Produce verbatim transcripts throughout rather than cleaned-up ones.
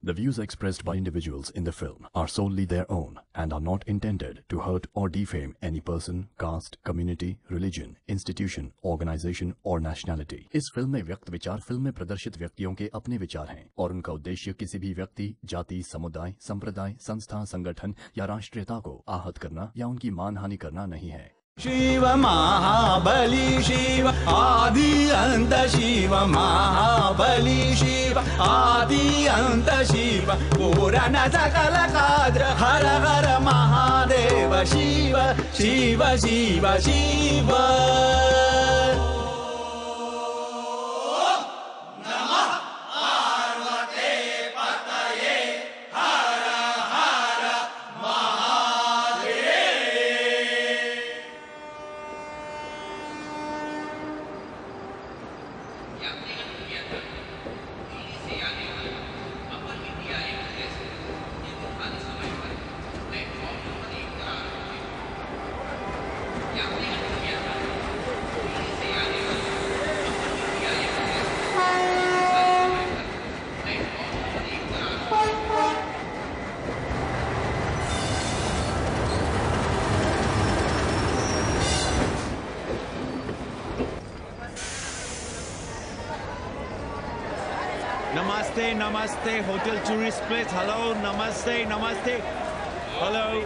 The views expressed by individuals in the film are solely their own and are not intended to hurt or defame any person, caste, community, religion, institution, organization or nationality. इस film में व्यक्त विचार film में प्रदर्शित व्यक्तियों के अपने विचार हैं और उनका उद्देश्य किसी भी व्यक्ति, जाति, समुदाय, संप्रदाय, संस्था, संगठन या राष्ट्रीयता को आहत करना या उनकी मानहानि करना नहीं है। शिव महाबली शिव आदि अंत शिव महाबली शिव आदि अंत शिव पूर्ण सकल काद्र हर हर Mahadev Shiv Shiv Shiv Shiv Namaste, namaste, hotel tourist place. Hello, namaste, namaste. Hello.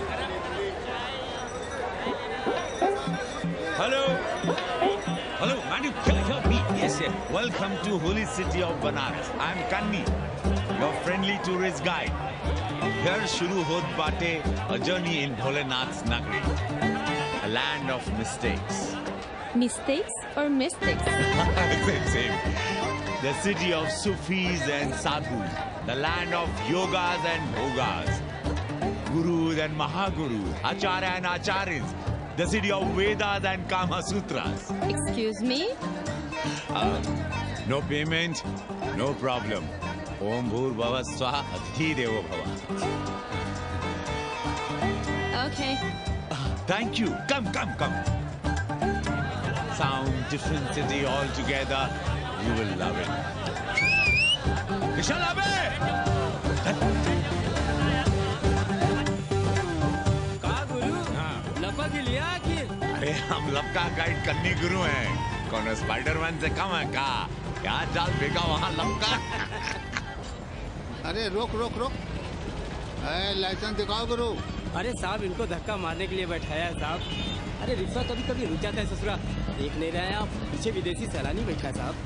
Hello. Hello, madam, can you help me? Yes, yes. Welcome to holy city of Banaras. I am Kanni, your friendly tourist guide. Here shuru hot bate a journey in Bholenath's Nagari, a land of mistakes. Mistakes or mystics? Same, same. The city of Sufis and Sadhus, the land of yogas and bhogas, gurus and mahagurus, acharya and acharyas, the city of Vedas and Kama Sutras. Excuse me? Uh, no payment, no problem. Om Bhur Bhava Swaha Adhi Devo Bhava. Okay. Uh, thank you. Come, come, come. Sound different city altogether. You will love it. Vishal Abe! कहाँ गुरु? लपा के लिया आखिर? अरे हम लपका guide कन्नी गुरु हैं। कौन स्पाइडरमैन से कम है का? यहाँ जाल फेंका वहाँ लपका। अरे रोक रोक रोक। अरे लाइसेंस दिखाओ गुरु। अरे साहब इनको धक्का मारने के लिए बैठाया है साहब। अरे रिक्शा कभी कभी रुक जाता है ससुरा। देख नहीं रहे हैं आप? पीछे विदेशी सैलानी बैठा है साहब।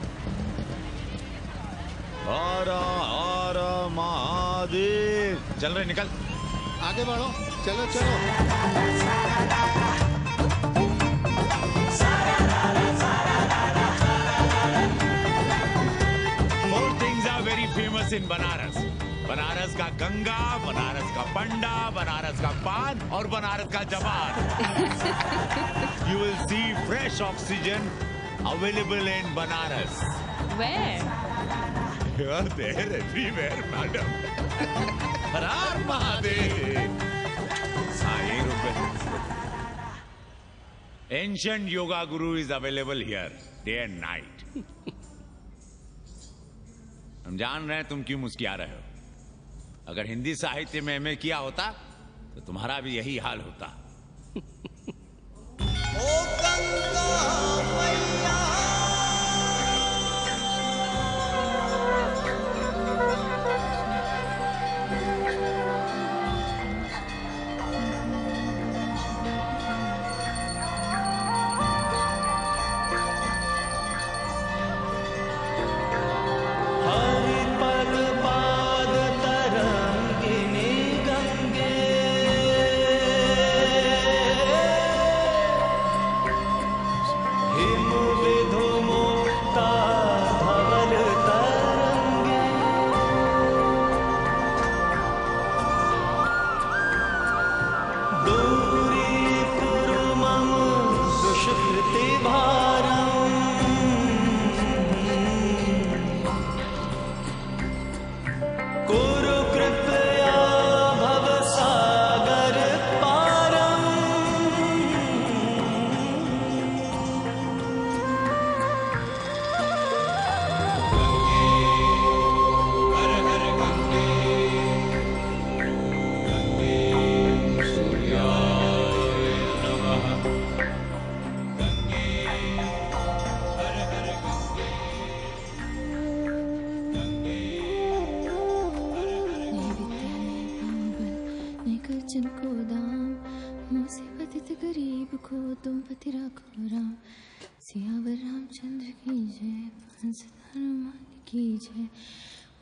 हर हर महादेव। चल रहे निकल। आगे बढ़ो। चलो चलो। Four things are very famous in Banaras. Banaras का गंगा, बनारस का पंडा, बनारस का पान और बनारस का जवान. You will see fresh oxygen available in Banaras. Where? You are there everywhere, madam. Har Har Mahadev. हाँ, यहीं रुक गए. Ancient yoga guru is available here, day and night. हम जान रहे हैं तुम क्यों मुस्कुरा रहे हो. अगर हिंदी साहित्य में एमए किया होता तो तुम्हारा भी यही हाल होता. ओ गंगा मैया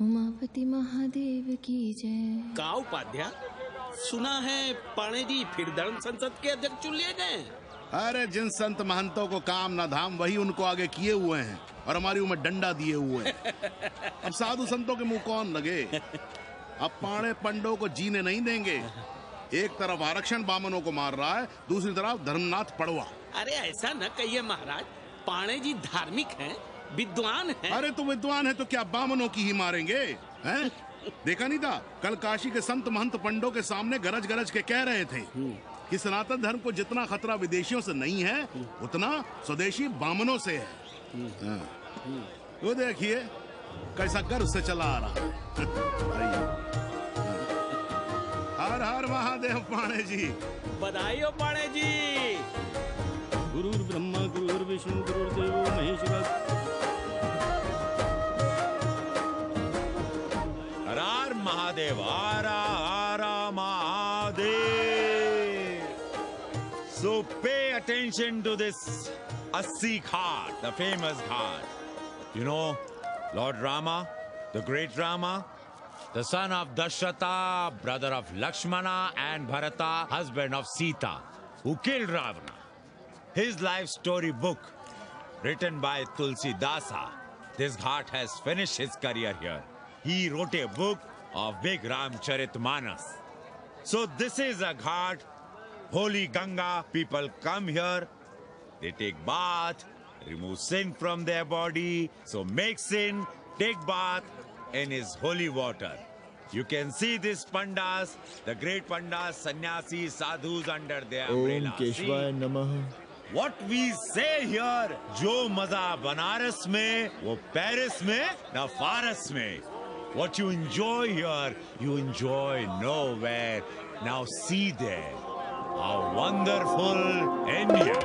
उमापति महादेव की जय। का उपाध्याय, सुना है पाणे जी फिर धर्म संसद के अध्यक्ष चुन लिए गए। अरे जिन संत महंतों को काम न धाम वही उनको आगे किए हुए हैं और हमारी उम्र डंडा दिए हुए हैं। अब साधु संतों के मुंह कौन लगे। अब पाणे पंडों को जीने नहीं देंगे। एक तरफ आरक्षण बामनों को मार रहा है, दूसरी तरफ धर्मनाथ पड़वा। अरे ऐसा न कहिए महाराज, पाणे जी धार्मिक हैं, विद्वान हैं। अरे तो विद्वान है तो क्या बामनों की ही मारेंगे हैं? देखा नहीं था कल काशी के संत महंत पंडों के सामने गरज गरज के कह रहे थे कि सनातन धर्म को जितना खतरा विदेशियों से नहीं है उतना स्वदेशी बामनों से है। हाँ। वो देखिए कैसा गर्व से चला आ रहा। हर हर महादेव पाणे जी। बधाई हो पाणे जी। गुरुर ब्रह्मा गुरुर विष्णु गुरुर्देवो महेश्वर। हर हर महादेव, हर हर Mahadev. So pay attention to this Assi Ghat, the famous ghat. You know, Lord Rama, the great Rama, the son of Dashrata, brother of Lakshmana, and Bharata, husband of Sita, who killed Ravana. His life story book, written by Tulsi Dasa. This ghat has finished his career here. He wrote a book of big Ramcharitmanas. So this is a ghat, holy Ganga. People come here, they take bath, remove sin from their body. So make sin, take bath in his holy water. You can see these pandas, the great pandas, sannyasis, sadhus under their umbrella. Om Keshvaya Namah. What we say here, जो मजा बनारस में, वो Paris में, न फारस में. What you enjoy here, you enjoy nowhere. Now see there, how wonderful India.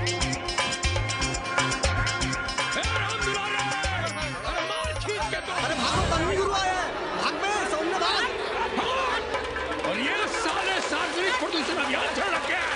और ये साले सार्वजनिक प्रदूषण अभियान चल रखे हैं।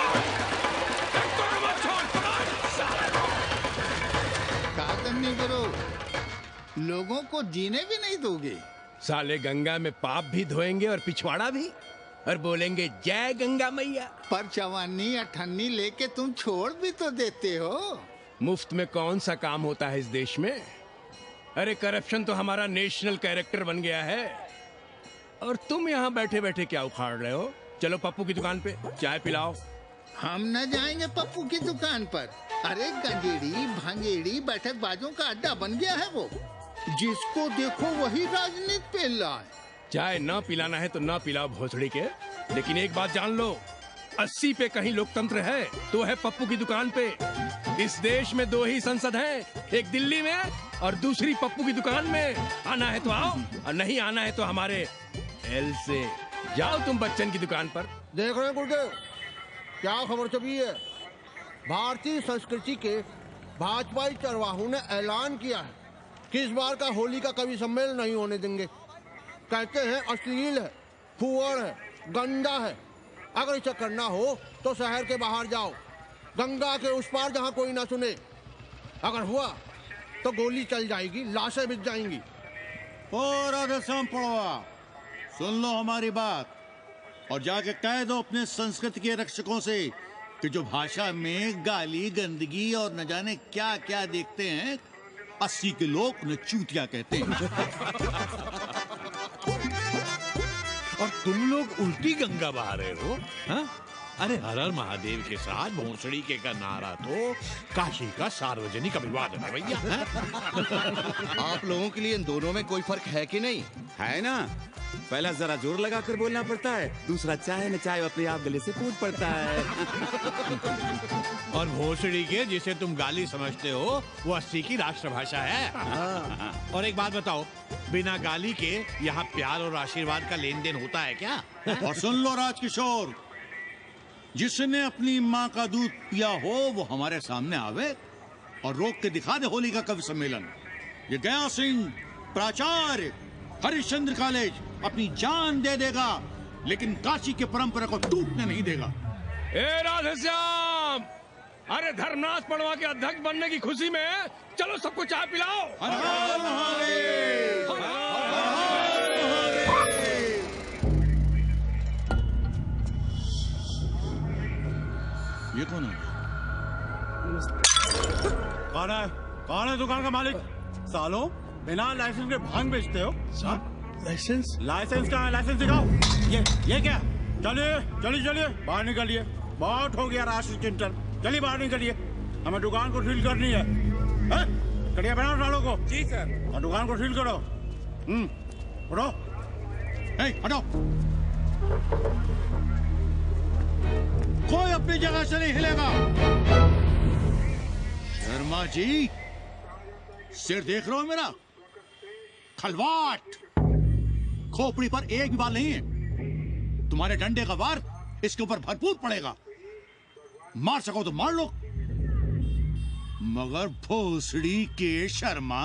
नहीं करो, लोगों को जीने भी नहीं दोगे। साले गंगा में पाप भी धोएंगे और पिछवाड़ा भी, और बोलेंगे जय गंगा मैया। पर चवानी अठन्नी लेके तुम छोड़ भी तो देते हो। मुफ्त में कौन सा काम होता है इस देश में। अरे करप्शन तो हमारा नेशनल कैरेक्टर बन गया है, और तुम यहाँ बैठे बैठे क्या उखाड़ रहे हो। चलो पप्पू की दुकान पे चाय पिलाओ। हम न जाएंगे पप्पू की दुकान पर। अरे गंजेड़ी भांगेड़ी बैठक बाजों का अड्डा बन गया है वो। जिसको देखो वही राजनीति पेल रहा है। चाय न पिलाना है तो न पिलाओ भोसड़ी के, लेकिन एक बात जान लो, अस्सी पे कहीं लोकतंत्र है तो है पप्पू की दुकान पे। इस देश में दो ही संसद हैं, एक दिल्ली में और दूसरी पप्पू की दुकान में। आना है तो आओ, और नहीं आना है तो हमारे एल से जाओ तुम बच्चन की दुकान पर। देख रहे गुरुदेव, क्या खबर छपी है। भारतीय संस्कृति के भाजपाई चरवाहों ने ऐलान किया है कि इस बार का होली का कवि सम्मेलन नहीं होने देंगे। कहते हैं अश्लील है, फुअर है, गंदा है। अगर इसे करना हो तो शहर के बाहर जाओ, गंगा के उस पार जहाँ कोई ना सुने। अगर हुआ तो गोली चल जाएगी, लाशें बिक जाएंगी। और राधेश्याम पड़वा, सुन लो हमारी बात और जाके कह दो अपने संस्कृति के रक्षकों से कि जो भाषा में गाली गंदगी और न जाने क्या क्या देखते हैं, अस्सी के लोग न चूतिया कहते हैं। और तुम लोग उल्टी गंगा बहा रहे हो, हाँ? अरे हर हर महादेव के साथ भोंसड़ी के का नारा तो काशी का सार्वजनिक अभिवादन है भैया। आप लोगों के लिए इन दोनों में कोई फर्क है कि नहीं? है ना। पहला जरा जोर लगाकर बोलना पड़ता है, दूसरा चाहे न चाहे अपने आप गले से कूद पड़ता है। और भोसड़ी के जिसे तुम गाली समझते हो वो अस्सी की राष्ट्रभाषा है। और एक बात बताओ, बिना गाली के यहाँ प्यार और आशीर्वाद का लेन देन होता है क्या? और सुन लो राजकिशोर, जिसने अपनी माँ का दूध पिया हो वो हमारे सामने आवे और रोक के दिखा दे होली का कवि सम्मेलन। ये गया सिंह प्राचार्य हरिश्चंद्र कॉलेज अपनी जान दे देगा, लेकिन काशी के परंपरा को टूटने नहीं देगा। ए राधेश्याम, अरे धर्मनाथ पड़वा के अध्यक्ष बनने की खुशी में चलो सबको चाय पिलाओ। हर हर महादेव। कौन है? कौन है? कौन है दुकान का मालिक? सालों बिना लाइसेंस के भांग बेचते हो? लाइसेंस? लाइसेंस कहाँ है? लाइसेंस दिखाओ। ये ये क्या? चलिए चलिए चलिए बाहर निकलिए। बहुत हो गया राष्ट्रीय चिंतन। चलिए बाहर निकलिए, हमें दुकान को सील करनी है। कड़िया बनाओ सालों को। जी सर। और दुकान को सील करो। हम्म उठो। हटो। कोई अपनी जगह से नहीं हिलेगा। शर्मा जी, सिर देख रहे हो मेरा? खलवाट, खोपड़ी पर एक भी बाल नहीं है। तुम्हारे डंडे का वार इसके ऊपर भरपूर पड़ेगा। मार सको तो मार लो, मगर भोसड़ी के शर्मा,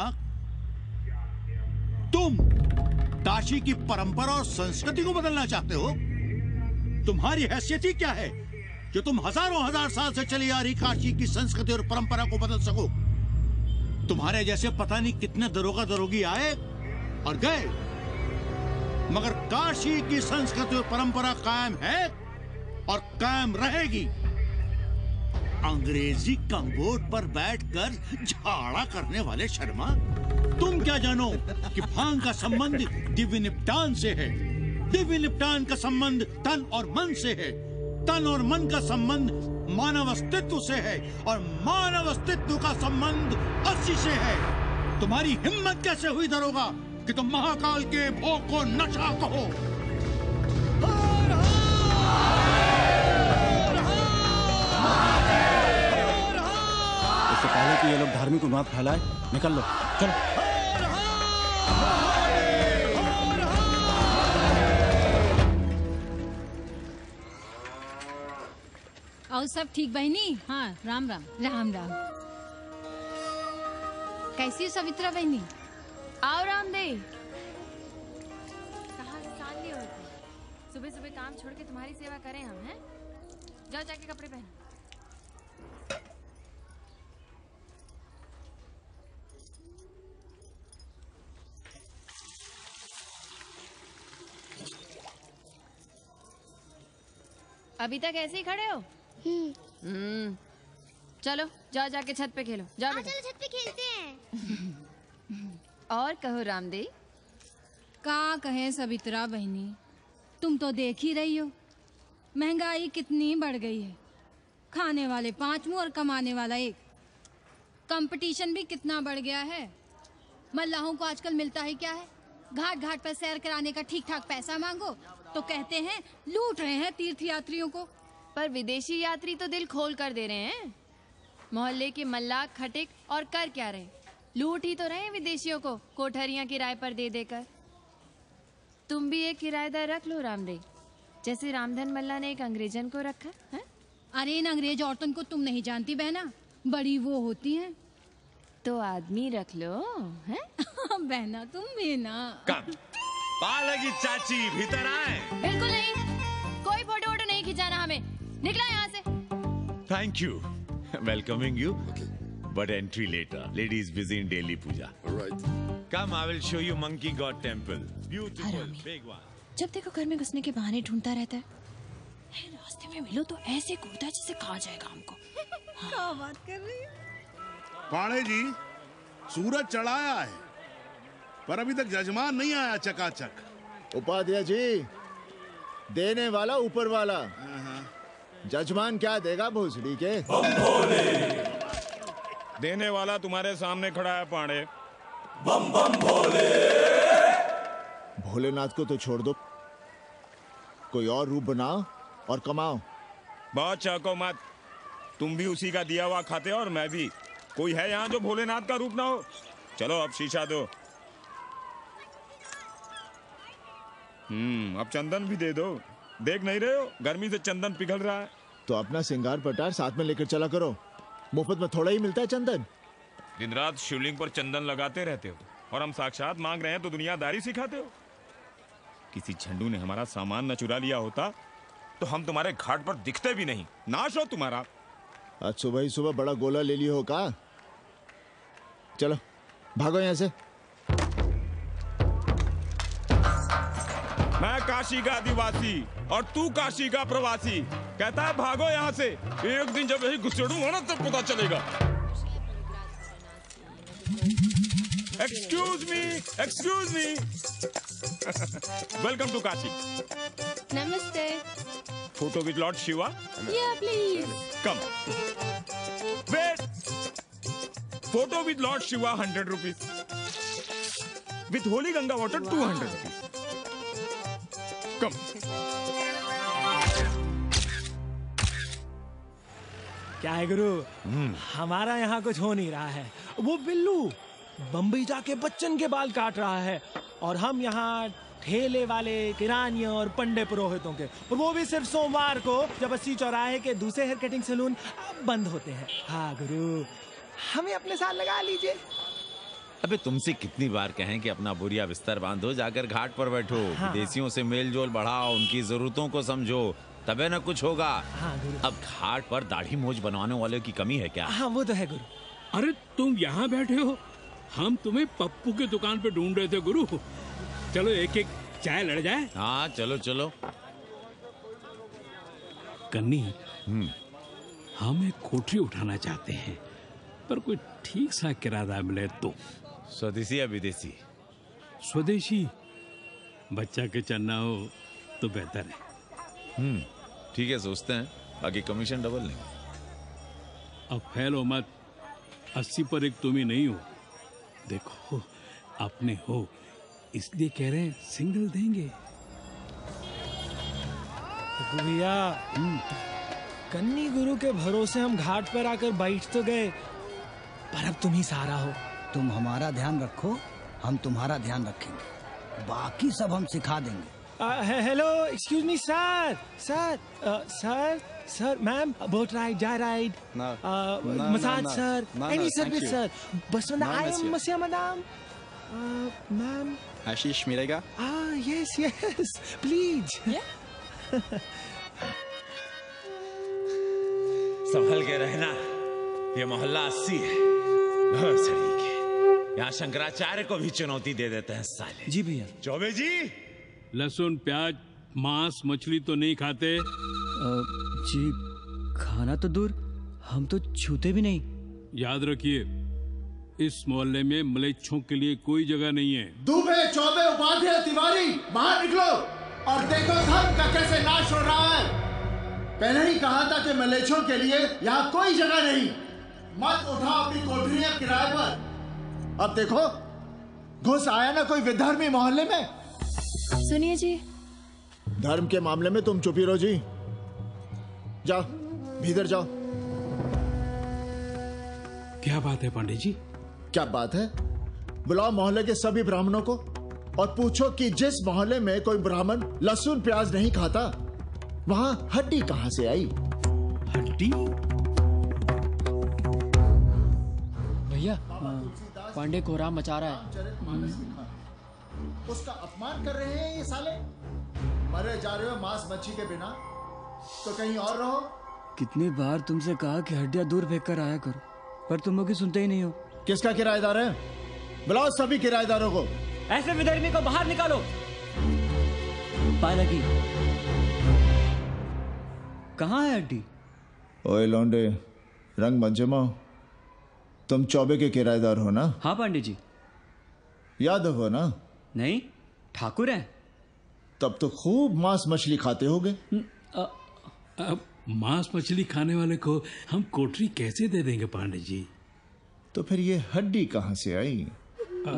तुम काशी की परंपरा और संस्कृति को बदलना चाहते हो? तुम्हारी हैसियत ही क्या है जो तुम हजारों हजार साल से चली आ रही काशी की संस्कृति और परंपरा को बदल सको? तुम्हारे जैसे पता नहीं कितने दरोगा दरोगी आए और गए, मगर काशी की संस्कृति और परंपरा कायम है और कायम रहेगी। अंग्रेजी कम्बोर्ड पर बैठकर झाड़ा करने वाले शर्मा, तुम क्या जानो कि भांग का संबंध दिव्य निपटान से है। दिव्य निपटान का संबंध तन और मन से है। तन और मन का संबंध मानव अस्तित्व से है और मानव अस्तित्व का संबंध अस्सी से है। तुम्हारी हिम्मत कैसे हुई दरोगा कि तुम महाकाल के भोग को नशा कहो? इससे पहले कि ये लोग धार्मिक उन्माद फैलाए, निकल लो, चलो। और सब ठीक बहनी? हाँ, राम राम। राम राम। कैसी हो सवित्रा बहनी? आओ रामदेव। कहाँ से साल लिए होते? सुबह सुबह काम छोड़ के तुम्हारी सेवा करें हम, हैं? जाओ जाके कपड़े पहनो। अभी तक ऐसे ही खड़े हो? हम्म चलो जाओ जाके छत पे खेलो। जाओ बेटा। चलो छत पे खेलते हैं। और कहो रामदेव। का कहे सवित्रा बहनी, तुम तो देख ही रही हो महंगाई कितनी बढ़ गई है। खाने वाले पांच मुंह और कमाने वाला एक। कंपटीशन भी कितना बढ़ गया है। मल्लाहों को आजकल मिलता ही क्या है? घाट घाट पर सैर कराने का ठीक ठाक पैसा मांगो तो कहते हैं लूट रहे हैं तीर्थ यात्रियों को। पर विदेशी यात्री तो दिल खोल कर दे रहे हैं। मोहल्ले के मल्लाह खटिक और कर क्या रहे? लूट ही तो रहे हैं विदेशियों को कोठरियां किराए पर दे देकर। तुम भी एक किराएदार रख लो रामदेव, जैसे रामधन मल्ला ने एक अंग्रेजन को रखा है। अरे इन अंग्रेज औरतों को तुम नहीं जानती बहना, बड़ी वो होती हैं। तो आदमी रख लो, हैं? बहना तुम भी ना। पालगी चाची भीतर आए। बिल्कुल नहीं, कोई फोटो वोटो नहीं खिंचाना हमें। निकला यहाँ से। Thank you, welcoming you, but entry later. Ladies busy in daily puja. All right. Come, I will show you Monkey God Temple. Beautiful, big one. जब देखो घर में घुसने के बहाने ढूंढता रहता है। रास्ते में मिलो तो ऐसे कूदा जैसे खा जाएगा हमको। क्या बात कर रही है? पाणे जी, सूरज चढ़ाया है पर अभी तक जजमान नहीं आया चकाचक। उपाध्याय जी, देने वाला ऊपर वाला। जजमान क्या देगा भोसड़ी के? देने वाला तुम्हारे सामने खड़ा है पांडे। बम बम भोले। भोलेनाथ को तो छोड़ दो, कोई और रूप बनाओ और कमाओ। बहुत चाको मत, तुम भी उसी का दिया हुआ खाते हो और मैं भी। कोई है यहाँ जो भोलेनाथ का रूप ना हो? चलो अब शीशा दो। हम्म अब चंदन भी दे दो। देख नहीं रहे हो गर्मी से चंदन पिघल रहा है। तो अपना सिंगार पटार साथ में लेकर चला करो, मुफ्त में थोड़ा ही मिलता है चंदन। दिन रात शिवलिंग पर चंदन लगाते रहते हो और हम साक्षात मांग रहे हैं तो दुनियादारी सिखाते हो। किसी झंडू ने हमारा सामान न चुरा लिया होता तो हम तुम्हारे घाट पर दिखते भी नहीं। नाश हो तुम्हारा। आज सुबह ही सुबह बड़ा गोला ले लियो हो का? चलो भागो यहाँ से। मैं काशी का आदिवासी और तू काशी का प्रवासी। कहता है भागो यहाँ से। एक दिन जब यही घुसेड़ूंगा ना तब पता चलेगा। Excuse me, excuse me. Welcome to Kashi. नमस्ते। Photo with lord Shiva. Yeah, please. Come. Wait. Photo with lord Shiva hundred rupees. With holy Ganga water two hundred rupees. Come. क्या है गुरु, हमारा यहाँ कुछ हो नहीं रहा है। वो बिल्लू बम्बई जाके बच्चन के बाल काट रहा है और हम यहाँ ठेले वाले, किरानियों और पंडे पुरोहितों के, और वो भी सिर्फ सोमवार को, जब अस्सी चौराहे के दूसरे हेयर कटिंग सैलून बंद होते हैं। हाँ गुरु, हमें अपने साथ लगा लीजिए। अबे तुमसे कितनी बार कहें कि अपना बोरिया बिस्तर बांधो, जाकर घाट पर बैठो, हाँ। विदेशियों से मेल जोल बढ़ाओ, उनकी जरूरतों को समझो, तबे न कुछ होगा। हाँ गुरु। अब घाट पर दाढ़ी मूछ बनवाने वाले की कमी है क्या? हाँ वो तो है गुरु। अरे तुम यहाँ बैठे हो, हम तुम्हें पप्पू की दुकान पे ढूंढ रहे थे गुरु। चलो एक एक चाय लड़ जाए। हाँ चलो चलो। कन्नी, हम एक कोठरी उठाना चाहते हैं, पर कोई ठीक सा किराया मिले तो। स्वदेशी या विदेशी? स्वदेशी। बच्चा के चन्ना हो तो बेहतर है। हम्म ठीक है, सोचते हैं, बाकी कमीशन डबल लेंगे। अब फैलो मत, अस्सी पर एक तुम ही नहीं हो। देखो अपने हो, इसलिए कह रहे हैं सिंगल देंगे। भैया, कन्नी गुरु के भरोसे हम घाट पर आकर बैठ तो गए, पर अब तुम ही सहारा हो। तुम हमारा ध्यान रखो, हम तुम्हारा ध्यान रखेंगे, बाकी सब हम सिखा देंगे। Hello, excuse me sir, sir, sir, sir, ma'am, boat ride, जा ride, massage sir, any service sir, बस I am Masiya madam, ma'am. Ashish मिलेगा? Ah, yes, yes, please. संभल के रहना, ये मोहल्ला अस्सी है, बहुत सलीके। यहाँ शंकराचार्य को भी चुनौती दे देते हैं साले। जी भैया। चौबे जी, लहसुन, प्याज, मांस, मछली तो नहीं खाते? जी खाना तो दूर, हम तो छूते भी नहीं। याद रखिए, इस मोहल्ले में मलेच्छों के लिए कोई जगह नहीं है। दुबे, चौबे, उपाध्याय, तिवारी, बाहर निकलो और देखो धर्म का कैसे नाश हो रहा है। पहले ही कहा था कि मलेच्छों के लिए यहाँ कोई जगह नहीं। मत उठाओ अपनी कोठरियां किराए पर। अब देखो, घुस आया ना कोई विधर्मी मोहल्ले में। सुनिए जी, धर्म के मामले में तुम चुप ही रहो जी। जाओ भीतर जाओ। क्या बात है पंडित जी? क्या बात है? बुलाओ मोहल्ले के सभी ब्राह्मणों को और पूछो कि जिस मोहल्ले में कोई ब्राह्मण लहसुन प्याज नहीं खाता, वहां हड्डी कहां से आई? हड्डी? भैया, पांडे कोहराम मचा रहा है। उसका अपमान कर रहे हैं ये साले। मरे जा रहे हो मांस मच्छी के बिना, तो कहीं और रहो। कितनी बार तुमसे कहा कि हड्डियां दूर फेंक कर आया करो, पर तुम लोग सुनते ही नहीं हो। किसका किराएदार है? बुलाओ सभी किराएदारों को। ऐसे विधर्मी को बाहर निकालो। पालकी, कहाँ है हड्डी? ओए लौंडे, रंग मत जमाओ। तुम चौबे के किराएदार हो ना? हाँ पंडित जी। यादव हो ना? नहीं, ठाकुर हैं। तब तो खूब मांस मछली खाते होगे। अब मांस मछली खाने वाले को हम कोठरी कैसे दे देंगे पांडे जी? तो फिर ये हड्डी कहां से आई? आ,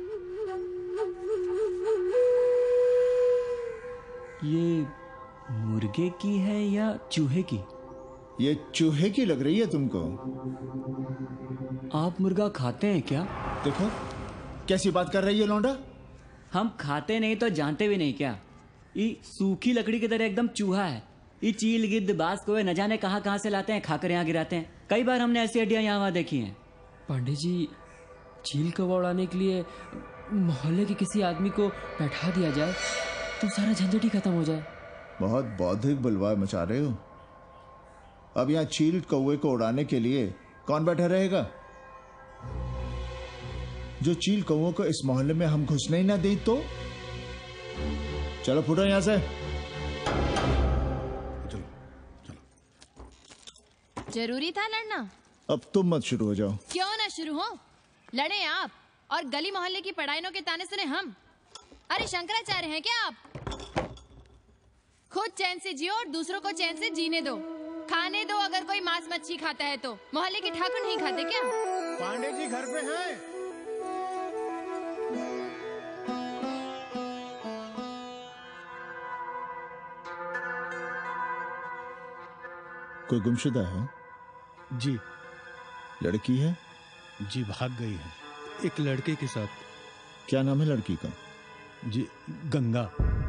ये मुर्गे की है या चूहे की? ये चूहे की लग रही है तुमको। आप मुर्गा खाते हैं क्या? देखो कैसी बात कर रही है लौंडा। हम खाते नहीं तो जानते भी नहीं क्या? ये सूखी लकड़ी की तरह एकदम चूहा है। ये चील, गिद्ध, बाज, कोए न जाने कहां कहां से लाते हैं, खाकर यहाँ गिराते हैं। कई बार हमने ऐसी हड्डियां यहाँ वहां देखी हैं। पांडे जी, चील कौवा उड़ाने के लिए मोहल्ले के किसी आदमी को बैठा दिया जाए तो सारा झंझट ही खत्म हो जाए। बहुत बौद्धिक बुलवा मचा रहे हो। अब यहाँ चील कौवे को उड़ाने के लिए कौन बैठा रहेगा? जो चील कौवों को इस मोहल्ले में हम घुसने ही ना दें तो? चलो फुटो यहाँ से। जरूरी था लड़ना? अब तुम मत शुरू हो जाओ। क्यों ना शुरू हो? लड़े आप और गली मोहल्ले की पढ़ाइयों के ताने सुने हम। अरे शंकराचार्य हैं क्या आप? खुद चैन से जियो और दूसरों को चैन से जीने दो। खाने दो अगर कोई मांस मच्छी खाता है तो। मोहल्ले के ठाकुर नहीं खाते क्या? पांडे जी घर पे हैं? कोई गुमशुदा है? जी। लड़की है? जी भाग गई है एक लड़के के साथ। क्या नाम है लड़की का? जी गंगा।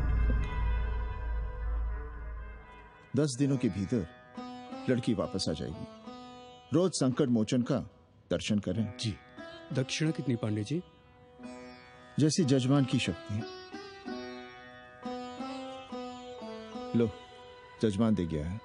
दस दिनों के भीतर लड़की वापस आ जाएगी। रोज संकट मोचन का दर्शन करें। जी। दक्षिणा कितनी पांडे जी? जैसी जजमान की शक्ति। लो, जजमान दे गया है।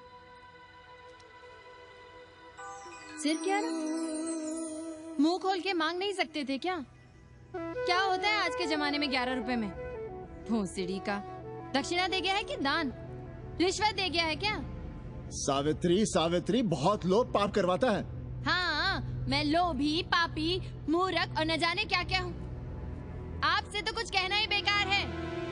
सिर क्या रहा? मुंह खोल के मांग नहीं सकते थे क्या? क्या होता है आज के जमाने में ग्यारह रुपए में? भोसड़ी का। दक्षिणा दे गया है कि दान? रिश्वत दे गया है क्या? सावित्री, सावित्री बहुत लोभ पाप करवाता है। हाँ, मैं लोभी, पापी, मूर्ख और न जाने क्या क्या हूँ। आपसे तो कुछ कहना ही बेकार है।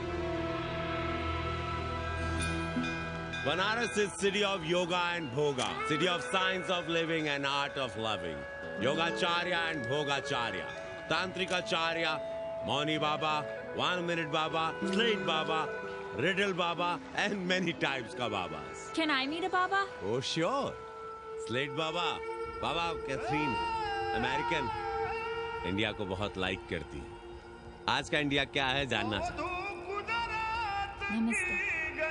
Banaras is city of yoga and bhoga, city of science of living and art of loving. Yogacharya and Bhogacharya, Tantrikacharya, Mauni Baba, One Minute Baba, Slate Baba, Riddle Baba, and many types ka Babas. Can I meet a Baba? Oh sure, Slate Baba, Baba Catherine, American, India को बहुत like करती है। आज का India क्या है जानना चाहती हूँ। नमस्ते।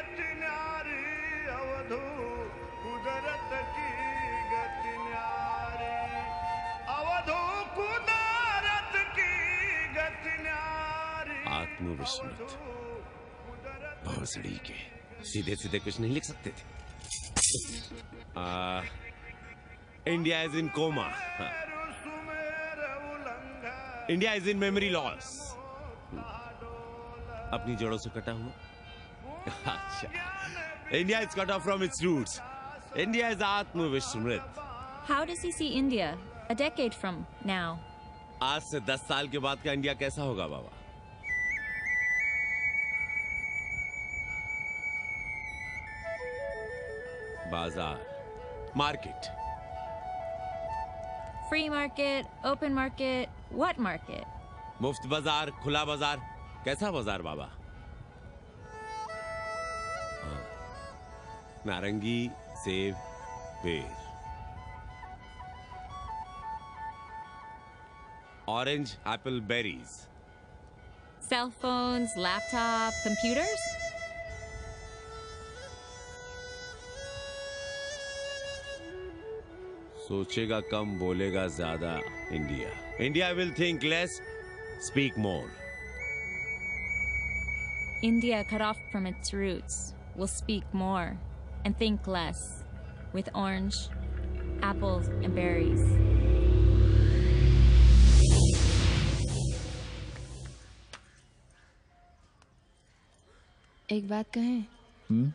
आत्मविस्मृत भोसड़ी के सीधे सीधे कुछ नहीं लिख सकते थे। India is in coma. India is in memory loss. अपनी जड़ों से कटा हुआ। अच्छा, India is cut off from its roots. India is आत्मविस्मृत। How does he see India a decade from now? आज से दस साल के बाद का इंडिया कैसा होगा बाबा? बाजार, market. Free market, open market, what market? मुफ्त बाजार, खुला बाजार, कैसा बाजार बाबा? हाँ। नारंगी, सेब, बेर। Orange, apple, berries. Cell phones, laptop, computers? सोचेगा कम, बोलेगा ज्यादा। India India will think less, speak more. India, cut off from its roots, will speak more and think less, with orange, apples, and berries. एक बात कहें? हम्म?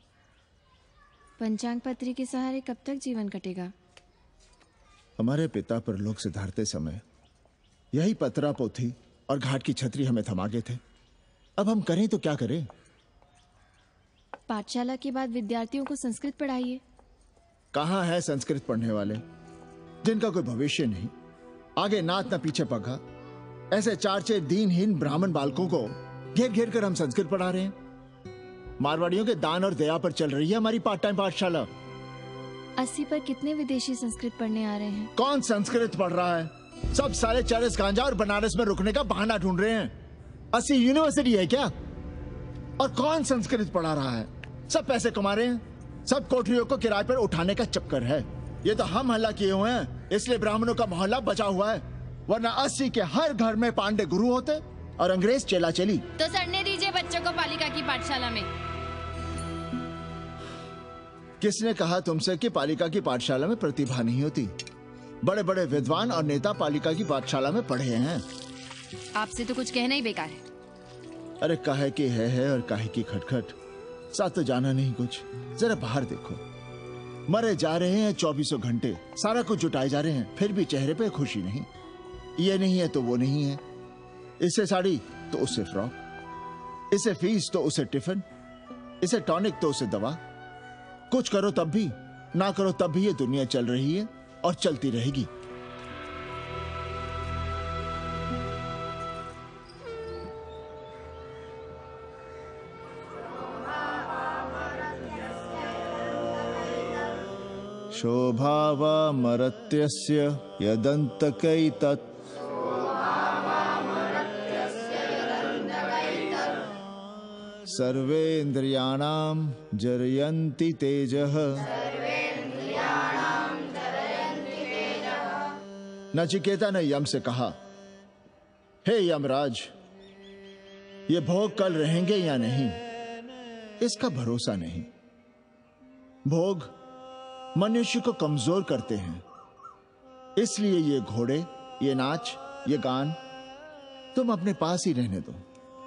पंचांग पत्री के सहारे कब तक जीवन कटेगा? हमारे पिता परलोक से धारते समय यही पतरा पोथी और घाट की छतरी हमें थमा गए थे। अब हम करें तो क्या करें? पाठशाला के बाद विद्यार्थियों को संस्कृत पढ़ाइए। कहाँ है संस्कृत पढ़ने वाले जिनका कोई भविष्य नहीं, आगे नात न पीछे पगा। ऐसे चार छह दीनहीन ब्राह्मण बालकों को घेर घेर कर हम संस्कृत पढ़ा रहे हैं। मारवाड़ियों के दान और दया पर चल रही है हमारी पार्ट टाइम पाठशाला। अस्सी पर कितने विदेशी संस्कृत पढ़ने आ रहे हैं? कौन संस्कृत पढ़ रहा है? सब सारे चरस गांजा और बनारस में रुकने का बहाना ढूंढ रहे हैं। अस्सी यूनिवर्सिटी है क्या? और कौन संस्कृत पढ़ा रहा है? सब पैसे कमा रहे हैं। सब कोठरियों को किराए पर उठाने का चक्कर है। ये तो हम हल्ला किए हुए हैं, इसलिए ब्राह्मणों का मोहल्ला बचा हुआ है। वरना अस्सी के हर घर में पांडे गुरु होते और अंग्रेज चेला चली। तो सड़ने दीजिए बच्चों को पालिका की पाठशाला में। किसने कहा तुमसे कि पालिका की पाठशाला में प्रतिभा नहीं होती? बड़े बड़े विद्वान और नेता पालिका की पाठशाला में पढ़े हैं। आपसे तो कुछ कहना ही बेकार है। अरे काहे की है है और काहे की खटखट, साथ तो जाना नहीं कुछ। जरा बाहर देखो, मरे जा रहे हैं चौबीसों घंटे, सारा कुछ जुटाए जा रहे हैं, फिर भी चेहरे पे खुशी नहीं। ये नहीं है तो वो नहीं है, इसे साड़ी तो उससे फ्रॉक, इसे फीस तो उसे टिफिन, इसे टॉनिक तो उसे दवा। कुछ करो तब भी, ना करो तब भी ये दुनिया चल रही है और चलती रहेगी। शोभावामरत्यस्य यदन्तकैतत् सर्वेन्द्रियाणां जरयन्ति तेजः। नचिकेता ने यम से कहा, हे यमराज, ये भोग कल रहेंगे या नहीं, इसका भरोसा नहीं। भोग मनुष्य को कमजोर करते हैं, इसलिए ये घोड़े, ये नाच, ये गान तुम अपने पास ही रहने दो।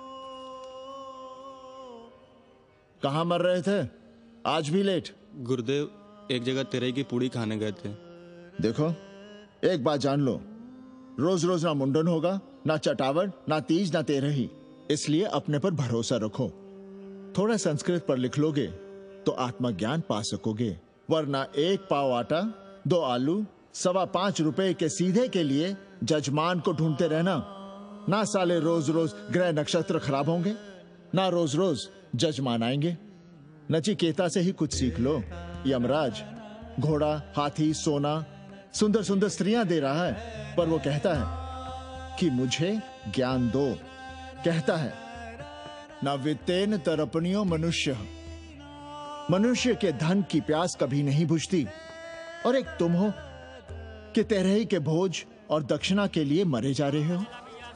कहां मर रहे थे? आज भी लेट? गुरुदेव, एक जगह तेरई की पूड़ी खाने गए थे। देखो, एक बात जान लो, रोज रोज ना मुंडन होगा, ना चटावट, ना तीज, ना तेरही। इसलिए अपने पर भरोसा रखो। थोड़ा संस्कृत पर लिख लोगे तो आत्मज्ञान पा सकोगे, वरना एक पाव आटा, दो आलू, सवा पांच रुपए के सीधे के लिए जजमान को ढूंढते रहना। ना साले रोज रोज ग्रह नक्षत्र खराब होंगे, ना रोज रोज जजमान आएंगे। नचिकेता से ही कुछ सीख लो। यमराज घोड़ा, हाथी, सोना, सुंदर सुंदर स्त्रियां दे रहा है, पर वो कहता है कि मुझे ज्ञान दो। कहता है, ना वित्तेन तरपणियो मनुष्य, मनुष्य के धन की प्यास कभी नहीं बुझती। और एक तुम हो कि तेरही के भोज और दक्षिणा के लिए मरे जा रहे हो।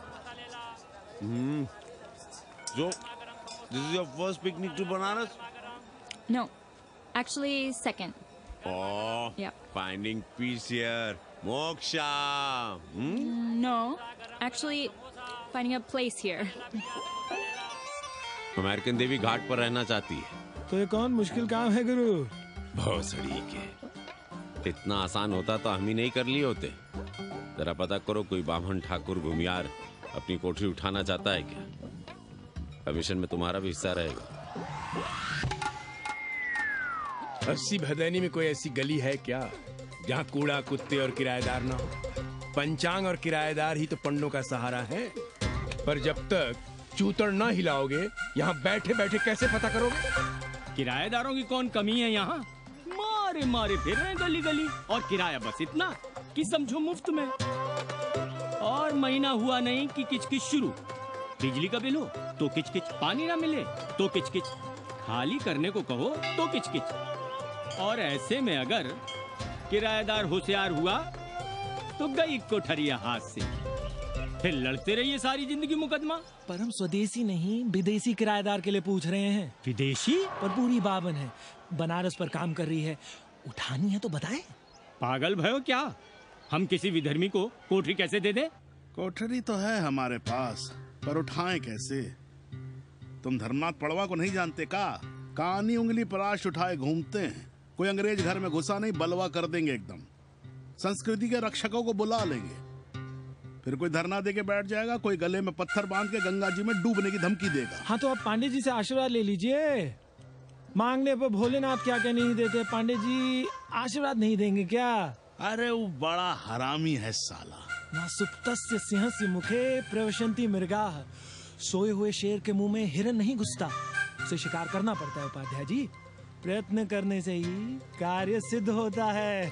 Hmm. So, this is your first picnic to Banaras? No, actually second. Oh, Yeah. finding peace here. Moksha. Hmm? No, actually finding a place here. American देवी घाट पर रहना चाहती है। तो ये कौन मुश्किल काम है गुरु? भौसड़ी के, इतना आसान होता तो हम ही नहीं कर लिए होते। जरा पता करो, कोई बामन ठाकुर घुमियार अपनी कोठरी उठाना चाहता है क्या? कमीशन में तुम्हारा भी हिस्सा रहेगा। अस्सी भदैनी में कोई ऐसी गली है क्या जहाँ कूड़ा, कुत्ते और किराएदार ना हो? पंचांग और किराएदार ही तो पंडों का सहारा है। पर जब तक चूतड़ ना हिलाओगे, यहाँ बैठे बैठे कैसे पता करोगे? किराएदारों की कौन कमी है यहाँ? मारे मारे फिर रहे गली गली, और किराया बस इतना कि समझो मुफ्त में। और महीना हुआ नहीं कि किचकिच शुरू। बिजली का बिल हो तो किचकिच, पानी ना मिले तो किचकिच, खाली करने को कहो तो किचकिच। और ऐसे में अगर किराएदार होशियार हुआ तो गई कोठरिया हाथ से, फिर लड़ते रहिए सारी जिंदगी मुकदमा। पर हम स्वदेशी नहीं, विदेशी किराएदार के लिए पूछ रहे हैं। विदेशी? पर पूरी बावन है, बनारस पर काम कर रही है, उठानी है तो बताएं। पागल भयो क्या? हम किसी विधर्मी को कोठरी कैसे दे दे? कोठरी तो है हमारे पास, पर उठाएं कैसे? तुम धर्मनाथ पड़वा को नहीं जानते का? कानी उंगली पराश उठाए घूमते हैं। कोई अंग्रेज घर में घुसा नहीं, बलवा कर देंगे एकदम। संस्कृति के रक्षकों को बुला लेंगे, फिर कोई धरना दे के बैठ जाएगा, कोई गले में पत्थर बांध के गंगा जी में डूबने की धमकी देगा। हाँ तो आप पांडे जी से आशीर्वाद ले लीजिए। मांगने पर भोलेनाथ क्या क्या नहीं देते, पांडे जी आशीर्वाद नहीं देंगे क्या? अरे वो बड़ा हरामी है साला। ना सुप्तस्य सिंहस्य मुखे प्रवशन्ति मृगाः, सोए हुए शेर के मुंह में हिरन नहीं घुसता, उसे शिकार करना पड़ता है उपाध्याय जी। प्रयत्न करने से ही कार्य सिद्ध होता है।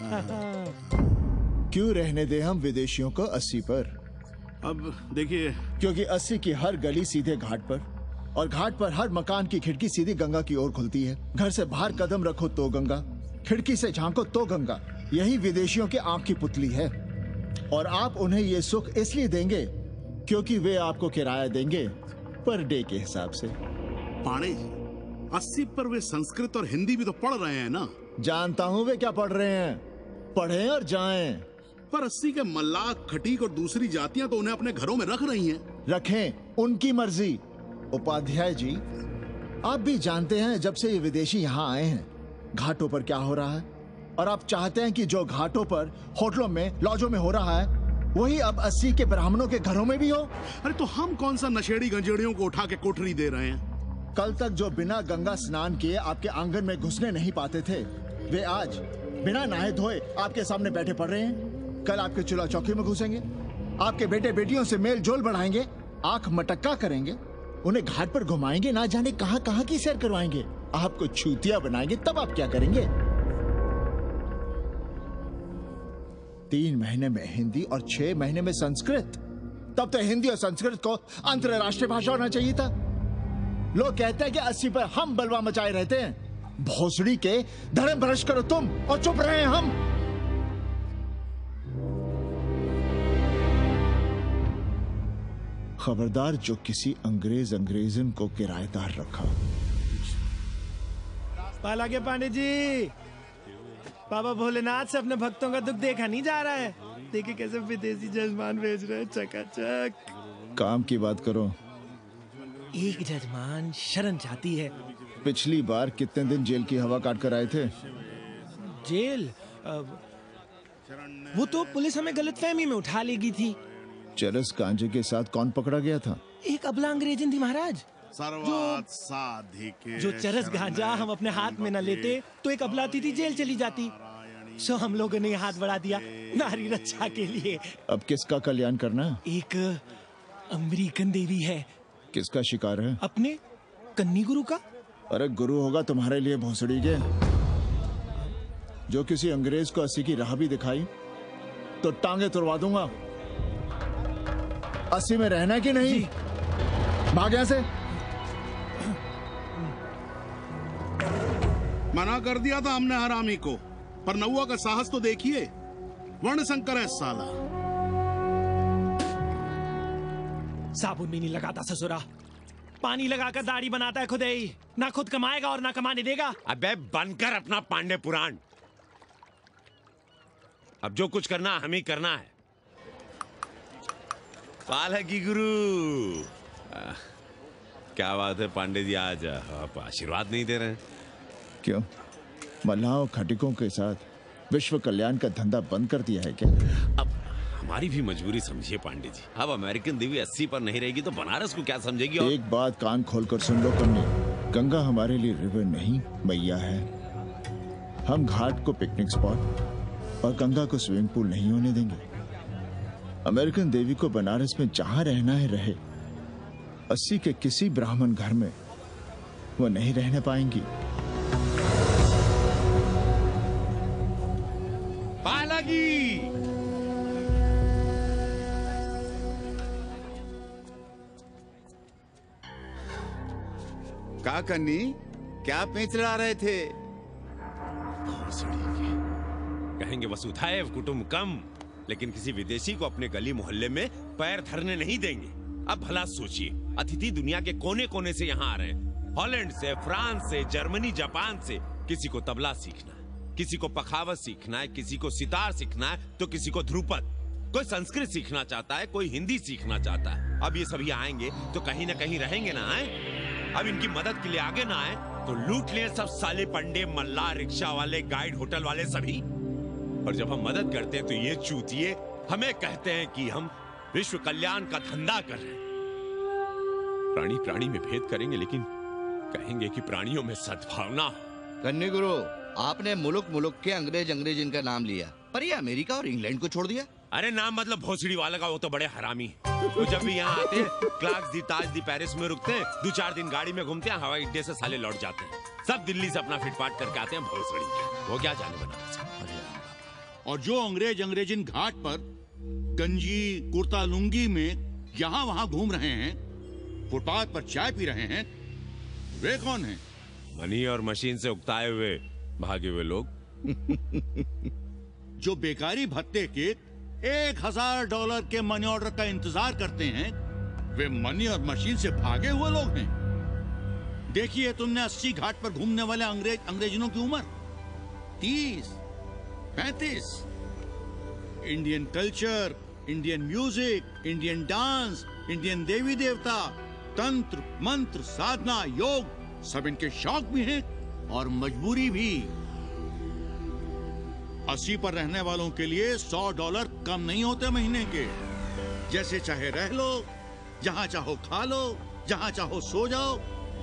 क्यों रहने दे हम विदेशियों को अस्सी पर? अब देखिए, क्योंकि अस्सी की हर गली सीधे घाट पर, और घाट पर हर मकान की खिड़की सीधी गंगा की ओर खुलती है। घर से बाहर कदम रखो तो गंगा, खिड़की से झांको तो गंगा। यही विदेशियों के आंख की पुतली है। और आप उन्हें ये सुख इसलिए देंगे क्योंकि वे आपको किराया देंगे पर डे के हिसाब से। पांडे जी, अस्सी पर वे संस्कृत और हिंदी भी तो पढ़ रहे हैं ना? जानता हूँ वे क्या पढ़ रहे हैं, पढ़ें और जाएं। पर अस्सी के मल्लाक, खटीक और दूसरी जातियां तो उन्हें अपने घरों में रख रही हैं। रखें, उनकी मर्जी। उपाध्याय जी, आप भी जानते हैं जब से ये विदेशी यहाँ आए हैं घाटों पर क्या हो रहा है। और आप चाहते हैं कि जो घाटों पर, होटलों में, लॉजों में हो रहा है वही अब अस्सी के ब्राह्मणों के घरों में भी हो। अरे तो हम कौन सा नशेड़ी गंजेड़ियों को उठा के कोठरी दे रहे हैं? कल तक जो बिना गंगा स्नान किए आपके आंगन में घुसने नहीं पाते थे, वे आज बिना नहाए धोए आपके सामने बैठे पड़ रहे हैं। कल आपके चूल्हा चौकी में घुसेंगे, आपके बेटे बेटियों से मेल जोल बढ़ाएंगे, आंख मटक्का करेंगे, उन्हें घाट पर घुमाएंगे, ना जाने कहां कहां की सैर करवाएंगे, आपको छूतिया बनाएंगे। तब आप क्या करेंगे? तीन महीने में हिंदी और छह महीने में संस्कृत। तब तो हिंदी और संस्कृत को अंतरराष्ट्रीय भाषा होना चाहिए था। लोग कहते हैं कि अस्सी पर हम बलवा मचाए रहते हैं। भोसड़ी के धर्म भ्रष्ट करो तुम और चुप रहे हम। खबरदार जो किसी अंग्रेज अंग्रेजन को किराएदार रखा। पाला के पांडे जी, बाबा भोलेनाथ से अपने भक्तों का दुख देखा नहीं जा रहा है। देखिए कैसे विदेशी जजमान भेज रहे हैं, चकाचक। काम की बात करो। एक जजमान शरण चाहती है। पिछली बार कितने दिन जेल की हवा काट कर आए थे? जेल? अब वो तो पुलिस हमें गलतफहमी में उठा लेगी थी। चरस गांजे के साथ कौन पकड़ा गया था? एक अबला अंग्रेजन थी महाराज। जो साधिके जो चरस गांजा हम अपने हाथ में न लेते तो एक अबला थी जेल चली जाती। सो हम लोगों ने हाथ बढ़ा दिया नारी रक्षा के लिए। अब किसका कल्याण करना है? एक अमेरिकन देवी है। किसका शिकार है? अपने कन्नी गुरु का। अरे गुरु होगा तुम्हारे लिए भोसड़ी के। जो किसी अंग्रेज को अस्सी की राह भी दिखाई तो टांगे तुड़वा दूंगा। अस्सी में रहना कि नहीं? भाग यहां से। मना कर दिया था हमने हरामी को, पर नौआ का साहस तो देखिए। वर्ण संकर है साला। साबुन भी नहीं लगाता ससुरा, पानी लगाकर दाढ़ी बनाता है खुद ही। ना खुद कमाएगा और ना कमाने देगा। अबे बनकर अपना पांडे पुराण। अब जो कुछ करना हम ही करना है। पाला की गुरु। आ, क्या बात है पांडे जी, आज आप आशीर्वाद नहीं दे रहे हैं? क्यों? मल्लाहों खटिकों के साथ विश्व कल्याण का धंधा बंद कर दिया है क्या? अब हमारी भी मजबूरी समझिए पांडे जी। अब अमेरिकन देवी अस्सी पर नहीं रहेगी तो बनारस को क्या समझेगी? और... एक बात कान खोलकर सुन लो कन्नी, गंगा हमारे लिए रिवर नहीं मैया है। हम घाट को पिकनिक स्पॉट और गंगा को स्विमिंग पूल नहीं होने देंगे। अमेरिकन देवी को बनारस में जहां रहना है रहे, अस्सी के किसी ब्राह्मण घर में वो नहीं रहने पाएंगी। पालागी का कन्नी, क्या पेंच ला रहे थे? कहेंगे वसुधैव कुटुंबकम, लेकिन किसी विदेशी को अपने गली मोहल्ले में पैर धरने नहीं देंगे। अब भला सोचिए, अतिथि दुनिया के कोने कोने से यहाँ आ रहे हैं। हॉलैंड से, फ्रांस से, जर्मनी, जापान से। किसी को तबला सीखना है, किसी को पखावत सीखना है, किसी को सितार सीखना है, तो किसी को ध्रुपद। कोई संस्कृत सीखना चाहता है, कोई हिंदी सीखना चाहता है। अब ये सभी आएंगे तो कहीं ना कहीं रहेंगे ना। आए अब इनकी मदद के लिए आगे ना आए तो लूट ले सब साले पंडे, मल्ला, रिक्शा वाले, गाइड, होटल वाले सभी। और जब हम मदद करते हैं तो ये चूतिए हमें कहते हैं कि हम विश्व कल्याण का धंधा कर रहे हैं। प्राणी प्राणी में भेद करेंगे, लेकिन कहेंगे कि प्राणियों में सद्भावना हो। कन्नी गुरु, आपने मुल्क मुल्क के अंग्रेज अंग्रेज इनका नाम लिया, पर ये अमेरिका और इंग्लैंड को छोड़ दिया। अरे नाम मतलब भोसड़ी वाला का, वो तो बड़े हरामी है। वो जब भी यहाँ आते हैं, क्लार्क्स दी, ताज दी, पेरिस में रुकते हैं, दो चार दिन गाड़ी में घूमते हैं, हवाई अड्डे से साले लौट जाते हैं। सब दिल्ली से अपना फिटपाट करके आते हैं भोसड़ी। वो क्या जाने बनारस। और जो अंग्रेज अंग्रेजिन घाट पर गंजी कुर्ता लुंगी में यहाँ वहाँ घूम रहे हैं, फुटपाथ पर चाय पी रहे हैं, वे कौन हैं? मनी और मशीन से उकताए हुए भागे हुए लोग। जो बेकारी भत्ते के एक हजार डॉलर के मनी ऑर्डर का इंतजार करते हैं, वे मनी और मशीन से भागे हुए लोग हैं। देखिए तुमने अस्सी घाट पर घूमने वाले अंग्रेज अंग्रेजनों की उम्र तीस पैंतीस। Indian culture, Indian music, Indian dance, Indian देवी देवता, तंत्र मंत्र, साधना, योग, सब इनके शौक भी हैं और मजबूरी भी। अस्सी पर रहने वालों के लिए सौ डॉलर कम नहीं होते महीने के। जैसे चाहे रह लो, जहां चाहो खा लो, जहां चाहो सो जाओ।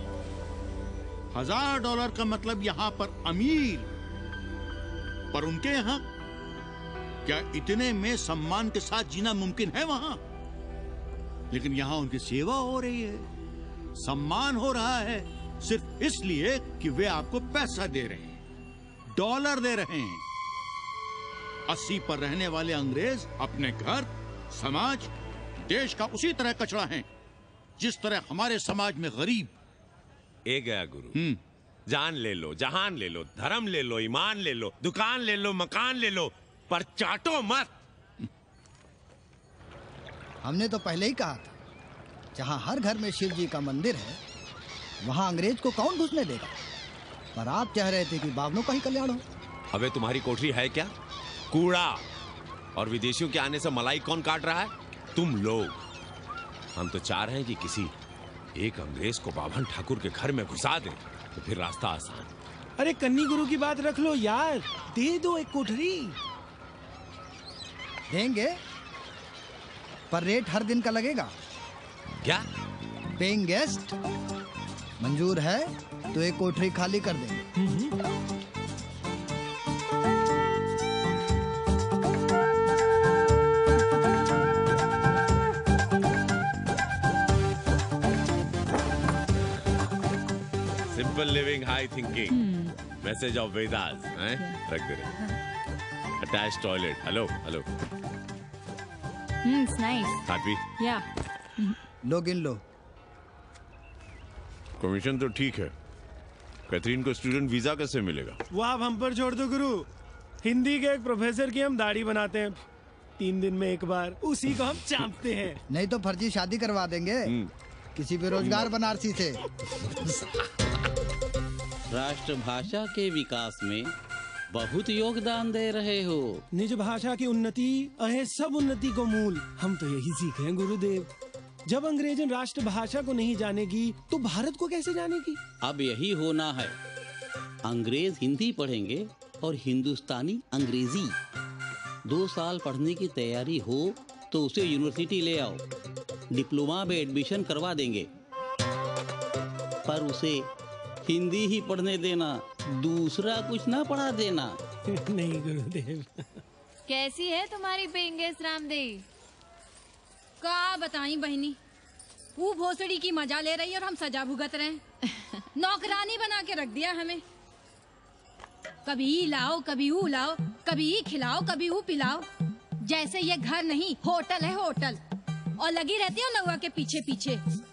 हजार डॉलर का मतलब यहां पर अमीर, पर उनके यहां क्या इतने में सम्मान के साथ जीना मुमकिन है वहां? लेकिन यहां उनकी सेवा हो रही है, सम्मान हो रहा है, सिर्फ इसलिए कि वे आपको पैसा दे रहे हैं, डॉलर दे रहे हैं। अस्सी पर रहने वाले अंग्रेज अपने घर, समाज, देश का उसी तरह कचरा हैं जिस तरह हमारे समाज में गरीब। ए गया गुरु, जान ले लो, जहान ले लो, धर्म ले लो, ईमान ले लो, दुकान ले लो, मकान ले लो, पर चाटो मत। हमने तो पहले ही कहा था, जहाँ हर घर में शिव जी का मंदिर है वहाँ अंग्रेज को कौन घुसने देगा। पर आप चाह रहे थे कि बावनों का ही कल्याण हो। अबे तुम्हारी कोठरी है क्या? कूड़ा। और विदेशियों के आने से मलाई कौन काट रहा है? तुम लोग। हम तो चाह रहे हैं कि किसी एक अंग्रेज को बाभन ठाकुर के घर में घुसा दे, तो फिर रास्ता आसान। अरे कन्नी गुरु की बात रख लो यार, दे दो एक कोठरी। देंगे, पर रेट हर दिन का लगेगा। क्या? पेइंग गेस्ट मंजूर है तो एक कोठरी खाली कर देंगे। Simple living, high thinking, message of Vedas, हैं? रख दे रहे। Attach toilet. Hello hello. Hmm, it's nice. Happy? Yeah. लो गिन लो। कमीशन तो ठीक है, कैथरीन को स्टूडेंट वीजा कैसे मिलेगा? वो आप हम पर छोड़ दो गुरु। हिंदी के एक प्रोफेसर की हम दाढ़ी बनाते हैं तीन दिन में एक बार, उसी को हम चापते हैं। नहीं तो फर्जी शादी करवा देंगे किसी बेरोजगार बनारसी से। राष्ट्रभाषा के विकास में बहुत योगदान दे रहे हो। निज भाषा की उन्नति अहे सब उन्नति को मूल। हम तो यही सीखे हैं गुरुदेव। जब अंग्रेजन राष्ट्रभाषा को नहीं जानेगी तो भारत को कैसे जानेगी? अब यही होना है। अंग्रेज हिंदी पढ़ेंगे और हिंदुस्तानी अंग्रेजी। दो साल पढ़ने की तैयारी हो तो उसे यूनिवर्सिटी ले आओ, डिप्लोमा में एडमिशन करवा देंगे, पर उसे हिंदी ही पढ़ने देना, दूसरा कुछ ना पढ़ा देना। नहीं गुरुदेव। कैसी है तुम्हारी पेइंग गेस्ट रामदेव? का बताई बहनी, वो भोसड़ी की मजा ले रही और हम सजा भुगत रहे हैं। नौकरानी बना के रख दिया हमें। कभी ई लाओ, कभी ऊ लाओ, कभी ई खिलाओ, ऊ पिलाओ। जैसे ये घर नहीं होटल है होटल, और लगी रहती है नौवा के पीछे पीछे।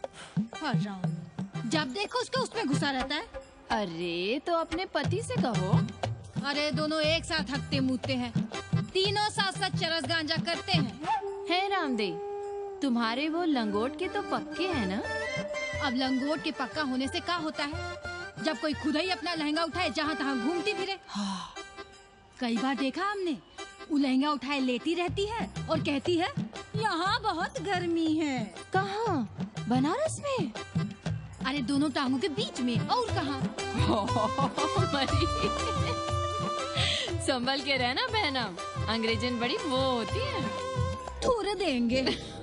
जब देखो उसको उसमें घुसा रहता है। अरे तो अपने पति से कहो। अरे दोनों एक साथ हकते मुँहते हैं, तीनों साथ साथ चरस गांजा करते हैं। है रामदेव, तुम्हारे वो लंगोट के तो पक्के हैं ना? अब लंगोट के पक्का होने से क्या होता है, जब कोई खुद ही अपना लहंगा उठाए जहाँ तहाँ घूमती फिरे। हाँ। कई बार देखा हमने, वो लहंगा उठाए लेटी रहती है और कहती है यहाँ बहुत गर्मी है। कहाँ? बनारस में? अरे दोनों टांगों के बीच में, और कहाँ? संभल के रहना बहनम, अंग्रेजन बड़ी वो होती है। थोड़े देंगे।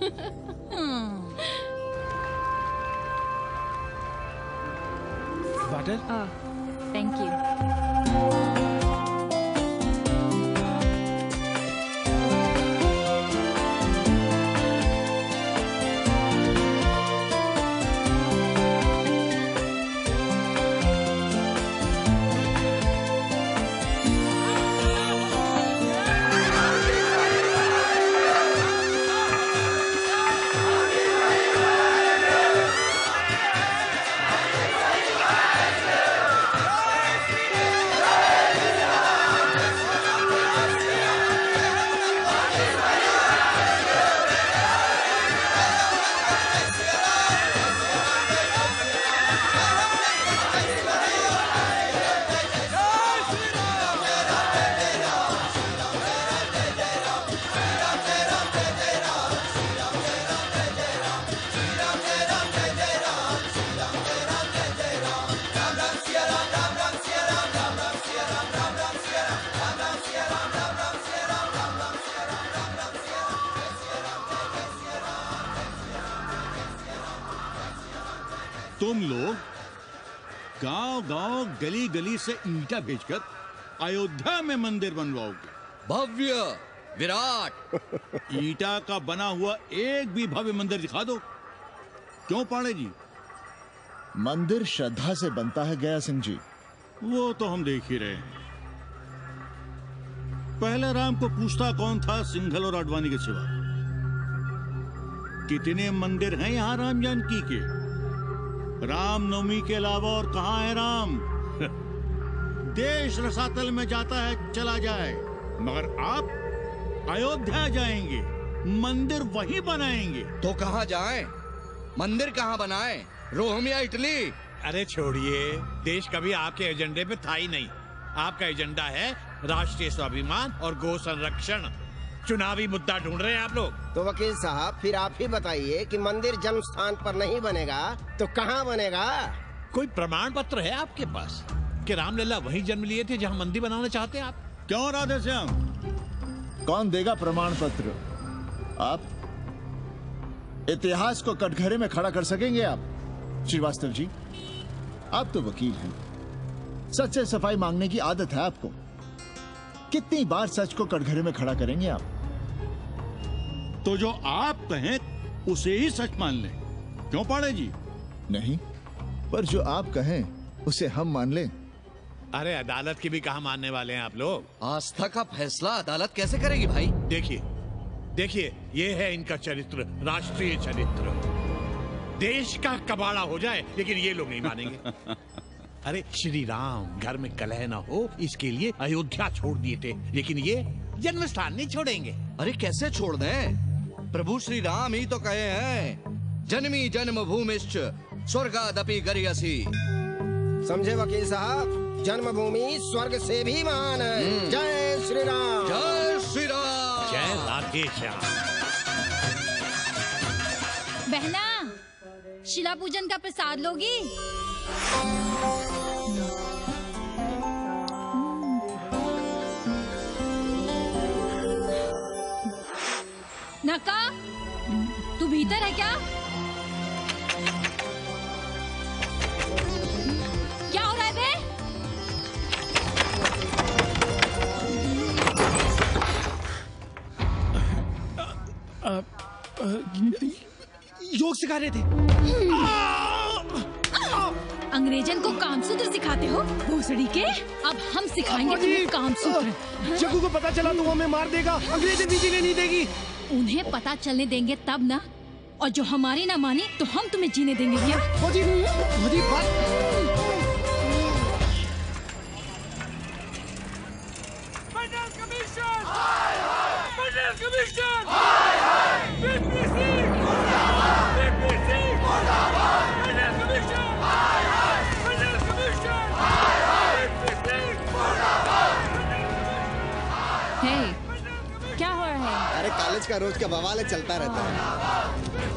वाटर? Thank you. तुम लोग गांव गांव गली गली से ईंटा भेजकर अयोध्या में मंदिर बनवाओगे। भव्य विराट ईटा का बना हुआ एक भी भव्य मंदिर दिखा दो। क्यों पाड़े जी? मंदिर श्रद्धा से बनता है गया सिंह जी। वो तो हम देख ही रहे हैं। पहले राम को पूछता कौन था सिंघल और आडवाणी के सिवा? कितने मंदिर हैं यहाँ राम जानकी के? रामनवमी के अलावा और कहाँ है राम? देश रसातल में जाता है चला जाए, मगर आप अयोध्या जाएंगे, मंदिर वहीं बनाएंगे। तो कहाँ जाएं? मंदिर कहाँ बनाएं? रोम या इटली? अरे छोड़िए, देश कभी आपके एजेंडे पे था ही नहीं। आपका एजेंडा है राष्ट्रीय स्वाभिमान और गौ संरक्षण। चुनावी मुद्दा ढूंढ रहे हैं आप लोग। तो वकील साहब फिर आप ही बताइए कि मंदिर जन्म स्थान पर नहीं बनेगा तो कहाँ बनेगा? कोई प्रमाण पत्र है आपके पास कि रामलला वहीं जन्म लिए थे जहाँ मंदिर बनाना चाहते हैं आप? क्यों राधे श्याम? कौन देगा प्रमाण पत्र? आप इतिहास को कटघरे में खड़ा कर सकेंगे आप? श्रीवास्तव जी, आप तो वकील हैं, सच से सफाई मांगने की आदत है आपको। कितनी बार सच को कटघरे में खड़ा करेंगे आप? तो जो आप कहें उसे ही सच मान लें। क्यों पाड़े जी? नहीं, पर जो आप कहें उसे हम मान लें। अरे अदालत की भी कहाँ मानने वाले हैं आप लोग? आस्था का फैसला अदालत कैसे करेगी भाई? देखिए देखिए, ये है इनका चरित्र, राष्ट्रीय चरित्र। देश का कबाड़ा हो जाए लेकिन ये लोग नहीं मानेंगे। अरे श्री राम घर में कलह ना हो इसके लिए अयोध्या छोड़ दिए थे, लेकिन ये जन्म स्थान नहीं छोड़ेंगे। अरे कैसे छोड़ दें? प्रभु श्री राम ही तो कहे हैं, जन्मी जन्म भूमिश्च स्वर्गादपि गरियसी। समझे वकील साहब, जन्मभूमि स्वर्ग से भी महान है। जय श्री राम। जय श्री राम। जय राधे श्याम। बहना, शिला पूजन का प्रसाद लोगी? नका, तू भीतर है क्या? क्या हो रहा है बे? योग सिखा रहे थे। अंग्रेजन को कामसूत्र सिखाते हो भोसड़ी के? अब हम सिखाएंगे तुम्हें कामसूत्र। जग्गू को पता चला तो वो हमें मार देगा, अंग्रेजन भी जीने नहीं देगी। उन्हें पता चलने देंगे तब ना, और जो हमारी ना मानी तो हम तुम्हें जीने देंगे क्या? फौजी, फौजी बात। क्या हो रहा है? अरे कॉलेज का रोज का बवाल चलता रहता है।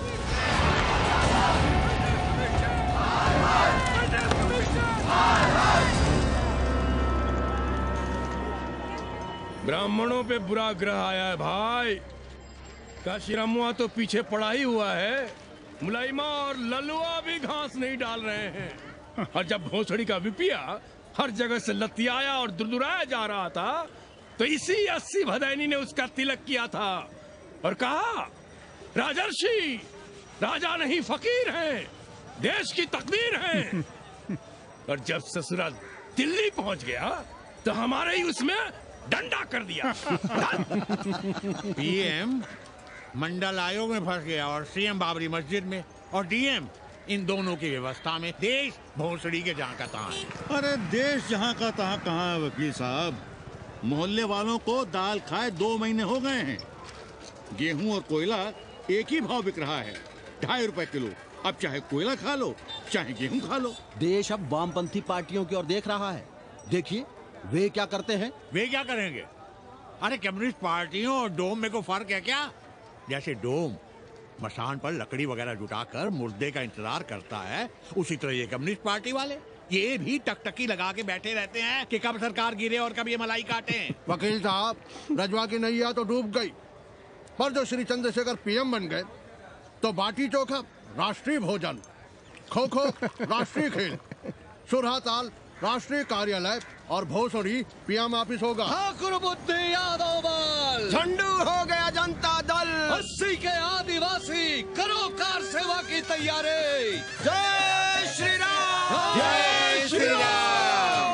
ब्राह्मणों पे बुरा ग्रह आया है भाई। काशीरामुआ तो पीछे पड़ा ही हुआ है, मुलाइमा और ललुआ भी घास नहीं डाल रहे हैं। और जब भोसड़ी का विपिया हर जगह से लतियाया और दुरदुराया जा रहा था, तो इसी अस्सी भदैनी ने उसका तिलक किया था और कहा, राजर्षि राजा नहीं फकीर हैं, देश की तकदीर हैं। और जब ससुराल दिल्ली पहुंच गया तो हमारे ही उसमें डंडा कर दिया। पीएम मंडल आयोग में फंस गया और सीएम बाबरी मस्जिद में, और डीएम इन दोनों की व्यवस्था में। देश भोसड़ी के जहाँ का तहाँ है। अरे देश जहाँ का तहाँ कहाँ है वकील साहब? मोहल्ले वालों को दाल खाए दो महीने हो गए हैं। गेहूं और कोयला एक ही भाव बिक रहा है, ढाई रुपए किलो। अब चाहे कोयला खा लो चाहे गेहूं खा लो। देश अब वामपंथी पार्टियों की ओर देख रहा है। देखिए वे क्या करते हैं। वे क्या करेंगे? अरे कम्युनिस्ट पार्टियों और डोम में को फर्क है क्या? जैसे डोम मसान पर लकड़ी वगैरह जुटाकर मुर्दे का इंतजार करता है, उसी तरह ये कम्युनिस्ट पार्टी वाले ये भी टकटकी लगा के बैठे रहते हैं कि कब सरकार गिरे और कब ये मलाई काटे। वकील साहब, रजवा की नैया तो डूब गई, पर जो श्री चंद्रशेखर पीएम बन गए तो बाटी चोखा राष्ट्रीय भोजन, खो खो राष्ट्रीय खेल, सुरहा ताल राष्ट्रीय कार्यालय और भोसड़ी पीएम ऑफिस होगा। ठाकुर बुद्धि यादव बल, झंडू हो गया जनता दल, अस्सी के आदिवासी करो कार सेवा की तैयारी। जय श्री राम, जय श्री राम।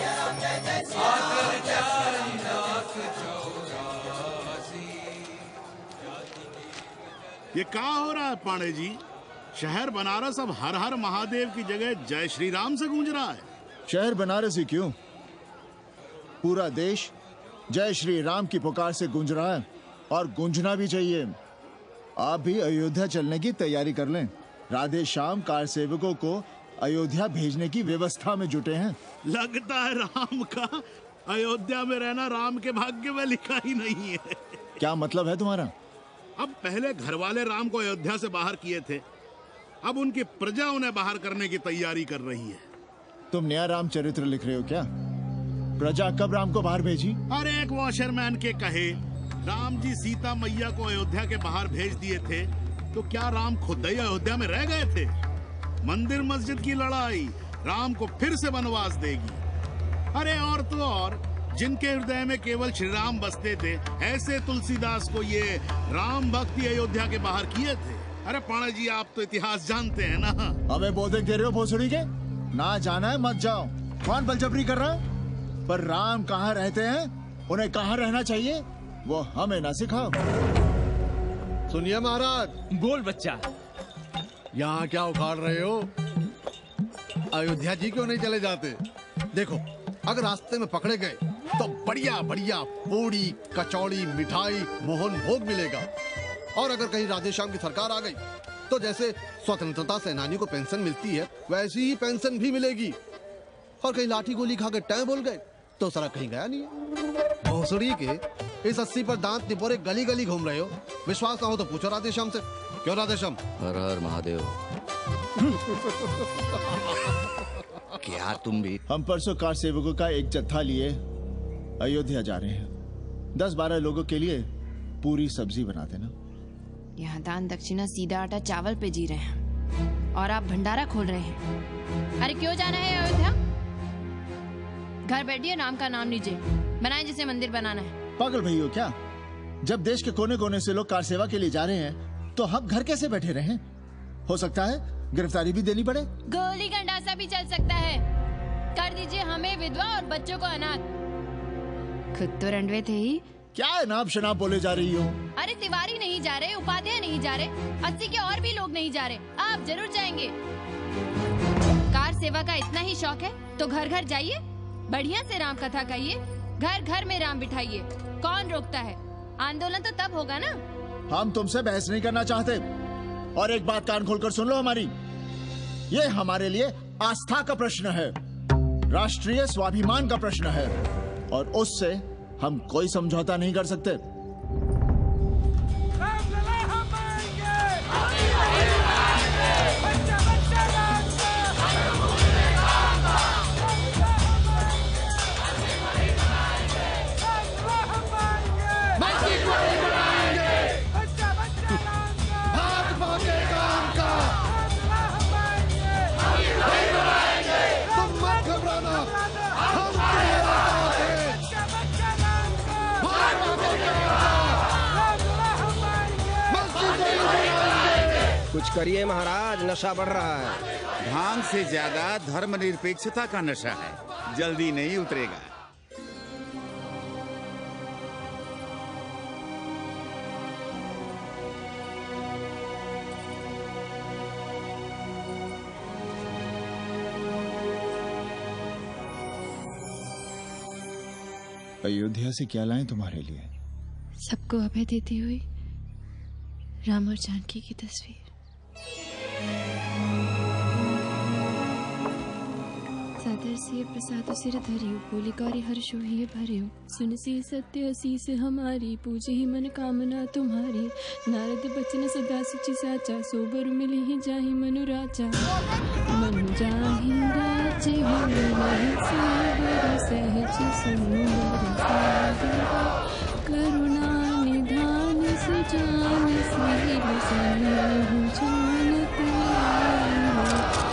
ये क्या हो रहा है पांडे जी? शहर बनारस अब हर हर महादेव की जगह जय श्री राम से गूंज रहा है। शहर बनारस ही क्यों, पूरा देश जय श्री राम की पुकार से गूंज रहा है और गूंजना भी चाहिए। आप भी अयोध्या चलने की तैयारी कर लें। राधे श्याम कार सेवकों को अयोध्या भेजने की व्यवस्था में जुटे हैं। लगता है राम का अयोध्या में रहना राम के भाग्य में लिखा ही नहीं है। क्या मतलब है तुम्हारा? अब पहले घर वाले राम को अयोध्या से बाहर किए थे, अब उनकी प्रजा उन्हें बाहर करने की तैयारी कर रही है। तुम नया राम चरित्र लिख रहे हो क्या? प्रजा कब राम को बाहर भेजी? अरे एक वॉशरमैन के कहे राम जी सीता मैया को अयोध्या के बाहर भेज दिए थे, तो क्या राम खुद ही अयोध्या में रह गए थे? मंदिर मस्जिद की लड़ाई राम को फिर से वनवास देगी। अरे और तो और जिनके हृदय में केवल श्री राम बसते थे, ऐसे तुलसीदास को ये राम भक्ति अयोध्या के बाहर किए थे। अरे पाणा जी, आप तो इतिहास जानते हैं ना। हमें बोधक दे रहे हो भोसड़ी के? ना जाना है मत जाओ। कौन बलजबरी कर रहा है? पर राम कहाँ रहते हैं, उन्हें कहाँ रहना चाहिए, वो हमें ना सिखाओ। सुनिए महाराज। बोल बच्चा। यहाँ क्या उखाड़ रहे हो? अयोध्या जी क्यों नहीं चले जाते? देखो, अगर रास्ते में पकड़े गए तो बढ़िया बढ़िया पूड़ी कचौड़ी मिठाई मोहन भोग मिलेगा। और अगर कहीं राधे श्याम की सरकार आ गई तो जैसे स्वतंत्रता सेनानियों को पेंशन मिलती है, वैसी ही पेंशन भी मिलेगी। और कहीं लाठी गोली खा के टैं बोल गए तो सारा कहीं गया नहीं है। भोसड़ी के इस अस्सी पर दांत निपोरे गली गली घूम रहे हो। विश्वास ना हो तो पूछो राधे श्याम से। क्यों राधे श्याम? हर हर महादेव। क्या तुम भी? हम परसों कार सेवकों का एक जत्था लिए अयोध्या जा रहे हैं। दस बारह लोगों के लिए पूरी सब्जी बना देना। यहाँ दान दक्षिणा सीधा आटा चावल पे जी रहे हैं और आप भंडारा खोल रहे हैं। अरे क्यों जाना है अयोध्या? घर बैठिए, राम का नाम लीजिए, बनाए जिसे मंदिर बनाना है। पागल भैया क्या? जब देश के कोने कोने से लोग कार सेवा के लिए जा रहे हैं तो हम घर कैसे बैठे रहें? हो सकता है गिरफ्तारी भी देनी पड़े। गोली गंडासा भी चल सकता है। कर दीजिए हमें विधवा और बच्चों को अनाथ। खुद तो रंडवे थे ही। क्या नाप शनाप बोले जा रही हो? अरे तिवारी नहीं जा रहे, उपाध्याय नहीं जा रहे, अस्सी के और भी लोग नहीं जा रहे। आप जरूर जाएंगे। कार सेवा का इतना ही शौक है तो घर घर जाइए, बढ़िया से राम कथा कहिए, घर घर में राम बिठाइए। कौन रोकता है? आंदोलन तो तब होगा ना। हम तुमसे बहस नहीं करना चाहते। और एक बात कान खोलकर सुन लो हमारी, ये हमारे लिए आस्था का प्रश्न है, राष्ट्रीय स्वाभिमान का प्रश्न है, और उससे हम कोई समझौता नहीं कर सकते। कुछ करिए महाराज, नशा बढ़ रहा है। भांग से ज्यादा धर्मनिरपेक्षता का नशा है, जल्दी नहीं उतरेगा। अयोध्या से क्या लाएं तुम्हारे लिए? सबको अभय देती हुई राम और जानकी की तस्वीर। सादर से प्रसाद सिर धरियो, बोली गौरी हर्षो ही भरियो, सुन सी सत्य असीस हमारी, पूजे ही मन कामना तुम्हारी। नारद बचन सदा सुचि साचा, सोबर मिली ही जाहि मनु राजा। मनु जाहि राजे होने नहीं सोबर, सहज सुंदर सागर, करुणा निधान सुजान, सिर सन्मुख जानत आए।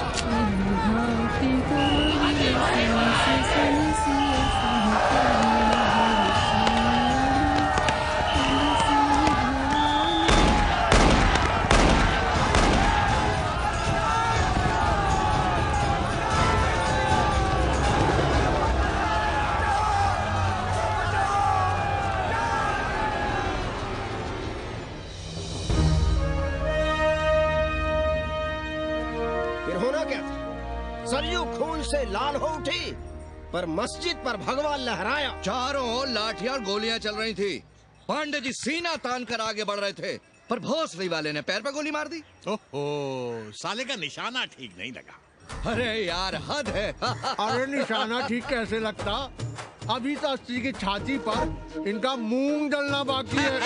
खून से लाल हो उठी, पर मस्जिद पर भगवा लहराया। चारों ओर लाठियां और गोलियां चल रही थी। पांडे जी सीना तान कर आगे बढ़ रहे थे, पर भोसड़ी वाले ने पैर पर गोली मार दी। ओहो, साले का निशाना ठीक नहीं लगा। अरे यार हद है। अरे निशाना ठीक कैसे लगता? अभी तो अस्सी की छाती पर इनका मूंग डलना बाकी है।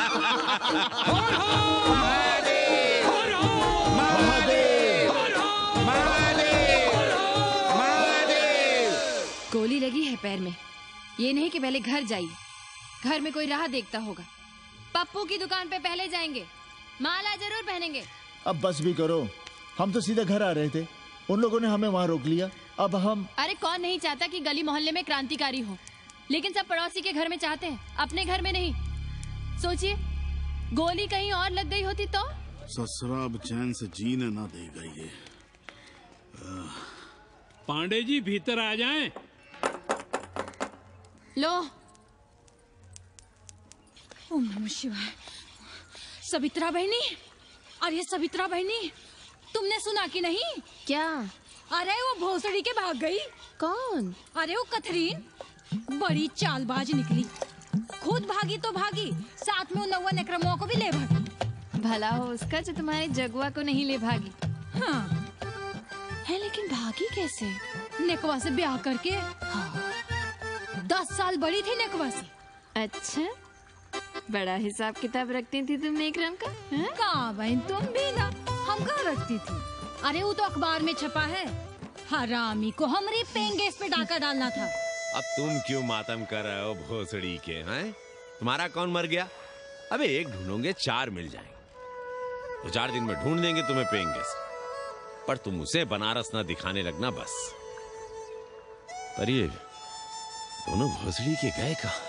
गोली लगी है पैर में, ये नहीं कि पहले घर जाइए, घर में कोई राह देखता होगा। पप्पू की दुकान पे पहले जाएंगे, माला जरूर पहनेंगे। अब बस भी करो, हम तो सीधे घर आ रहे थे, उन लोगों ने हमें वहाँ रोक लिया। अब हम अरे कौन नहीं चाहता कि गली मोहल्ले में क्रांतिकारी हो, लेकिन सब पड़ोसी के घर में चाहते हैं, अपने घर में नहीं। सोचिए, गोली कहीं और लग गई होती तो? ससुरा अब चैन से जीने ना देगा ये। पांडे जी भीतर आ जाएं। लो। ओम नमः शिवाय। सवित्रा बहनी, अरे सवित्रा बहनी, तुमने सुना कि नहीं? क्या? अरे वो भोसड़ी के भाग गई। कौन? अरे वो कथरीन, बड़ी चालबाज निकली। खुद भागी तो भागी, साथ में उन नौवा नेक्रमुआ को भी ले भागी। भला हो उसका जो तुम्हारे जगुआ को नहीं ले भागी। हाँ है, लेकिन भागी कैसे? नेकवा से ब्याह करके। हाँ। दस साल बड़ी थी नेकवा से। अच्छा, बड़ा हिसाब किताब रखती थी तुम नेक्रम का? कहाँ बहन, तुम भी ना, हम कहाँ रखती थी? अरे वो तो अखबार में छपा है, हरामी को हमरे पेंगेस पे डाका डालना था। अब तुम क्यों मातम कर रहे हो भोसड़ी के? हैं? तुम्हारा कौन मर गया? अबे एक ढूंढोगे चार मिल जाएंगे, तो चार दिन में ढूंढ देंगे तुम्हें पेंगे, पर तुम उसे बनारस ना दिखाने लगना बस। पर ये दोनों भोसड़ी के गए कहाँ?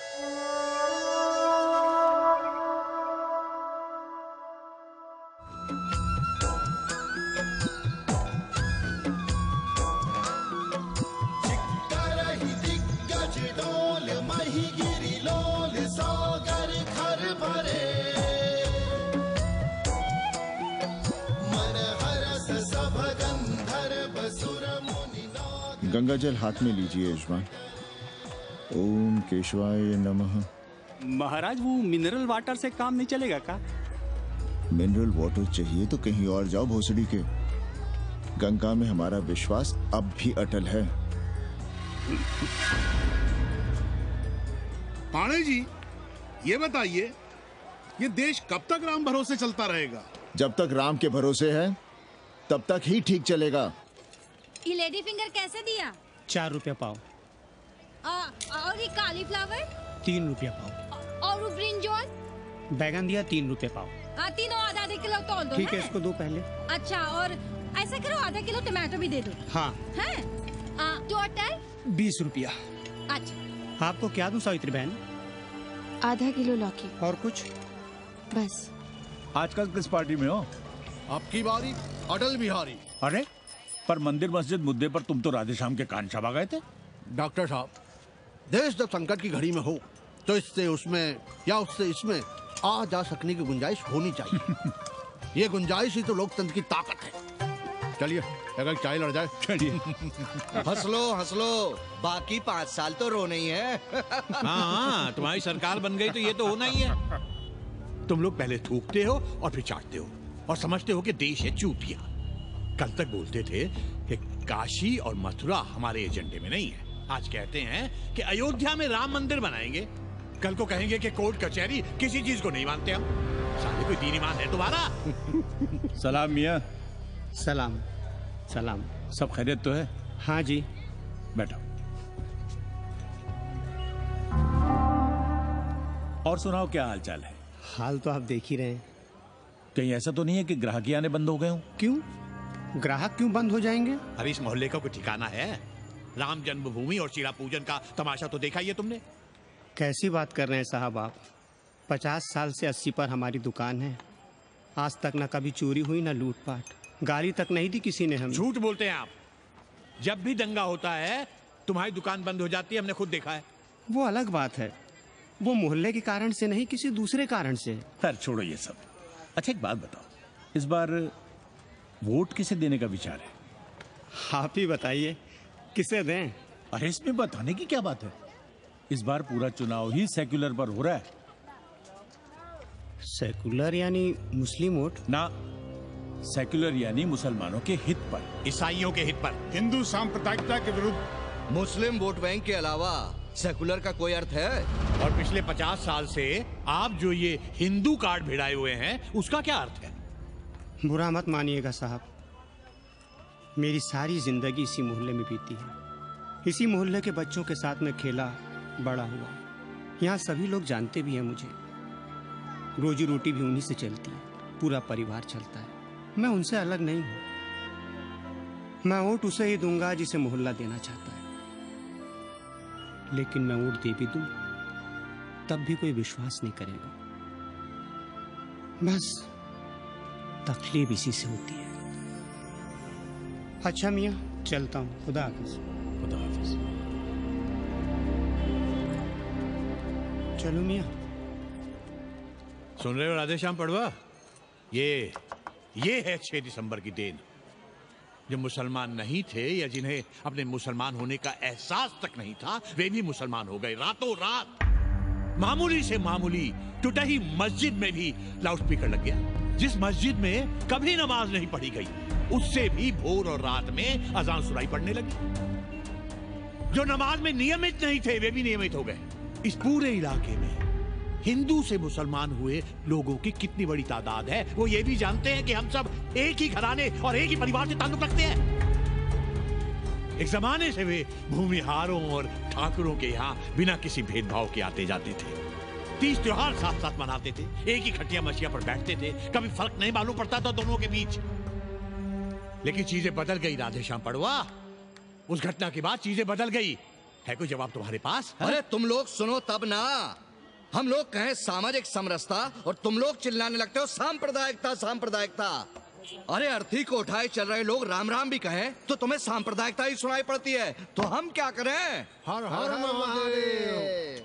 गंगा जल हाथ में लीजिए यजमान। ओम केशवाय नमः। महाराज वो मिनरल वाटर से काम नहीं चलेगा का? मिनरल वाटर चाहिए तो कहीं और जाओ भोसड़ी के। गंगा में हमारा विश्वास अब भी अटल है। पाणे जी, ये बताइए, ये देश कब तक राम भरोसे चलता रहेगा? जब तक राम के भरोसे है तब तक ही ठीक चलेगा। ये लेडी फिंगर कैसे दिया? चार रुपया पाव। आ, और ये कालीफ्लावर? तीन रुपया पाव। और वो ब्रिंजॉल? बैगन दिया तीन रुपया पाव। आ, तीनों आधा आधा किलो तोल दो। ठीक है, इसको दो पहले। अच्छा, और ऐसा करो आधा किलो टमाटो भी दे दो। हाँ। हैं? आ, टोटल बीस रुपया। अच्छा, आपको क्या दूं सावित्री बहन? आधा किलो लौकी। और कुछ? बस। आजकल किस पार्टी में हो? आपकी बारी अटल बिहारी। अरे पर मंदिर मस्जिद मुद्दे पर तुम तो राधे श्याम के कान छबा गए थे। डॉक्टर साहब, देश जब संकट की घड़ी में हो तो इससे उसमें या उससे इसमें आ जा सकने की गुंजाइश होनी चाहिए। ये गुंजाइश ही तो लोकतंत्र की ताकत है। चलिए अगर चाय लड़ जाए। चलिए। हंस लो हंस लो, बाकी पाँच साल तो रोना ही है। हाँ, तुम्हारी सरकार बन गई तो ये तो होना ही है। तुम लोग पहले थूकते हो और फिर चाटते हो और समझते हो कि देश है चूतिया। कल तक बोलते थे कि काशी और मथुरा हमारे एजेंडे में नहीं है, आज कहते हैं कि अयोध्या में राम मंदिर बनाएंगे, कल को कहेंगे कि कोर्ट कचहरी किसी चीज को नहीं मानते हम। साले कोई दीन ईमान है तुम्हारा? सलाम मियाँ। सलाम सलाम। सब खैरियत तो है? हाँ जी। बैठो। और सुनाओ, क्या हाल चाल है? हाल तो आप देख ही रहे हैं। कहीं ऐसा तो नहीं है कि ग्राहकी आने बंद हो गए हो? क्यों? ग्राहक क्यों बंद हो जाएंगे? अरे इस मोहल्ले का कोई ठिकाना है? राम जन्मभूमि और शिला पूजन का तमाशा तो देखा ही है तुमने। कैसी बात कर रहे हैं साहब आप? पचास साल से अस्सी पर हमारी दुकान है, आज तक ना कभी चोरी हुई ना लूटपाट, गाली तक नहीं दी किसी ने हमें। झूठ बोलते हैं आप। जब भी दंगा होता है तुम्हारी दुकान बंद हो जाती है, हमने खुद देखा है। वो अलग बात है, वो मोहल्ले के कारण से नहीं, किसी दूसरे कारण से। खैर छोड़ो ये सब। अच्छा एक बात बताओ, इस बार वोट किसे देने का विचार है? आप ही बताइए किसे दें? अरे इसमें बताने की क्या बात है? इस बार पूरा चुनाव ही सेक्युलर पर हो रहा है। सेकुलर यानी मुस्लिम वोट? ना, सेक्युलर यानी मुसलमानों के हित पर, ईसाइयों के हित पर, हिंदू सांप्रदायिकता के विरुद्ध। मुस्लिम वोट बैंक के अलावा सेकुलर का कोई अर्थ है? और पिछले पचास साल से आप जो ये हिंदू कार्ड भिड़ाए हुए हैं उसका क्या अर्थ है? बुरा मत मानिएगा साहब, मेरी सारी जिंदगी इसी मोहल्ले में बीती है। इसी मोहल्ले के बच्चों के साथ में खेला बड़ा हुआ। यहाँ सभी लोग जानते भी हैं मुझे। रोजी रोटी भी उन्हीं से चलती है, पूरा परिवार चलता है। मैं उनसे अलग नहीं हूँ। मैं वोट उसे ही दूंगा जिसे मोहल्ला देना चाहता है। लेकिन मैं वोट दे भी दूं तब भी कोई विश्वास नहीं करेगा। बस तकलीफ इसी से होती है। अच्छा मियाँ, चलता हूँ। खुदा हाफिज। खुदा हाफिज। चलो मियाँ। सुन रहे हो राधेश्याम पड़वा? ये ये है छह दिसंबर की देन। जो मुसलमान नहीं थे या जिन्हें अपने मुसलमान होने का एहसास तक नहीं था, वे भी मुसलमान हो गए रातों रात। मामूली से मामूली टूटी मस्जिद में भी लाउडस्पीकर लग गया। जिस मस्जिद में कभी नमाज नहीं पढ़ी गई, उससे भी भोर और रात में अजान सुनाई पड़ने लगी। जो नमाज में नियमित नहीं थे, वे भी नियमित हो गए। इस पूरे इलाके में हिंदू से मुसलमान हुए लोगों की कितनी बड़ी तादाद है, वो ये भी जानते हैं कि हम सब एक ही घराने और एक ही परिवार से ताल्लुक रखते हैं। एक जमाने से वे भूमिहारों और ठाकुरों के यहाँ बिना किसी भेदभाव के आते जाते थे। तीज त्योहार साथ साथ मनाते थे, एक ही खटिया मछिया पर बैठते थे। कभी फर्क नहीं मालूम पड़ता था दोनों के बीच। लेकिन चीजें बदल गई राधेश्याम पड़वा। उस घटना के बाद चीजें बदल गई। है कोई जवाब तुम्हारे पास? अरे तुम लोग सुनो तब ना। हम लोग कहें सामाजिक समरसता और तुम लोग चिल्लाने लगते हो सांप्रदायिकता सांप्रदायिकता। अरे अर्थी को उठाए चल रहे लोग राम राम भी कहें तो तुम्हें सांप्रदायिकता ही सुनाई पड़ती है। तो हम क्या करें? हर हर महादेव।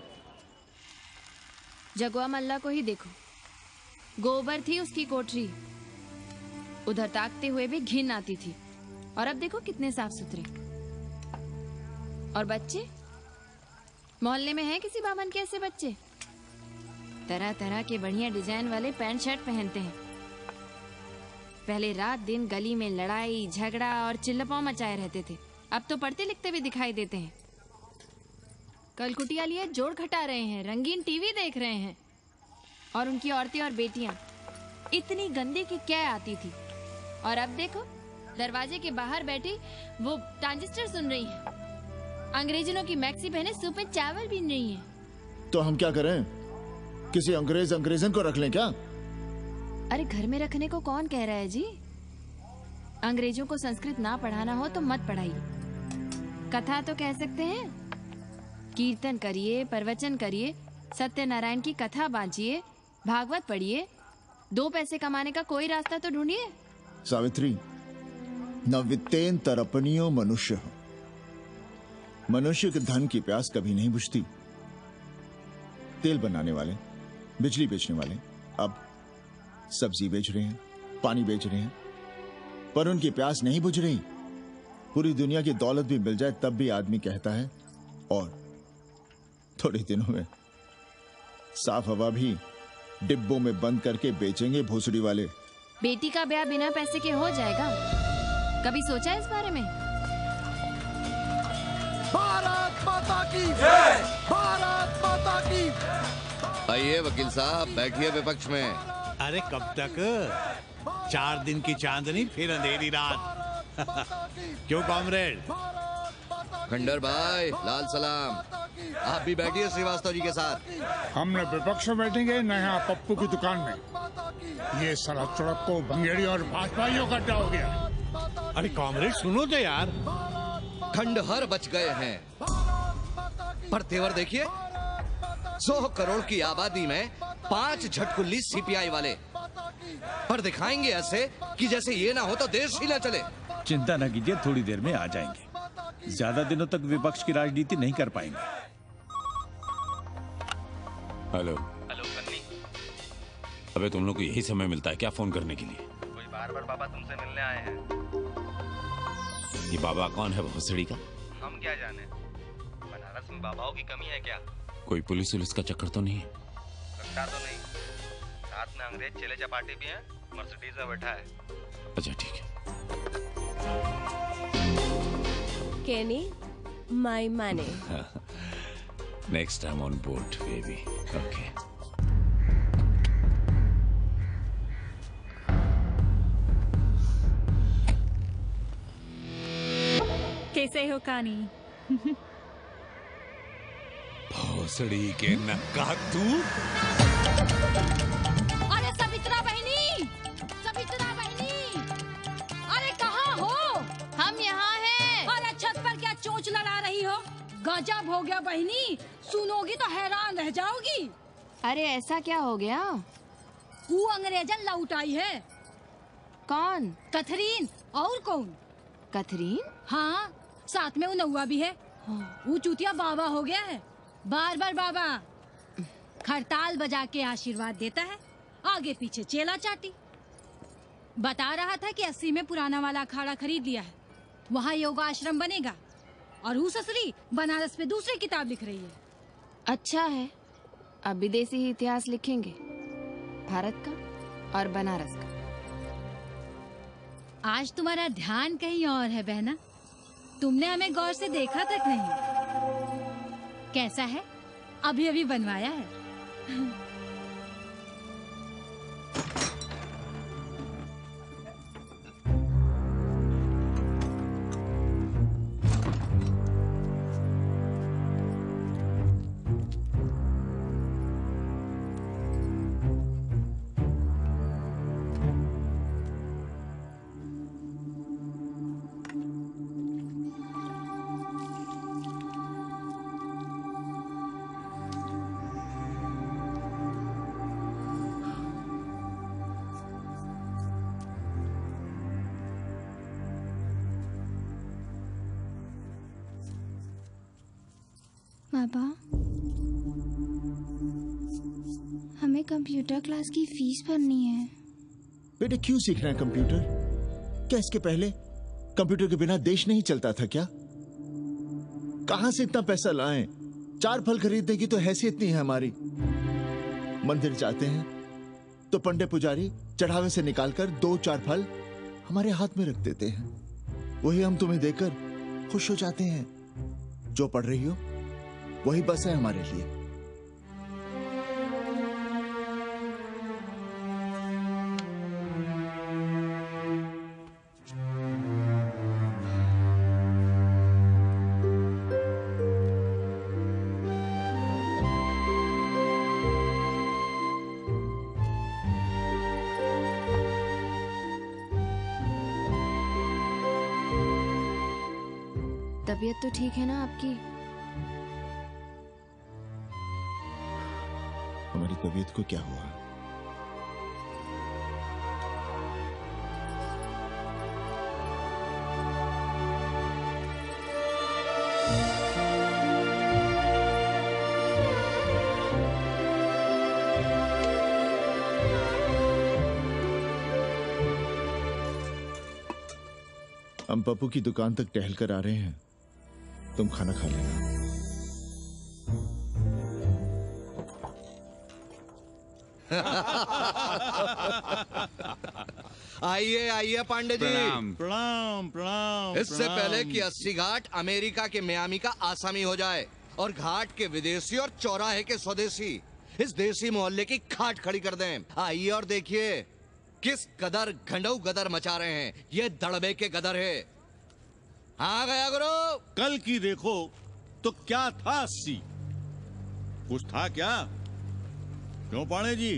जगवा मल्ला को ही देखो, गोबर थी उसकी कोठरी, उधर ताकते हुए भी घिन आती थी। और अब देखो कितने साफ सुथरे। और बच्चे, मोहल्ले में हैं किसी बामन के ऐसे बच्चे? तरह तरह के बढ़िया डिजाइन वाले पैंट शर्ट पहनते हैं। पहले रात दिन गली में लड़ाई झगड़ा और चिल्लपाव मचाए रहते थे, अब तो पढ़ते लिखते भी दिखाई देते हैं। कल कुटिया लिए जोड़ घटा रहे हैं, रंगीन टीवी देख रहे हैं। और उनकी औरतें और बेटियां इतनी गंदी की क्या आती थी। और अब देखो दरवाजे के बाहर बैठी वो ट्रांजिस्टर सुन रही है। अंग्रेजनों की मैक्सी पहने सूप में चावल भी नहीं है। तो हम क्या करें? किसी अंग्रेज अंग्रेजन को रख लें क्या? अरे घर में रखने को कौन कह रहा है जी? अंग्रेजों को संस्कृत ना पढ़ाना हो तो मत पढ़ाइए। कथा तो कह सकते हैं, कीर्तन करिए, प्रवचन करिए, सत्यनारायण की कथा बांचिए, भागवत पढ़िए। दो पैसे कमाने का कोई रास्ता तो ढूंढिए। सावित्री, न वित्तेन तरपनियो मनुष्य। मनुष्य के धन की प्यास कभी नहीं बुझती। तेल बनाने वाले, बिजली बेचने वाले अब सब्जी बेच रहे हैं, पानी बेच रहे हैं, पर उनकी प्यास नहीं बुझ रही। पूरी दुनिया की दौलत भी मिल जाए तब भी आदमी कहता है और थोड़े दिनों में साफ हवा भी डिब्बों में बंद करके बेचेंगे भोसड़ी वाले। बेटी का ब्याह बिना पैसे के हो जाएगा? कभी सोचा है इस बारे में? भारत माता की जय! भारत माता की। आइए वकील साहब, बैठिए विपक्ष में। अरे कब तक? चार दिन की चांदनी फिर अंधेरी रात। क्यों कॉमरेड? खंडर भाई, लाल सलाम। आप भी बैठिए श्रीवास्तव जी के साथ। हम न विपक्ष में बैठेंगे न यहाँ पप्पू की दुकान में। ये साला चुड़क को भंगेड़ी और भाजपाइयों का अड्डा हो गया। अरे कॉमरेड सुनो तो यार। खंडहर बच गए हैं, पर तेवर देखिए, सौ करोड़ की आबादी में पांच झटकुल्ली सीपीआई वाले, पर दिखाएंगे ऐसे कि जैसे ये ना हो तो देश ही ना चले। चिंता न कीजिए, थोड़ी देर में आ जाएंगे। ज्यादा दिनों तक विपक्ष की राजनीति नहीं कर पाएंगे। हेलो हेलो कन्नी। अबे तुम लोग को यही समय मिलता है क्या फोन करने के लिए? कोई बार बार पापा तुमसे मिलने आए हैं। ये बाबा कौन है भोसड़ी का? हम क्या जाने, बनारस में बाबाओं की कमी है क्या? कोई पुलिस उलिस का चक्कर तो नहीं है? लगता तो नहीं। साथ में अंग्रेज चेले चपाटी भी हैं, मर्सिडीज में बैठा है। अच्छा ठीक है। Kenny, my money. Next time on board, baby. Okay. कैसे हो कानी? भोसड़ी के नक्का तू। अरे सवित्रा बहनी, सवित्रा बहनी, अरे कहाँ हो? हम यहाँ हैं। अरे छत पर क्या चोंच लड़ा रही हो? गजब हो गया बहनी, सुनोगी तो हैरान रह जाओगी। अरे ऐसा क्या हो गया? वो अंग्रेजन लौट आई है। कौन? कथरीन। और कौन? कथरीन? हाँ, साथ में वो नौवा भी है। वो चूतिया बाबा हो गया है। बार बार बाबा खरताल बजा के आशीर्वाद देता है, आगे पीछे चेला चाटी। बता रहा था कि अस्सी में पुराना वाला अखाड़ा खरीद लिया है, वहाँ योगा आश्रम बनेगा। और वो ससुरी बनारस पे दूसरी किताब लिख रही है। अच्छा है, अब विदेशी ही इतिहास लिखेंगे, भारत का और बनारस का। आज तुम्हारा ध्यान कहीं और है बहना, तुमने हमें गौर से देखा तक नहीं। कैसा है? अभी अभी बनवाया है। पापा, हमें कंप्यूटर क्लास की फीस भरनी है। बेटे क्यों सीखना है कंप्यूटर? क्या इसके पहले कंप्यूटर के बिना देश नहीं चलता था क्या? कहां से इतना पैसा लाएं? चार फल खरीदने की तो हैसियत नहीं है हमारी। मंदिर जाते हैं तो पंडे पुजारी चढ़ावे से निकालकर दो चार फल हमारे हाथ में रख देते हैं, वही हम तुम्हें देकर खुश हो जाते हैं। जो पढ़ रही हो वही बस है हमारे लिए। तबीयत तो ठीक है ना आपकी? हमारी तबीयत को क्या हुआ? हम पप्पू की दुकान तक टहल कर आ रहे हैं, तुम खाना खा लेना। आइए आइए पांडे जी। प्रणाम प्रणाम प्रणाम। इससे पहले कि अस्सी घाट अमेरिका के मियामी का आसामी हो जाए और घाट के विदेशी और चौराहे के स्वदेशी इस देसी मोहल्ले की खाट खड़ी कर दें, आइए और देखिए किस कदर घंडऊ गदर मचा रहे हैं ये दड़बे के गदर है। हाँ गया गुरु। कल की देखो तो क्या था अस्सी, कुछ था क्या? क्यों पांडे जी?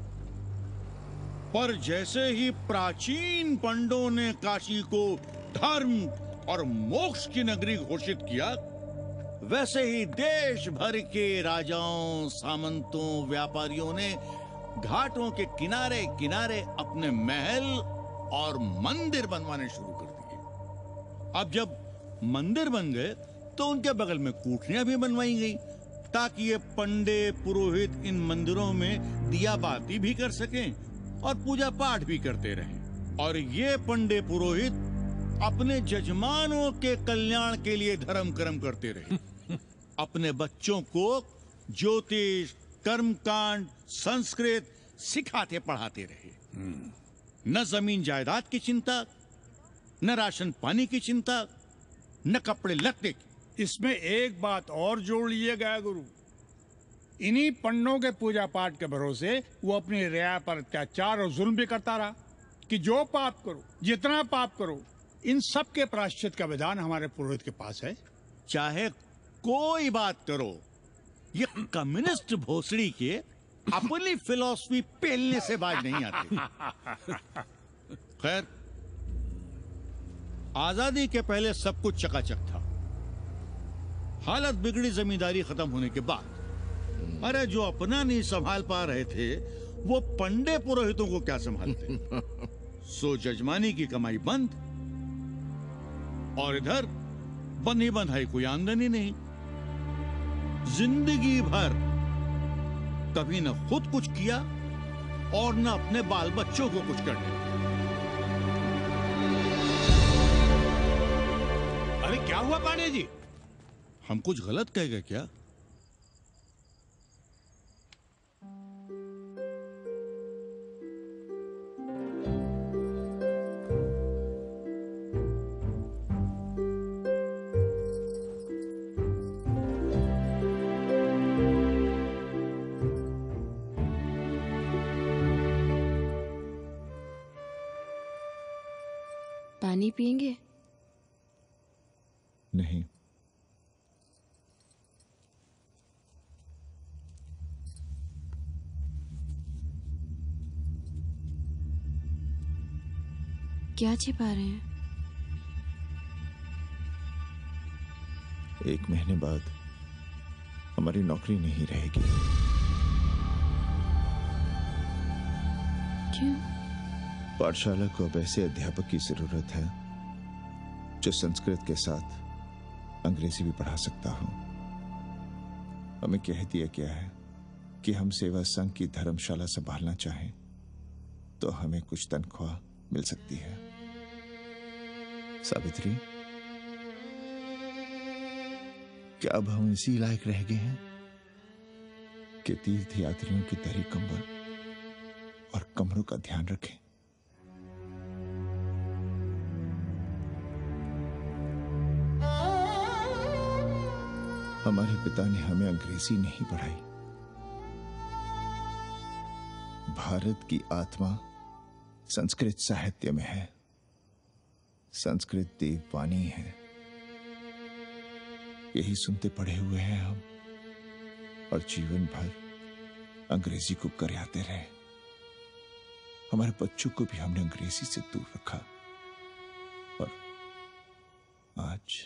पर जैसे ही प्राचीन पंडों ने काशी को धर्म और मोक्ष की नगरी घोषित किया, वैसे ही देश भर के राजाओं, सामंतों, व्यापारियों ने घाटों के किनारे किनारे अपने महल और मंदिर बनवाने शुरू कर दिए। अब जब मंदिर बन गए तो उनके बगल में कोठरियां भी बनवाई गई ताकि ये पंडे पुरोहित इन मंदिरों में दिया बाती भी कर सकें और पूजा पाठ भी करते रहें। और ये पंडे पुरोहित अपने जजमानों के कल्याण के लिए धर्म कर्म करते रहे। अपने बच्चों को ज्योतिष, कर्मकांड, संस्कृत सिखाते पढ़ाते रहे। न जमीन जायदाद की चिंता, न राशन पानी की चिंता, न कपड़े लत्ते की। इसमें एक बात और जोड़ लीजिएगा गुरु, इन्हीं पंडों के पूजा पाठ के भरोसे वो अपनी रिया पर अत्याचार और जुल्म भी करता रहा कि जो पाप करो, जितना पाप करो, इन सब के प्रायश्चित का विधान हमारे पुरोहित के पास है। चाहे कोई बात करो, ये कम्युनिस्ट भोसड़ी के अपनी फिलॉसफी पेलने से बाज नहीं आती। खैर, आजादी के पहले सब कुछ चकाचक था। हालत बिगड़ी जमींदारी खत्म होने के बाद। अरे जो अपना नहीं संभाल पा रहे थे वो पंडे पुरोहितों को क्या संभालते। सो जजमानी की कमाई बंद, और इधर बंधी बंधाई कोई आमदनी नहीं। जिंदगी भर कभी न खुद कुछ किया और न अपने बाल बच्चों को कुछ करने। अरे क्या हुआ पांडे जी? हम कुछ गलत कह गए क्या? पानी पिएंगे? नहीं। क्या छिपा रहे हैं? एक महीने बाद हमारी नौकरी नहीं रहेगी। क्यों? पाठशाला को अब ऐसे अध्यापक की जरूरत है जो संस्कृत के साथ अंग्रेजी भी पढ़ा सकता हो। हमें कह दिया गया है कि हम सेवा संघ की धर्मशाला संभालना चाहें तो हमें कुछ तनख्वाह मिल सकती है। सावित्री, क्या अब हम इसी लायक रह गए हैं कि तीर्थ यात्रियों की दरी कंबल और कमरों का ध्यान रखें? हमारे पिता ने हमें अंग्रेजी नहीं पढ़ाई। भारत की आत्मा संस्कृत साहित्य में है। संस्कृत देववाणी है। यही सुनते पढ़े हुए हैं हम, और जीवन भर अंग्रेजी को करियाते रहे। हमारे बच्चों को भी हमने अंग्रेजी से दूर रखा, और आज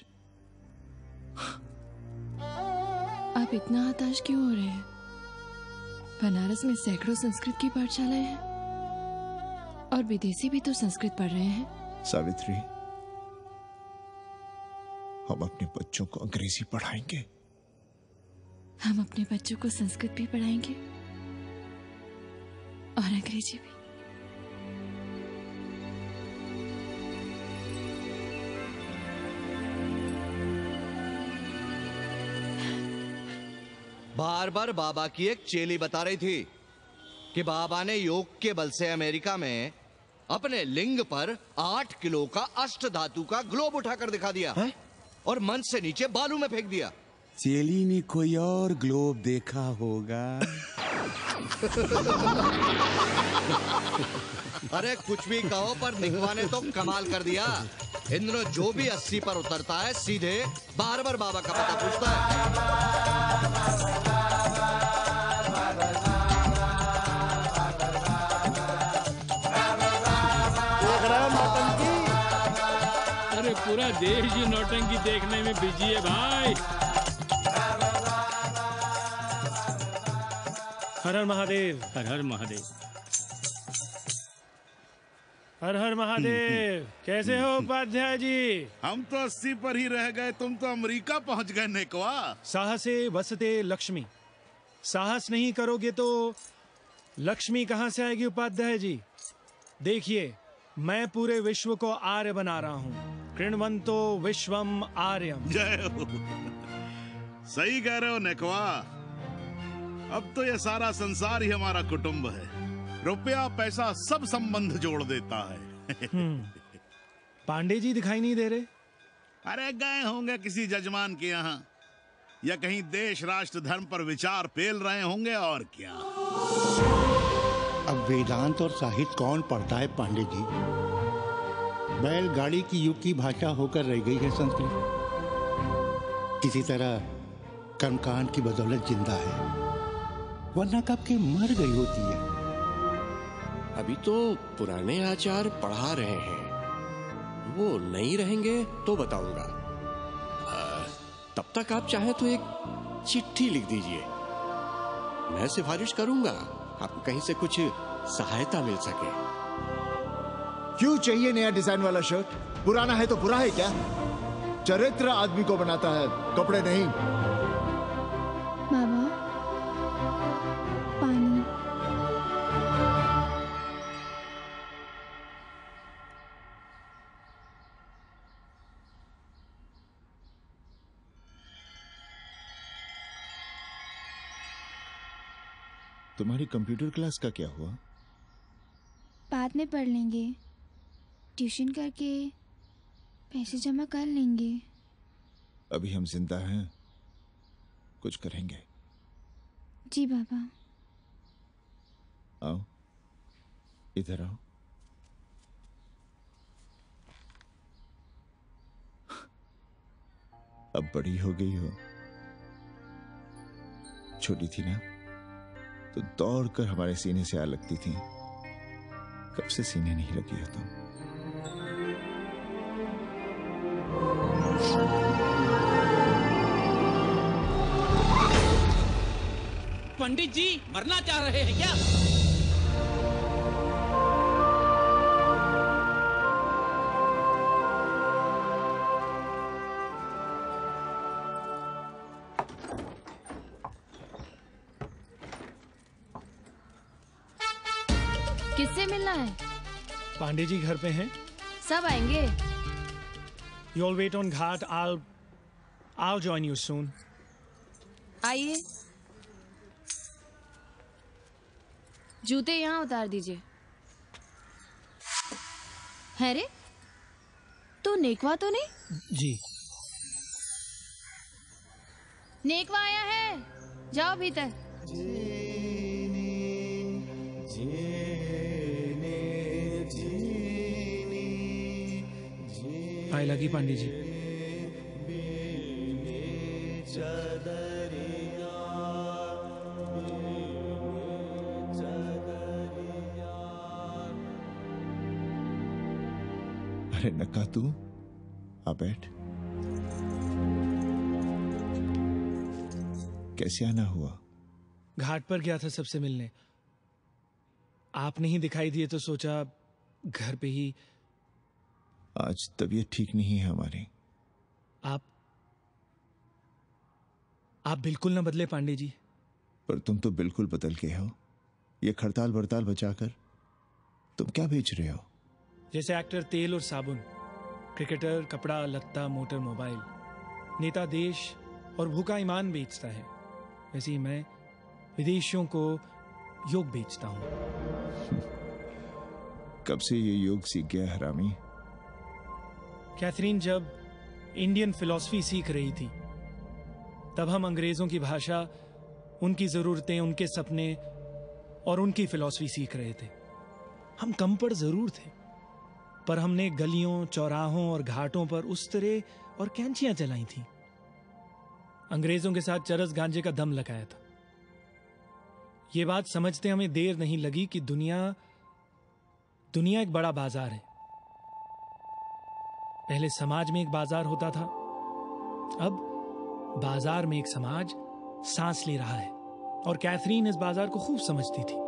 आप इतना हताश क्यों हो रहे हैं? बनारस में सैकड़ों संस्कृत की पाठशालाएं हैं और विदेशी भी तो संस्कृत पढ़ रहे हैं। सावित्री, हम अपने बच्चों को अंग्रेजी पढ़ाएंगे। हम अपने बच्चों को संस्कृत भी पढ़ाएंगे और अंग्रेजी भी। बार बार बाबा की एक चेली बता रही थी कि बाबा ने योग के बल से अमेरिका में अपने लिंग पर आठ किलो का अष्ट धातु का ग्लोब उठाकर दिखा दिया है? और मंच से नीचे बालू में फेंक दिया। चेली ने कोई और ग्लोब देखा होगा। अरे कुछ भी कहो, पर निकवा ने तो कमाल कर दिया। इंद्र जो भी अस्सी पर उतरता है सीधे बार बार बाबा का पता पूछता है। अरे पूरा देश ही नौटंकी देखने में बिजी है भाई। हर हर महादेव। हर हर महादेव। हर हर महादेव। कैसे हो उपाध्याय जी? हम तो अस्सी पर ही रह गए, तुम तो अमेरिका पहुंच गए नेकवा। साहसे वसते लक्ष्मी। साहस नहीं करोगे तो लक्ष्मी कहां से आएगी उपाध्याय जी? देखिए, मैं पूरे विश्व को आर्य बना रहा हूं। कृण्वन्तो विश्वम आर्यम। जय हो। सही कह रहे हो नेकवा। अब तो ये सारा संसार ही हमारा कुटुंब है। रुपया पैसा सब संबंध जोड़ देता है। पांडे जी दिखाई नहीं दे रहे? अरे गए होंगे किसी जजमान के यहाँ, या कहीं देश राष्ट्र धर्म पर विचार पेल रहे होंगे, और क्या। अब वेदांत और साहित्य कौन पढ़ता है पांडे जी? बैलगाड़ी की युग की भाषा होकर रह गई है संस्कृत। किसी तरह कर्मकांड की बदौलत जिंदा है, वरना कब के मर गई होती है। अभी तो पुराने आचार पढ़ा रहे हैं, वो नहीं रहेंगे तो बताऊंगा। तब तक आप चाहे तो एक चिट्ठी लिख दीजिए, मैं सिफारिश करूंगा आपको कहीं से कुछ सहायता मिल सके। क्यों चाहिए नया डिजाइन वाला शर्ट? पुराना है तो बुरा है क्या? चरित्र आदमी को बनाता है, कपड़े नहीं। बाबा, पानी। तुम्हारी कंप्यूटर क्लास का क्या हुआ? बाद में पढ़ लेंगे, ट्यूशन करके पैसे जमा कर लेंगे। अभी हम जिंदा हैं, कुछ करेंगे। जी बाबा। आओ, इधर आओ। अब बड़ी हो गई हो। छोटी थी ना तो दौड़ कर हमारे सीने से आ लगती थी। कब से सीने नहीं लगी हो तुम? पंडित जी मरना चाह रहे हैं क्या? किससे मिलना है? पांडे जी घर पे हैं। सब आएंगे। You all wait on Ghat. I'll I'll join you soon. आइए, जूते यहाँ उतार दीजिए। है रे, तो नेकवा तो नहीं? जी। नेकवा आया है, जाओ भीतर। आए लगी पांडे जी। अरे नका तू आ बैठ। कैसे आना हुआ? घाट पर गया था सबसे मिलने। आप नहीं दिखाई दिए तो सोचा घर पे ही। आज तबीयत ठीक नहीं है हमारी। आप आप बिल्कुल ना बदले पांडे जी। पर तुम तो बिल्कुल बदल गए हो। ये खड़ताल बड़ताल बचाकर तुम क्या बेच रहे हो? जैसे एक्टर तेल और साबुन, क्रिकेटर कपड़ा लत्ता मोटर मोबाइल, नेता देश और भूखा ईमान बेचता है, वैसे ही मैं विदेशियों को योग बेचता हूं। कब से ये योग सीख गया हरामी? कैथरीन जब इंडियन फिलॉसफी सीख रही थी तब हम अंग्रेजों की भाषा, उनकी जरूरतें, उनके सपने और उनकी फिलॉसफी सीख रहे थे। हम कम पढ़ जरूर थे, पर हमने गलियों चौराहों और घाटों पर उस्तरे और कैंचियां चलाई थी। अंग्रेजों के साथ चरस गांजे का दम लगाया था। ये बात समझते हमें देर नहीं लगी कि दुनिया दुनिया एक बड़ा बाजार है। पहले समाज में एक बाजार होता था, अब बाजार में एक समाज सांस ले रहा है। और कैथरीन इस बाजार को खूब समझती थी।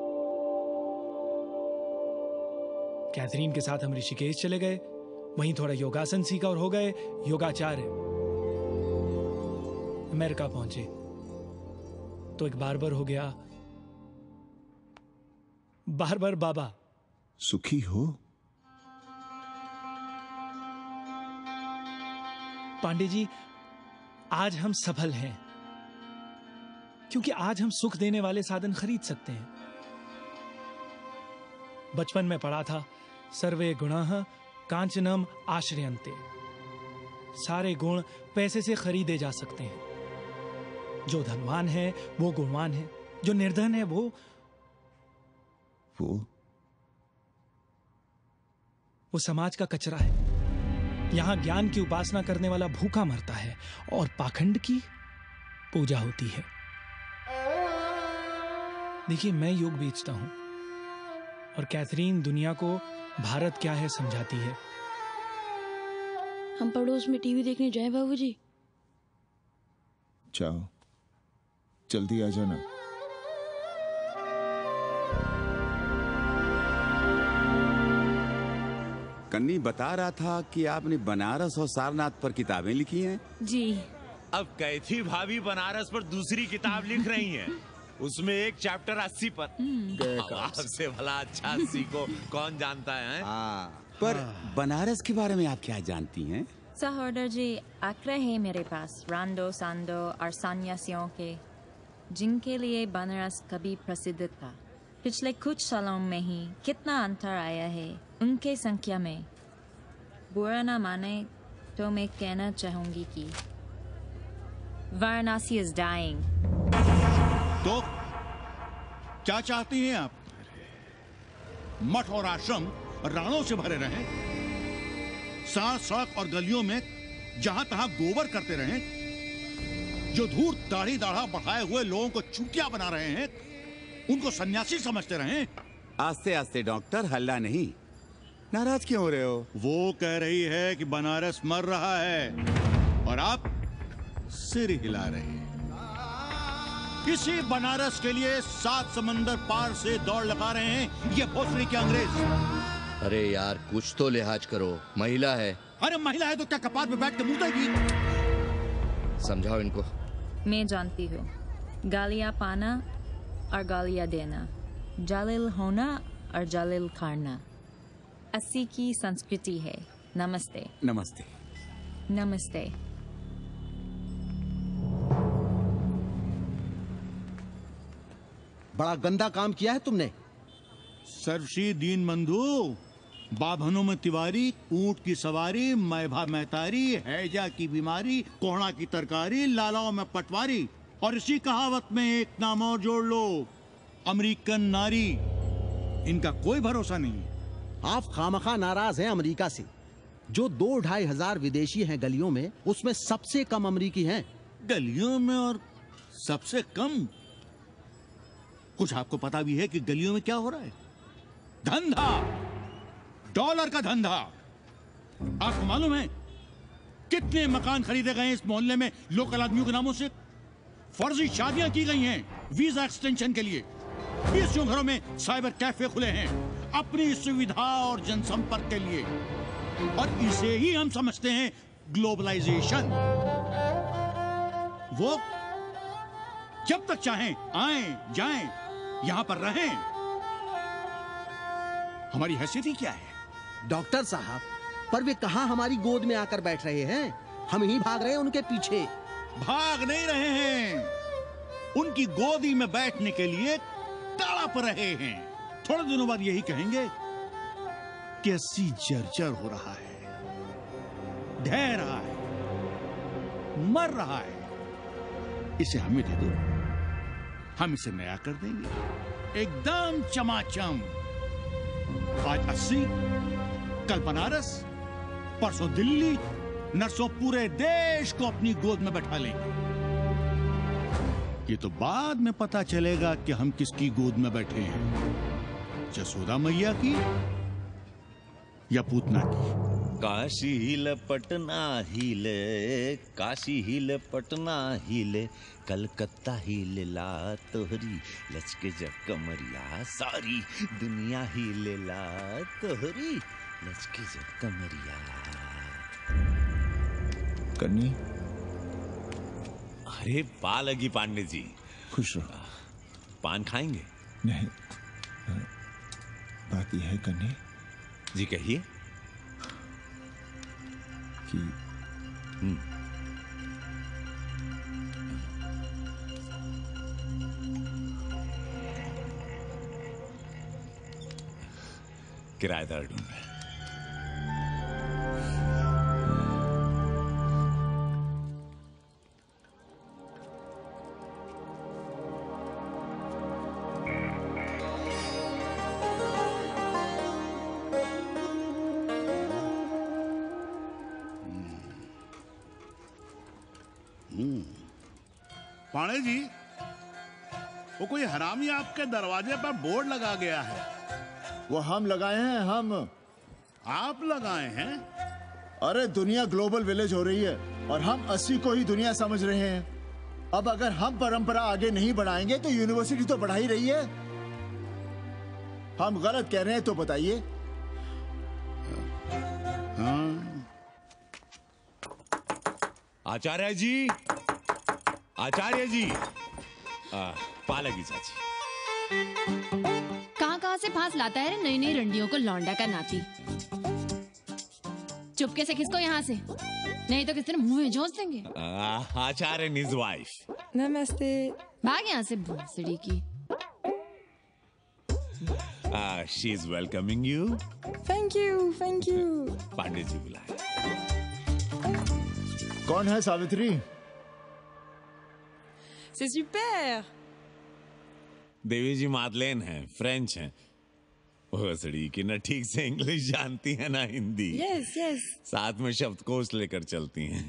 कैथरीन के साथ हम ऋषिकेश चले गए, वहीं थोड़ा योगासन सीखा और हो गए योगाचार्य। अमेरिका पहुंचे तो एक बार्बर हो गया बार्बर बाबा। सुखी हो? पांडे जी, आज हम सफल हैं क्योंकि आज हम सुख देने वाले साधन खरीद सकते हैं। बचपन में पढ़ा था, सर्वे गुणाः कांचनम आश्रयन्ते। सारे गुण पैसे से खरीदे जा सकते हैं। जो धनवान है वो गुणवान है, जो निर्धन है वो वो वो समाज का कचरा है। यहां ज्ञान की उपासना करने वाला भूखा मरता है और पाखंड की पूजा होती है। देखिए, मैं योग बेचता हूं और कैथरीन दुनिया को भारत क्या है समझाती है। हम पड़ोस में टीवी देखने जाएं बाबूजी? जाओ, जल्दी आ जाना। कन्नी बता रहा था कि आपने बनारस और सारनाथ पर किताबें लिखी हैं। जी। अब कैथी भाभी बनारस पर दूसरी किताब लिख रही हैं। उसमें एक चैप्टर अस्सी पर। आपसे भला अच्छा अस्सी को कौन जानता है? हाँ। पर बनारस के बारे में आप क्या जानती हैं? सहोदर जी, आंकड़े हैं मेरे पास रांडो सांडो और सन्यासियों के, जिनके लिए बनारस कभी प्रसिद्ध था। पिछले कुछ सालों में ही कितना अंतर आया है उनके संख्या में। बुरा ना माने तो मैं कहना चाहूंगी कि वाराणसी इज डाइंग। तो क्या चाहती हैं आप? मठ और आश्रम राणों से भरे रहें, सड़क सड़क और गलियों में जहां तहां गोबर करते रहें, जो धूर्त दाढ़ी दाढ़ा बढ़ाए हुए लोगों को चूतिया बना रहे हैं उनको सन्यासी समझते रहें। आस्ते आस्ते डॉक्टर, हल्ला नहीं। नाराज क्यों हो रहे हो? वो कह रही है कि बनारस मर रहा है और आप सिर हिला रहे हैं। इसी बनारस के लिए सात समंदर पार से दौड़ लगा रहे हैं ये भोसड़ी के अंग्रेज। अरे यार, कुछ तो लिहाज करो, महिला है। अरे महिला है तो क्या कपार पे बैठ के मुंह देगी? समझाओ इनको। मैं जानती हूँ, गालियाँ पाना और गालियाँ देना, जालिल होना और जालिल खाना अस्सी की संस्कृति है। नमस्ते। नमस्ते। नमस्ते। बड़ा गंदा काम किया है तुमने। सर्वश्री दीन बंधु, बाभनों में तिवारी, ऊंट की सवारी, मैभा मैतारी, हैजा की बीमारी, कोहड़ा की तरकारी, लालाओं में पटवारी, और इसी कहावत में एक नाम और जोड़ लो, अमेरिकन नारी। इनका कोई भरोसा नहीं। आप खामखा नाराज हैं अमेरिका से। जो दो ढाई हजार विदेशी हैं गलियों में, उसमें सबसे कम अमेरिकी हैं। गलियों में और सबसे कम? कुछ आपको पता भी है कि गलियों में क्या हो रहा है? धंधा, डॉलर का धंधा। आपको मालूम है कितने मकान खरीदे गए इस मोहल्ले में लोकल आदमियों के नामों से? फर्जी शादियां की गई हैं वीजा एक्सटेंशन के लिए। बीसियों घरों में साइबर कैफे खुले हैं अपनी सुविधा और जनसंपर्क के लिए, और इसे ही हम समझते हैं ग्लोबलाइजेशन। वो जब तक चाहें आएं जाएं, यहां पर रहें। हमारी हैसियत ही क्या है? डॉक्टर साहब, पर वे कहां हमारी गोद में आकर बैठ रहे हैं? हम ही भाग रहे हैं उनके पीछे। भाग नहीं रहे हैं, उनकी गोदी में बैठने के लिए तड़प रहे हैं। थोड़े दिनों बाद यही कहेंगे कि अस्सी जर्जर हो रहा है, ढह रहा है, मर रहा है, इसे हमें दे दो, हम इसे नया कर देंगे एकदम चमाचम। आज अस्सी, कल बनारस, परसों दिल्ली, नरसों पूरे देश को अपनी गोद में बैठा लेंगे। ये तो बाद में पता चलेगा कि हम किसकी गोद में बैठे हैं, जसोदा मैया की या पूतना की। काशी हिले पटना हिले, काशी हिले पटना हिले, कलकत्ता हिले ला तोहरी लचके जब कमरिया, सारी दुनिया हिले ला तोहरी लचके जब कमरिया। कन्नी, अरे पा लगी पांडे जी। खुश रहो। पान खाएंगे? नहीं, बात यह है कन्नी जी, कहिए। कि किराएदार ढूंढ। पाणे जी, वो कोई हरामी आपके दरवाजे पर बोर्ड लगा गया है। वो हम लगाए हैं। हम आप लगाए हैं? अरे दुनिया ग्लोबल विलेज हो रही है और हम अस्सी को ही दुनिया समझ रहे हैं। अब अगर हम परंपरा आगे नहीं बढ़ाएंगे तो यूनिवर्सिटी तो बढ़ा ही रही है। हम गलत कह रहे हैं तो बताइए। हाँ। आचार्य जी, आचार्य जी, आ, पालकी चाची। कहाँ कहाँ से फांस लाता है रे नई नई रंडियों को लौंडा का नाती। चुपके से खिसको यहाँ से, नहीं तो किसी दिन मुंह में झोंस देंगे। आचार्य and his wife। नमस्ते। भाग यहाँ से भोसड़ी की। Uh, she is welcoming you। Thank you, thank you। Pandey ji बुलाए। कौन है सावित्री? C'est super। देवी जी मादलेन हैं, फ्रेंच हैं। भोसड़ी की ना ठीक से इंग्लिश जानती है ना हिंदी। Yes, yes। साथ में शब्दकोश लेकर चलती हैं।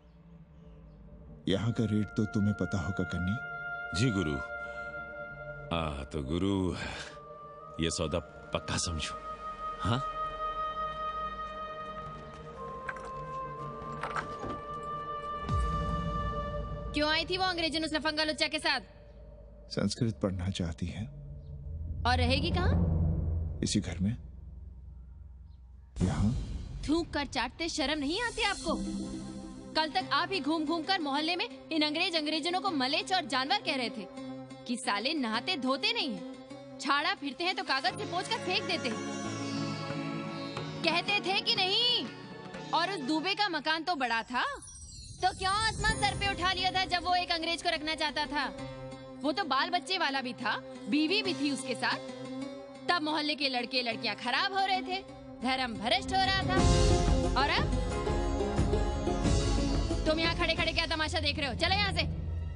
यहाँ का रेट तो तुम्हें पता होगा कन्नी। जी गुरु। आ, तो गुरु ये सौदा पक्का समझो। हाँ? क्यों आई थी वो अंग्रेजन उस लफंगा लुच्चा के साथ? संस्कृत पढ़ना चाहती है। और रहेगी कहाँ? इसी घर में, यहाँ। थूक कर चाटते शर्म नहीं आती आपको? कल तक आप ही घूम घूम कर मोहल्ले में इन अंग्रेज अंग्रेजनों को मलेच और जानवर कह रहे थे कि साले नहाते धोते नहीं हैं, छाड़ा फिरते हैं तो कागज से पोंछ कर फेंक देते हैं। कहते थे कि नहीं? और उस दूबे का मकान तो बड़ा था, तो क्यों आसमान सर पे उठा लिया था जब वो एक अंग्रेज को रखना चाहता था? वो तो बाल बच्चे वाला भी था, बीवी भी थी उसके साथ। तब मोहल्ले के लड़के लड़कियां खराब हो रहे थे, धर्म भ्रष्ट हो रहा था। और अब तुम यहाँ खड़े खड़े क्या तमाशा देख रहे हो? चले यहाँ से।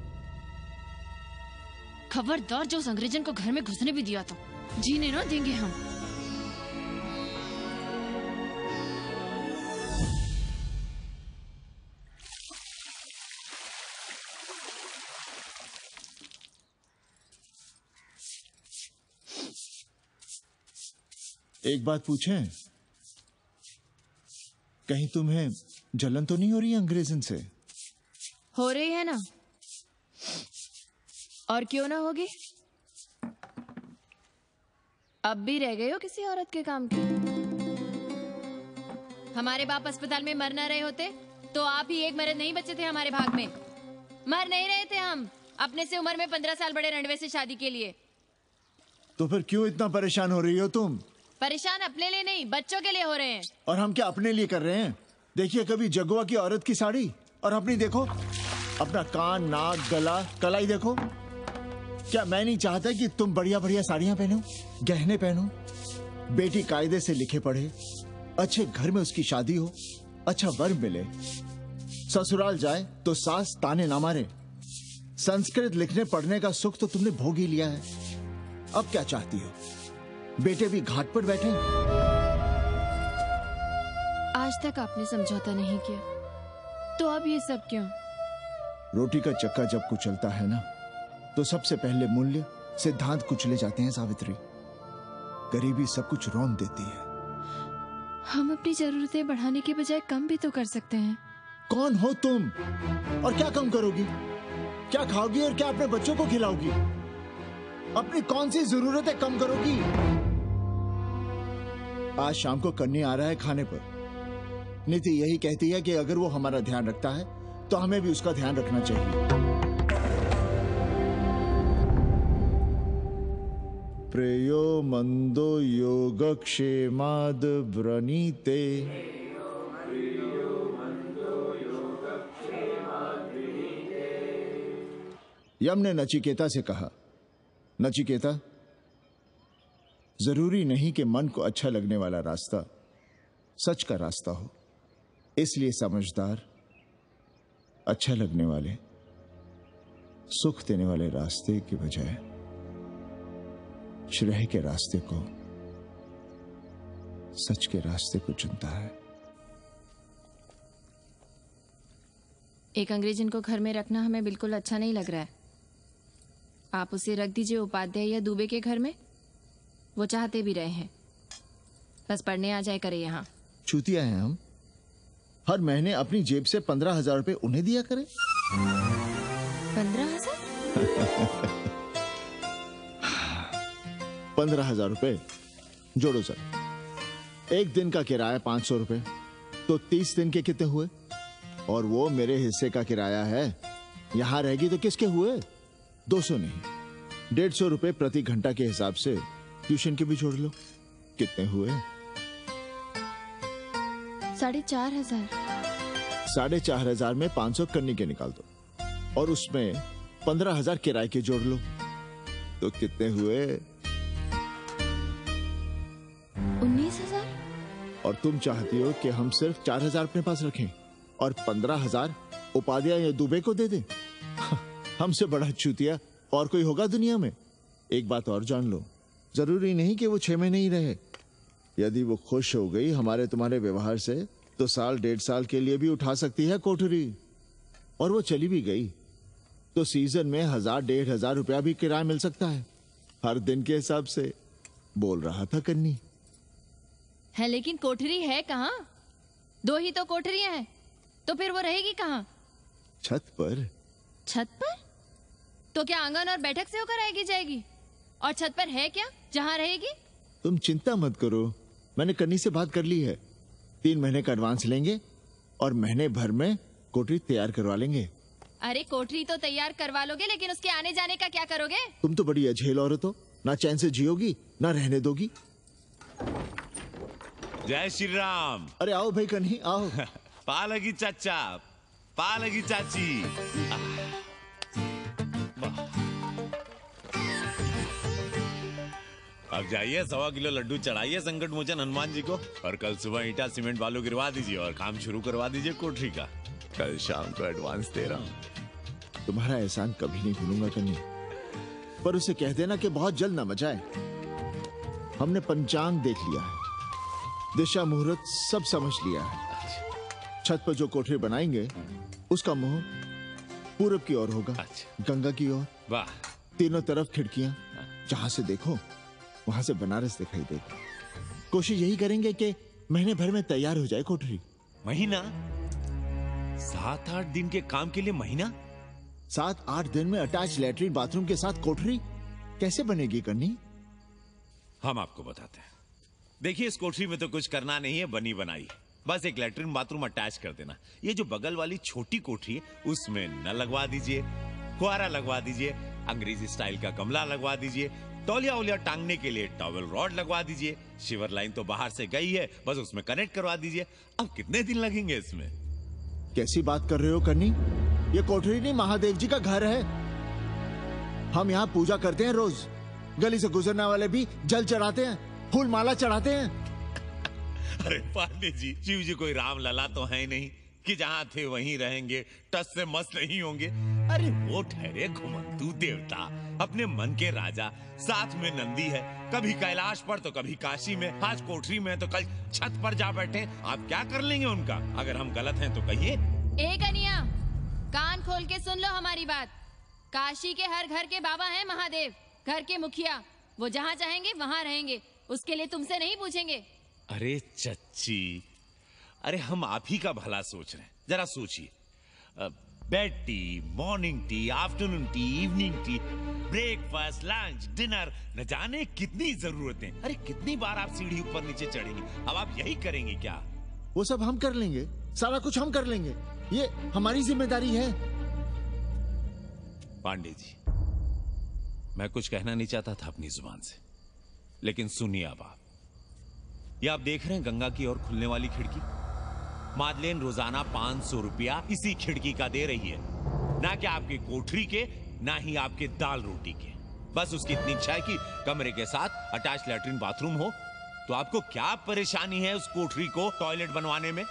खबरदार, जो उस अंग्रेजन को घर में घुसने भी दिया था, जीने ना देंगे हम। एक बात पूछें, कहीं तुम्हें जलन तो नहीं हो रही है अंग्रेजन से? हो रही है ना, और क्यों ना होगी? अब भी रह गए हो किसी औरत के काम के? हमारे बाप अस्पताल में मर न रहे होते तो आप ही एक मर्द नहीं बचे थे हमारे भाग में। मर नहीं रहे थे हम अपने से उम्र में पंद्रह साल बड़े रंडवे से शादी के लिए। तो फिर क्यों इतना परेशान हो रही हो तुम? परेशान अपने लिए नहीं, बच्चों के लिए हो रहे हैं। और हम क्या अपने लिए कर रहे हैं? देखिए कभी जगुआ की औरत की साड़ी और अपनी देखो, अपना कान, नाक, गला, कलाई देखो। क्या मैं नहीं चाहता कि तुम बढ़िया बढ़िया साड़ियां पहनो, गहने पहनो, बेटी कायदे से लिखे पढ़े, अच्छे घर में उसकी शादी हो, अच्छा वर मिले, ससुराल जाए तो सास ताने ना मारे। संस्कृत लिखने पढ़ने का सुख तो तुमने भोग ही लिया है। अब क्या चाहती हो? बेटे भी घाट पर बैठे? आज तक आपने समझौता नहीं किया, तो अब ये सब क्यों? रोटी का चक्का जब कुचलता है ना, तो सबसे पहले मूल्य सिद्धांत कुचले जाते हैं सावित्री। गरीबी सब कुछ रौंद देती है। हम अपनी जरूरतें बढ़ाने के बजाय कम भी तो कर सकते हैं। कौन हो तुम और क्या कम करोगी? क्या खाओगी और क्या अपने बच्चों को खिलाओगी? अपनी कौन सी जरूरतें कम करोगी? आज शाम को कन्नी आ रहा है खाने पर। नीति यही कहती है कि अगर वो हमारा ध्यान रखता है तो हमें भी उसका ध्यान रखना चाहिए। प्रेयो मंदो योगक्षेमाद व्रणीते यम ने नचिकेता से कहा, नचिकेता, जरूरी नहीं कि मन को अच्छा लगने वाला रास्ता सच का रास्ता हो, इसलिए समझदार, अच्छा लगने वाले, सुख देने वाले रास्ते की बजाय श्रेय के रास्ते को, सच के रास्ते को चुनता है। एक अंग्रेजन को घर में रखना हमें बिल्कुल अच्छा नहीं लग रहा है। आप उसे रख दीजिए उपाध्याय या दुबे के घर में, वो चाहते भी रहे हैं। बस पढ़ने आ जाए करे यहाँ। चूतिया हैं हम, हर महीने अपनी जेब से पंद्रह हजार रुपए उन्हें दिया करें। पंद्रह हजार पंद्रह हजार रुपए जोड़ो सर। एक दिन का किराया पांच सौ रुपए, तो तीस दिन के कितने हुए? और वो मेरे हिस्से का किराया है, यहां रहेगी तो किसके हुए? दो सौ नहीं, डेढ़ सौ रुपए प्रति घंटा के हिसाब से ट्यूशन के भी जोड़ लो, कितने हुए? साढ़े चार हजार। साढ़े चार हजार में पांच सौ कन्नी के निकाल दो, और उसमें पंद्रह हजार किराए के जोड़ लो, तो कितने हुए? उन्नीस हजार। और तुम चाहती हो कि हम सिर्फ चार हजार अपने पास रखें और पंद्रह हजार उपाध्याय या दुबे को दे दें? हमसे बड़ा चूतिया और कोई होगा दुनिया में? एक बात और जान लो, जरूरी नहीं कि वो छह महीने ही रहे। यदि वो खुश हो गई हमारे तुम्हारे व्यवहार से, तो साल डेढ़ साल के लिए भी उठा सकती है कोठरी। और वो चली भी गई तो सीजन में हजार डेढ़ हजार रुपया भी किराया मिल सकता है, हर दिन के हिसाब से। बोल रहा था कन्नी। है लेकिन कोठरी है कहाँ? दो ही तो कोठरियां हैं, तो फिर वो रहेगी कहाँ? छत पर। छत पर? तो क्या आंगन और बैठक से होकर आएगी जाएगी? और छत पर है क्या जहाँ रहेगी? तुम चिंता मत करो, मैंने कन्नी से बात कर ली है। तीन महीने का एडवांस लेंगे और महीने भर में कोठरी तैयार करवा लेंगे। अरे कोठरी तो तैयार करवा लोगे, लेकिन उसके आने जाने का क्या करोगे? तुम तो बड़ी अझेल औरत हो, ना चैन से जियोगी ना रहने दोगी। जय श्री राम। अरे आओ भाई कन्ही आओ। पालगी चाचा, पालगी चाची। अब जाइए, सवा किलो लड्डू चढ़ाइए संकट मोचन हनुमान जी को, और कल सुबह ईटा सीमेंट बालू गिरवा दीजिए और काम शुरू करवा दीजिए कोठरी का। कल शाम को एडवांस दे रहा हूँ। तुम्हारा एहसान कभी नहीं भूलूंगा कन्नी, पर उसे कह देना कि बहुत जल्द न मचाए। हमने पंचांग देख लिया है, दिशा मुहूर्त सब समझ लिया है। छत पर जो कोठरी बनाएंगे उसका मुंह पूरब की ओर होगा, गंगा की ओर। वाह। तीनों तरफ खिड़कियां, जहां से देखो वहां से बनारस दिखाई देगा। कोशिश यही करेंगे कि महीने भर में तैयार हो जाए कोठरी। महीना? सात आठ दिन के काम के लिए महीना? सात आठ दिन में अटैच लैट्रिन बाथरूम के साथ कोठरी कैसे बनेगी कन्नी? हम आपको बताते हैं। देखिए, इस कोठरी में तो कुछ करना नहीं है, बनी बनाई। बस एक लैट्रिन बाथरूम अटैच कर देना। ये जो बगल वाली छोटी कोठरी है उसमें नल लगवा दीजिए, फुहारा लगवा दीजिए, अंग्रेजी स्टाइल का गमला लगवा दीजिए, तौलिया उलिया टांगने के लिए टॉवेल रॉड लगवा दीजिए। शिवर लाइन तो बाहर से गई है, बस उसमें कनेक्ट करवा दीजिए। अब कितने दिन लगेंगे इसमें? कैसी बात कर रहे हो कन्नी? ये कोठरी नहीं, महादेव जी का घर है। हम यहाँ पूजा करते हैं रोज। गली से गुजरने वाले भी जल चढ़ाते हैं, फूल माला चढ़ाते हैं। अरे पांडे जी, शिव जी कोई राम लला तो है नहीं कि जहाँ थे वहीं रहेंगे, टस से मस नहीं होंगे। अरे वो ठहरे घुमंतू देवता, अपने मन के राजा, साथ में नंदी है, कभी कैलाश पर तो कभी काशी में, आज कोठरी में तो कल छत पर जा बैठे। आप क्या कर लेंगे उनका? अगर हम गलत हैं तो कहिए। ए कन्या, कान खोल के सुन लो हमारी बात। काशी के हर घर के बाबा हैं महादेव, घर के मुखिया। वो जहाँ चाहेंगे वहाँ रहेंगे, उसके लिए तुमसे नहीं पूछेंगे। अरे चच्ची, अरे हम आप ही का भला सोच रहे हैं, जरा सोचिए। Bed tea, morning tea, afternoon tea, evening tea, breakfast, lunch, dinner, न जाने कितनी जरूरतें। अरे कितनी बार आप सीढ़ी ऊपर नीचे चढ़ेंगे? अब आप यही करेंगे क्या? वो सब हम कर लेंगे, सारा कुछ हम कर लेंगे, ये हमारी जिम्मेदारी है। पांडे जी, मैं कुछ कहना नहीं चाहता था अपनी जुबान से, लेकिन सुनिए अब आप। ये आप देख रहे हैं गंगा की ओर खुलने वाली खिड़की? मादलेन रोजाना पांच सौ रुपया इसी खिड़की का दे रही है, ना कि आपकी कोठरी के ना ही आपके दाल रोटी के। बस उसकी इतनी इच्छा है कि कमरे के साथ अटैच लैट्रिन बाथरूम हो। तो आपको क्या परेशानी है उस कोठरी को टॉयलेट बनवाने में?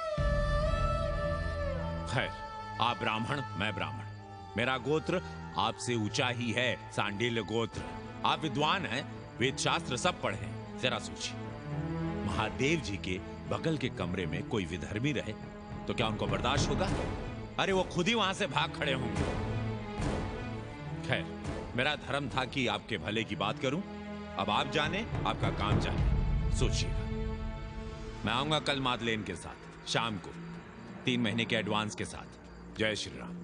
खैर, आप ब्राह्मण, मैं ब्राह्मण, मेरा गोत्र आपसे ऊंचा ही है, सांडिल्य गोत्र। आप विद्वान हैं, वेद शास्त्र सब पढ़े हैं। जरा सोचिए, महादेव जी के बगल के कमरे में कोई विधर्मी रहे तो क्या उनको बर्दाश्त होगा? अरे वो खुद ही वहां से भाग खड़े होंगे। खैर, मेरा धर्म था कि आपके भले की बात करूं। अब आप जाने, आपका काम जाने। सोचिएगा। मैं आऊंगा कल मादलेन के साथ शाम को, तीन महीने के एडवांस के साथ। जय श्री राम।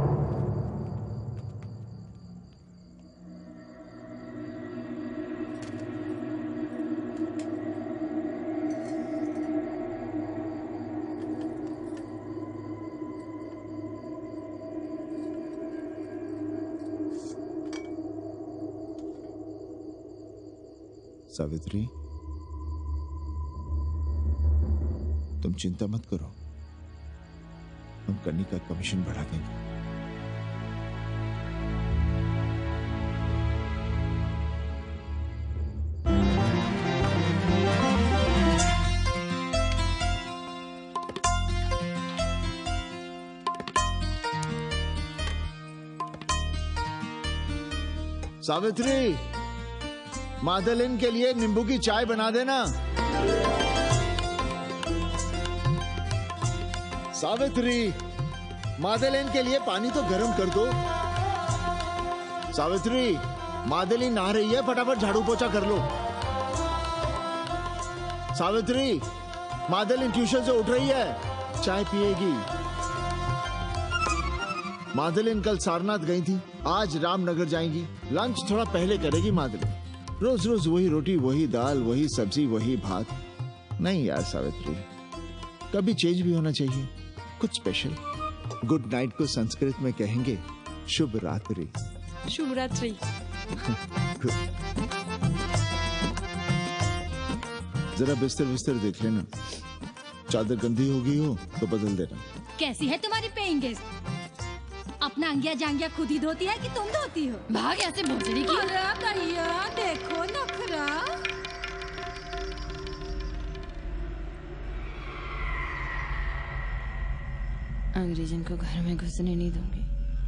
सावित्री, तुम चिंता मत करो, हम कन्नी का कमीशन बढ़ा देंगे। सावित्री, मादलिन के लिए नींबू की चाय बना देना। सावित्री, मादलिन के लिए पानी तो गर्म कर दो। सावित्री, मादलिन नहा रही है, फटाफट झाड़ू पोछा कर लो। सावित्री, मादलिन ट्यूशन से उठ रही है, चाय पिएगी। मादलिन कल सारनाथ गई थी, आज रामनगर जाएंगी। लंच थोड़ा पहले करेगी मादलिन। रोज रोज वही रोटी, वही दाल, वही सब्जी, वही भात। नहीं यार सावित्री, कभी चेंज भी होना चाहिए, कुछ स्पेशल। गुड नाइट को संस्कृत में कहेंगे शुभ रात्रि। शुभ रात्रि। जरा बिस्तर बिस्तर देख लेना, चादर गंदी हो गई हो तो बदल देना। कैसी है तुम्हारी पेइंग गेस्ट? अपना अंगिया जांगिया खुद ही धोती है कि तुम धोती हो? भाग ऐसे भोसड़ी की। अरे भैया देखो नखरा। अंग्रेजन को घर में घुसने नहीं दूंगी।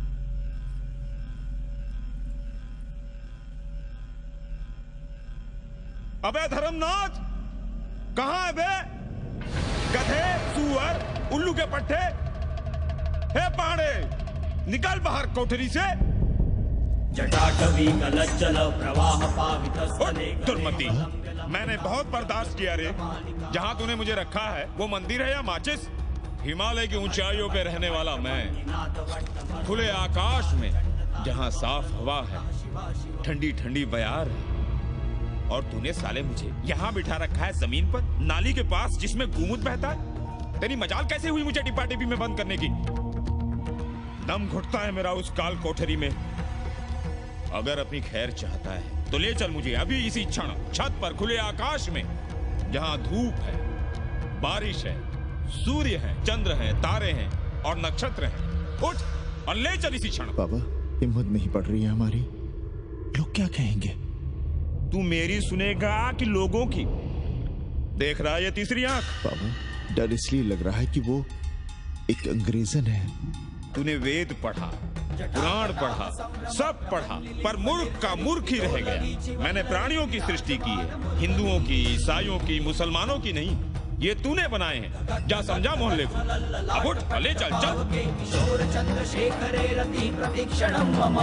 अबे धर्मनाथ, कहाँ है बे? गधे, सुअर, उल्लू के पट्टे। हे पाड़े, निकल बाहर कोठरी से। जटाटवी कलज्जल प्रवाह पावित स्थले। दुर्मति, मैंने बहुत बर्दाश्त किया रे। जहाँ तूने मुझे रखा है वो मंदिर है या माचिस? हिमालय की ऊंचाइयों पे रहने वाला मैं, खुले आकाश में जहाँ साफ हवा है, ठंडी ठंडी बयार है, और तूने साले मुझे यहाँ बिठा रखा है जमीन पर, नाली के पास जिसमें गोमूत्र बहता है। तेरी मजाल कैसे हुई मुझे डिब्बा डिब्बी में बंद करने की? दम घुटता है मेरा उस काल कोठरी में। अगर अपनी खैर चाहता है तो ले चल मुझे अभी इसी क्षण छत पर खुले आकाश में, जहाँ धूप है, बारिश है, सूर्य है, चंद्र है, तारे हैं और नक्षत्र हैं। उठ और ले चल इसी क्षण। बाबा, हिम्मत नहीं पड़ रही है हमारी, लोग क्या कहेंगे? तू मेरी सुनेगा कि लोगों की? देख रहा है ये तीसरी आंख? बाबा, डर इसलिए लग रहा है कि वो एक अंग्रेजन है। तूने वेद पढ़ा, पुराण पढ़ा, सब पढ़ा, पर मूर्ख का मूर्ख ही रह गया। मैंने प्राणियों की सृष्टि की है, हिंदुओं की, ईसाइयों की, मुसलमानों की नहीं। ये तूने बनाए हैं। जा समझा मोहल्ले को। अब उठ, ले चल चल। किशोर चंद्रशेखरे रति प्रतीक्षणं मम।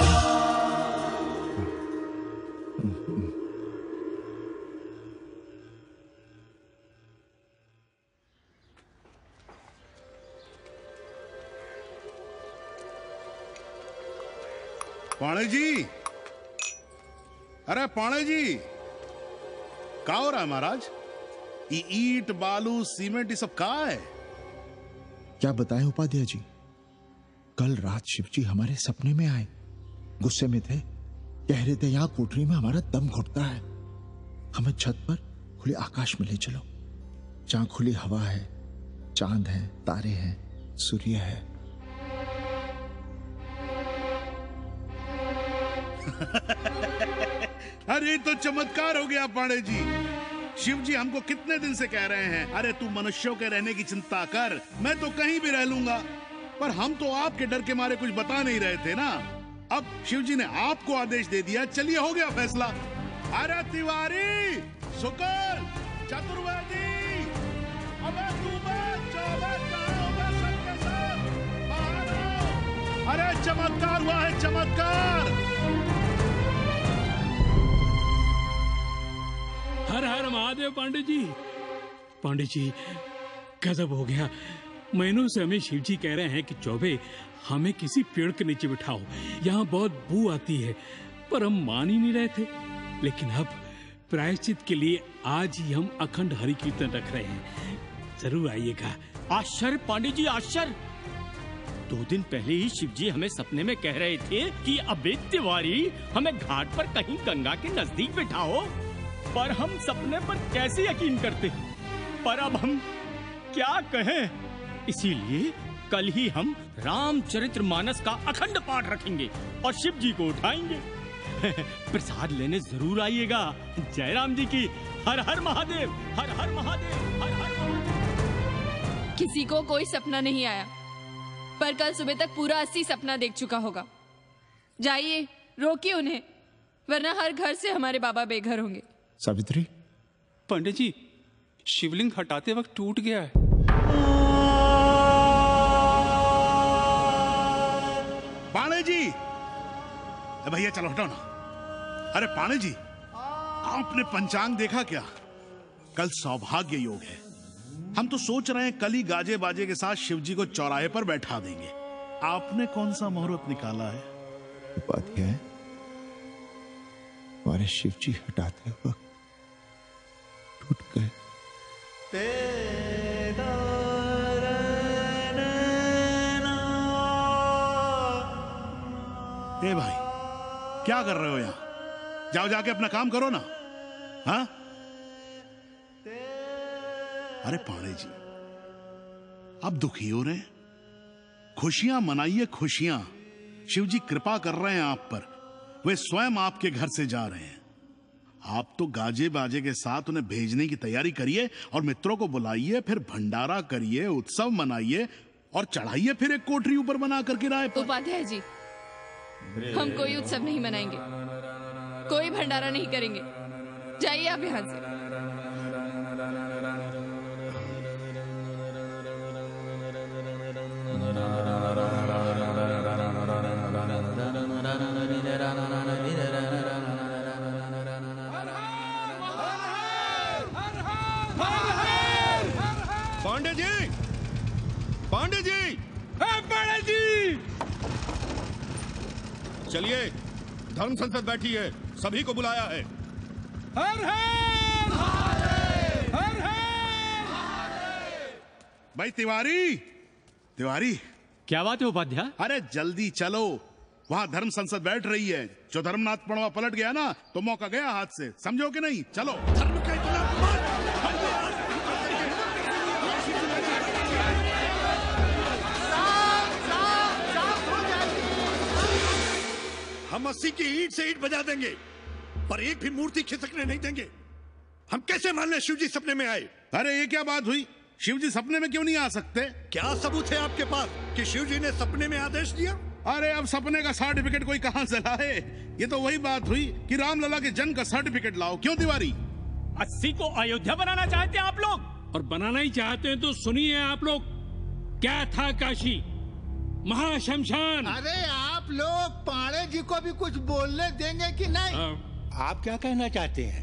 पाणे जी, अरे पाणे जी, क्या हो रहा है महाराज? ये ईट, बालू, सीमेंट, ये सब कहाँ है? क्या बताएं उपाध्याय जी, कल रात शिवजी हमारे सपने में आए, गुस्से में थे, कह रहे थे यहाँ कोठरी में हमारा दम घुटता है, हमें छत पर खुले आकाश में ले चलो, जहां खुली हवा है, चांद है, तारे हैं, सूर्य है। अरे तो चमत्कार हो गया पांडे जी। शिव जी हमको कितने दिन से कह रहे हैं, अरे तू मनुष्यों के रहने की चिंता कर, मैं तो कहीं भी रह लूंगा। पर हम तो आपके डर के मारे कुछ बता नहीं रहे थे ना। अब शिव जी ने आपको आदेश दे दिया, चलिए हो गया फैसला। अरे तिवारी, शुक्ल, चतुर्वेदी, अबे तू बैठ, चौबे कहाँ हो गए सबके सब? बाहर आओ। अरे चमत्कार हुआ है, चमत्कार। हर हर महादेव पांडे जी। पांडे जी गजब हो गया। महीनों से हमें शिव जी कह रहे हैं कि चौबे हमें किसी पेड़ के नीचे बिठाओ, यहाँ बहुत बू आती है, पर हम मान ही नहीं रहे थे। लेकिन अब प्रायश्चित के लिए आज ही हम अखंड हरि कीर्तन रख रहे हैं, जरूर आइएगा। आश्चर्य पांडे जी, आश्चर्य। दो दिन पहले ही शिव जी हमें सपने में कह रहे थे कि अबे तिवारी हमें घाट पर कहीं गंगा के नजदीक बिठाओ, पर हम सपने पर कैसे यकीन करते। पर अब हम क्या कहें, इसीलिए कल ही हम रामचरितमानस का अखंड पाठ रखेंगे और शिव जी को उठाएंगे। प्रसाद लेने जरूर आइएगा। जय राम जी की। हर हर महादेव, हर हर महादेव, हर हर महादेव। किसी को कोई सपना नहीं आया, पर कल सुबह तक पूरा अस्सी सपना देख चुका होगा। जाइए, रोकिए उन्हें, वरना हर घर से हमारे बाबा बेघर होंगे। सावित्री, पंडित जी, शिवलिंग हटाते वक्त टूट गया है। पाणे जी, भैया चलो हटाओ ना। अरे पाणे जी, आपने पंचांग देखा क्या? कल सौभाग्य योग है। हम तो सोच रहे हैं कल ही गाजे बाजे के साथ शिव जी को चौराहे पर बैठा देंगे। आपने कौन सा मुहूर्त निकाला है? बात यह है, हमारे शिव जी हटाते वक्त टूट गए। ए भाई, क्या कर रहे हो यहाँ? जाओ जाके अपना काम करो ना। हाँ? अरे पाणे जी, आप दुखी हो रहे हैं? खुशियां मनाइए, खुशियां। शिव जी कृपा कर रहे हैं आप पर, वे स्वयं आपके घर से जा रहे हैं। आप तो गाजे बाजे के साथ उन्हें भेजने की तैयारी करिए और मित्रों को बुलाइए, फिर भंडारा करिए, उत्सव मनाइए और चढ़ाइए फिर एक कोठरी ऊपर बना कर किराए पर। उपाध्याय जी, हम कोई उत्सव नहीं मनाएंगे, कोई भंडारा नहीं करेंगे। जाइए आप यहाँ से। पांडे जी, पांडे जी, पांडे जी, चलिए, धर्म संसद बैठी है, सभी को बुलाया है। हर हर हर हर। भाई तिवारी, तिवारी, क्या बात है उपाध्याय? अरे जल्दी चलो, वहाँ धर्म संसद बैठ रही है। जो धर्मनाथ पड़वा पलट गया ना, तो मौका गया हाथ से, समझो कि नहीं? चलो। धर्म का हम अस्सी की ईंट से ईंट बजा देंगे, पर एक भी मूर्ति खिसकने नहीं देंगे। हम कैसे मान लें शिव जी सपने में आए? अरे ये क्या बात हुई? शिव जी सपने में क्यों नहीं आ सकते? क्या सबूत है आपके पास कि शिव जी ने सपने में आदेश दिया? अरे अब सपने का सर्टिफिकेट कोई कहां से लाए? ये तो वही बात हुई कि रामलला के जन्म का सर्टिफिकेट लाओ। क्यों तिवारी? अस्सी को अयोध्या बनाना चाहते हैं आप लोग? और बनाना ही चाहते हैं तो सुनिए आप लोग, क्या था काशी महाशमशान। अरे आप लोग पाणे जी को भी कुछ बोलने देंगे कि नहीं? आप क्या कहना चाहते हैं?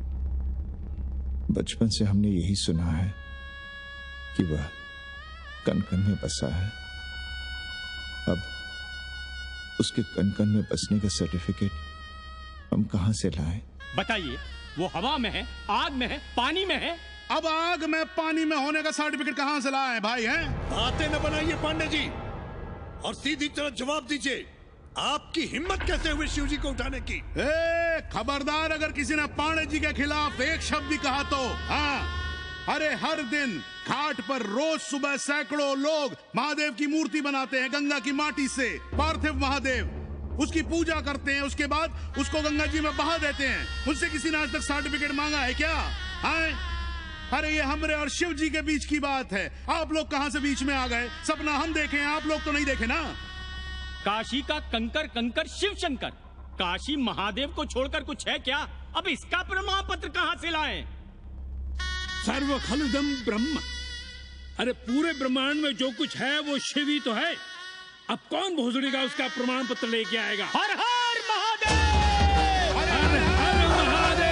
बचपन से हमने यही सुना है कि वह कन कन में बसा है। अब उसके कन कन में बसने का सर्टिफिकेट हम कहां से लाएं? बताइए, वो हवा में है, आग में है, पानी में है। अब आग में पानी में होने का सर्टिफिकेट कहां से लाए भाई? हैं? बातें न बनाइए पांडे जी, और सीधी तरह जवाब दीजिए, आपकी हिम्मत कैसे हुई शिव जी को उठाने की? ए, खबरदार अगर किसी ने पांडे जी के खिलाफ एक शब्द भी कहा तो। हाँ, अरे हर दिन घाट पर रोज सुबह सैकड़ों लोग महादेव की मूर्ति बनाते हैं गंगा की माटी से, पार्थिव महादेव। उसकी पूजा करते हैं, उसके बाद उसको गंगा जी में बहा देते हैं। मुझसे किसी ने आज तक सर्टिफिकेट मांगा है क्या? आए? अरे ये हमरे और शिव जी के बीच की बात है। आप लोग कहां से बीच में आ गए? सपना हम देखे, आप लोग तो नहीं देखे ना। काशी का कंकर कंकर शिव शंकर, काशी महादेव को छोड़कर कुछ है क्या? अब इसका प्रमाण पत्र कहां से लाएं? सर्व खलुदम ब्रह्म, अरे पूरे ब्रह्मांड में जो कुछ है वो शिव ही तो है। अब कौन भोसड़ी का उसका प्रमाण पत्र लेके आएगा? हर हर महादेव, हर हर महादेव,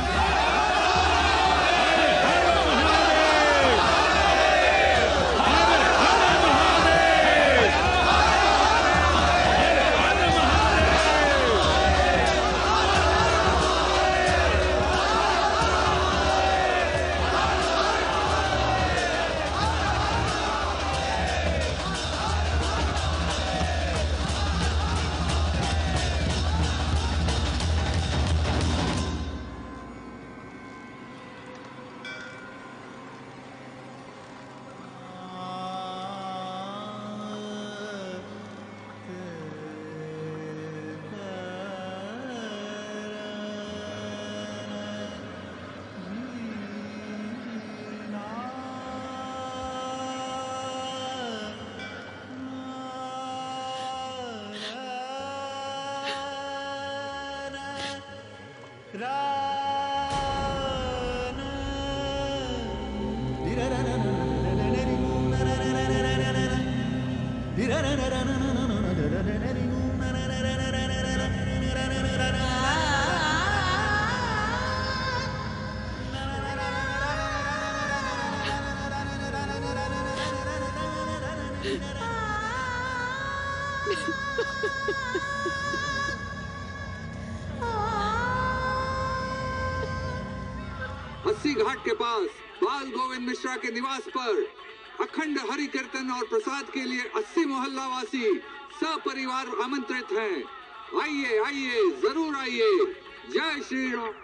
अस्सी घाट के पास बाल गोविंद मिश्रा के निवास पर अखंड हरि कीर्तन और प्रसाद के लिए अस्सी मोहल्ला वासी सपरिवार आमंत्रित हैं। आइए आइए, जरूर आइए। जय श्री राम।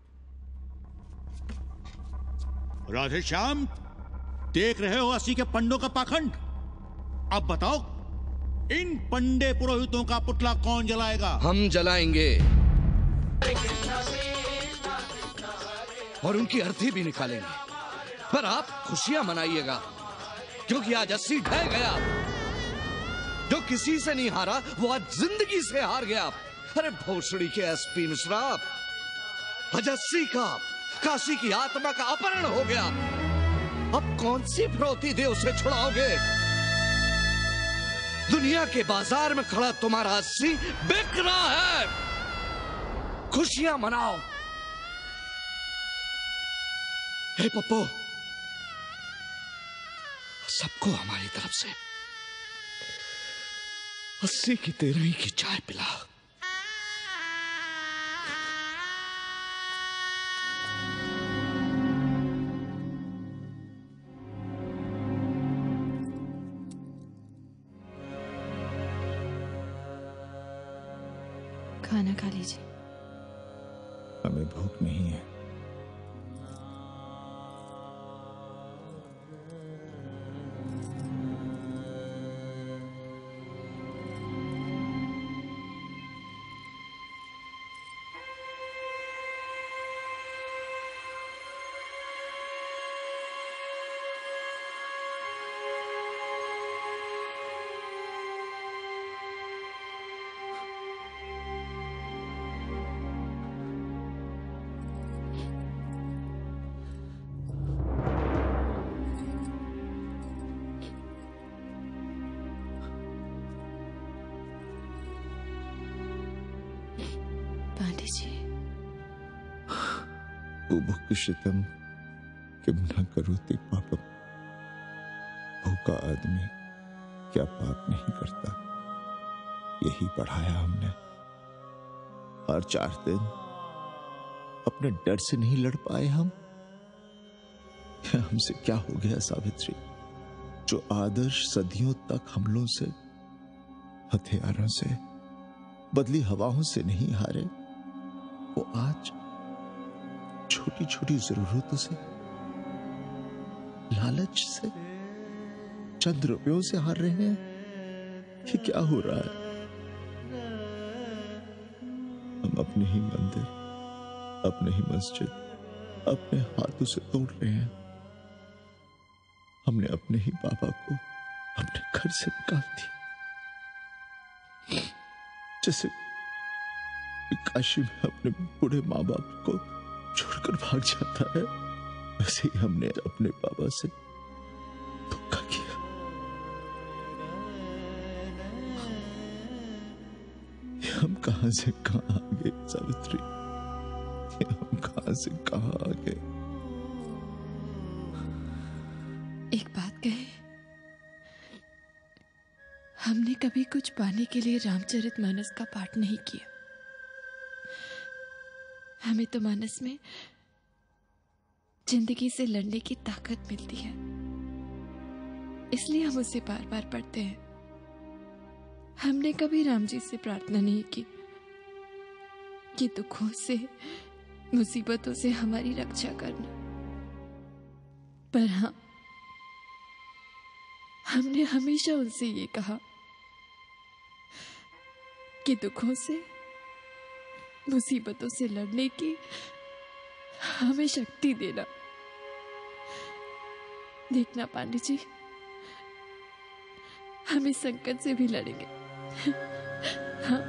राधे श्याम, देख रहे हो अस्सी के पंडों का पाखंड। अब बताओ, इन पंडे पुरोहितों का पुतला कौन जलाएगा? हम जलाएंगे और उनकी अर्थी भी निकालेंगे। पर आप खुशियां मनाइएगा, क्योंकि आज अस्सी ढह गया। जो किसी से नहीं हारा वो आज जिंदगी से हार गया। अरे भोसड़ी के एसपी मिश्रा, आज अस्सी का काशी की आत्मा का अपहरण हो गया। अब कौन सी फिरौती दे उसे छुड़ाओगे? दुनिया के बाजार में खड़ा तुम्हारा अस्सी बिक रहा है। खुशियां मनाओ। हे पप्पू, सबको हमारी तरफ से अस्सी की तेरहवीं की चाय पिला। खाना खा लीजिए। हमें भूख नहीं है। बुभुक्षितम किम न करोति पापम। भूखा आदमी क्या पाप नहीं करता, यही पढ़ाया हमने। और चार दिन अपने डर से नहीं लड़ पाए हम। हमसे क्या हो गया सावित्री? जो आदर्श सदियों तक हमलों से, हथियारों से, बदली हवाओं से नहीं हारे, वो आज छोटी छोटी जरूरतों से, लालच से, चंद रुपयों से हार रहे हैं। ये क्या हो रहा है? हम अपने ही मंदिर, अपने ही मस्जिद अपने हाथों से तोड़ रहे हैं। हमने अपने ही बाबा को अपने घर से निकाल दिया, जैसे काशी में अपने बूढ़े माँ बाप को छोड़कर भाग जाता है, वैसे ही हमने अपने बाबा से धोखा किया। हम कहां से कहां आ गए सावित्री, हम कहां से कहां आ गए। एक बात कहे, हमने कभी कुछ पाने के लिए रामचरितमानस का पाठ नहीं किया। हमें तो मानस में जिंदगी से लड़ने की ताकत मिलती है, इसलिए हम उसे बार बार पढ़ते हैं। हमने कभी राम जी से प्रार्थना नहीं की कि दुखों से, मुसीबतों से हमारी रक्षा करना, पर हाँ, हमने हमेशा उनसे ये कहा कि दुखों से, मुसीबतों से लड़ने की हमें शक्ति देना। देखना पांडे जी, हम इस संकट से भी लड़ेंगे। हाँ।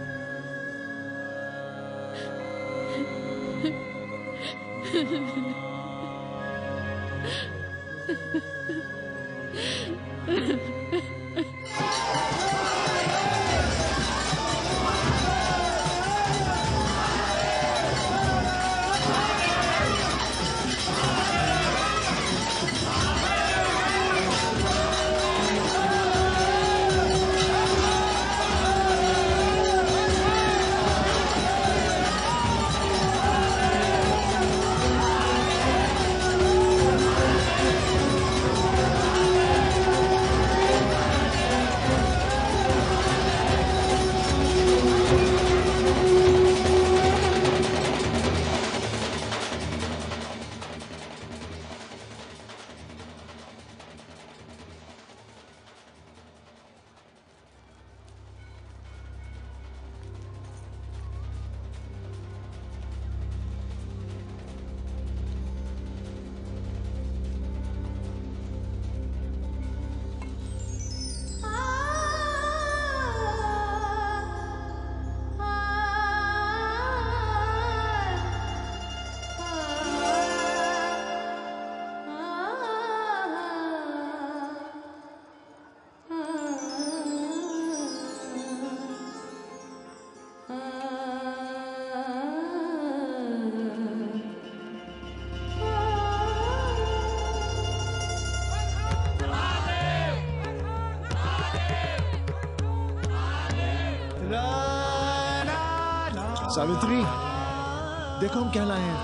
सावित्री, देखो हम क्या लाए हैं।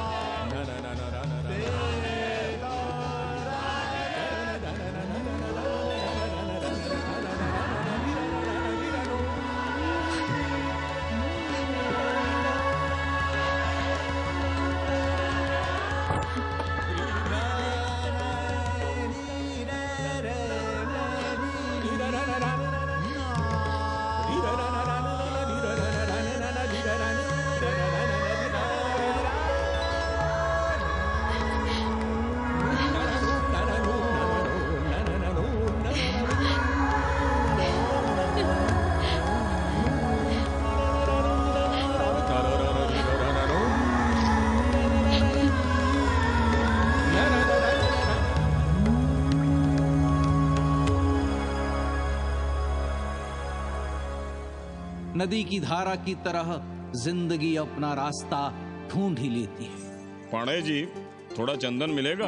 नदी की धारा की तरह जिंदगी अपना रास्ता ढूंढ ही लेती है। पांडे जी, थोड़ा चंदन मिलेगा?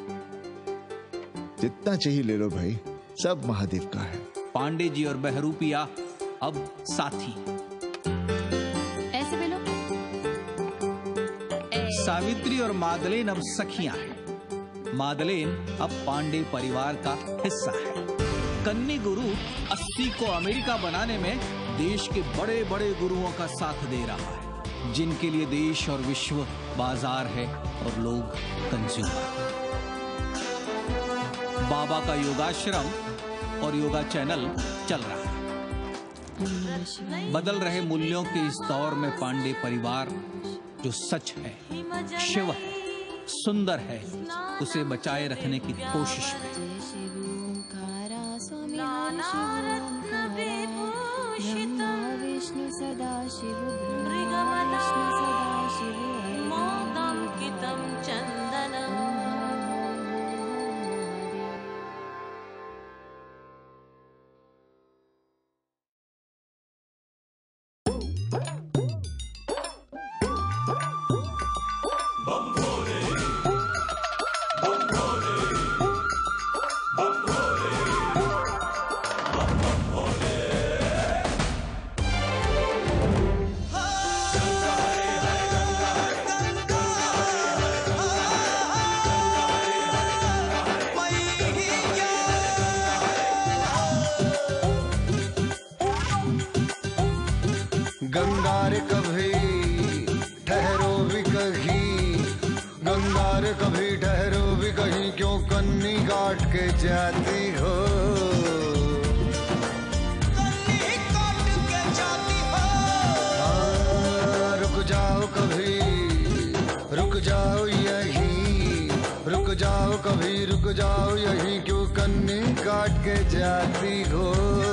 जितना चाहिए ले लो भाई, सब महादेव का है। पांडे जी और बहरूपिया अब साथी। ऐसे भी लो। सावित्री और मादलेन अब सखियां हैं। मादलेन अब पांडे परिवार का हिस्सा है। कन्नी गुरु अस्सी को अमेरिका बनाने में देश के बड़े बड़े गुरुओं का साथ दे रहा है, जिनके लिए देश और विश्व बाजार है और लोग कंज्यूमर। बाबा का योगाश्रम और योगा चैनल चल रहा है। बदल रहे मूल्यों के इस दौर में पांडे परिवार जो सच है, शिव है, सुंदर है, उसे बचाए रखने की कोशिश में। विष्णु सदा शिव गंगार कभी ठहरो भी कहीं, गंगार कभी ठहरो भी कहीं, क्यों कन्नी काट के जाती हो, कन्नी काट के जाती हो। हाँ, रुक जाओ कभी, रुक जाओ यहीं, रुक जाओ कभी, रुक जाओ यहीं, क्यों कन्नी काट के जाती हो।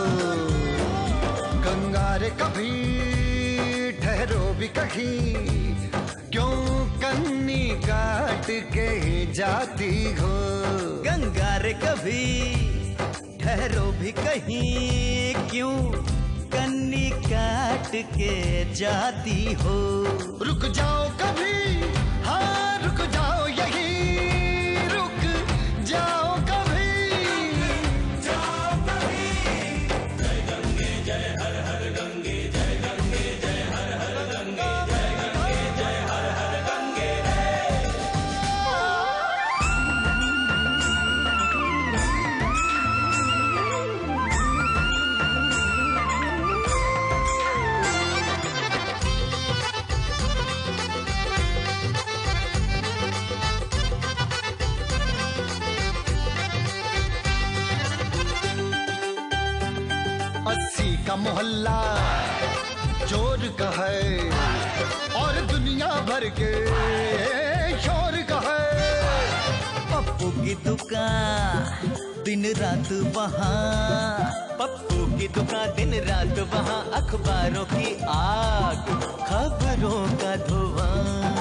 गंगार कभी ठहरो भी कहीं, क्यों कन्नी काट के जाती हो। गंगार कभी ठहरो भी कहीं, क्यों कन्नी काट के जाती हो। रुक जाओ कभी, हाँ रुक जाओ यहीं, रुक जाओ कभी, जाओ कभी। जय गंगे जय हर हर गंगे, जय गंगे जय हर हर गंगे, जय गंगे जय हर हर गंगे अस्सी का मोहल्ला चोर का है और दुनिया भर के शोर का है। पप्पू की दुकान दिन रात वहाँ, पप्पू की दुकान दिन रात वहाँ, अखबारों की आग खबरों का धुआं,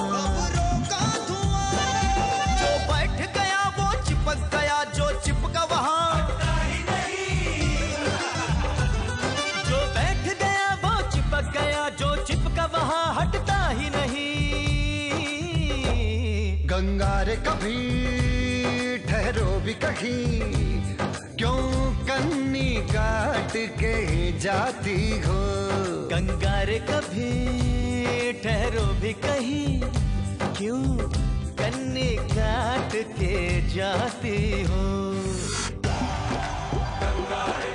जो बैठ गया वो चिपक गया, जो चिपका वहाँ गया, जो चिपका वहाँ हटता ही नहीं। गंगा रे कभी ठहरो भी कहीं, क्यों कन्नी काट के जाती हो। गंगा रे कभी ठहरो भी कहीं, क्यों कन्नी काट के जाती हो। गंगा रे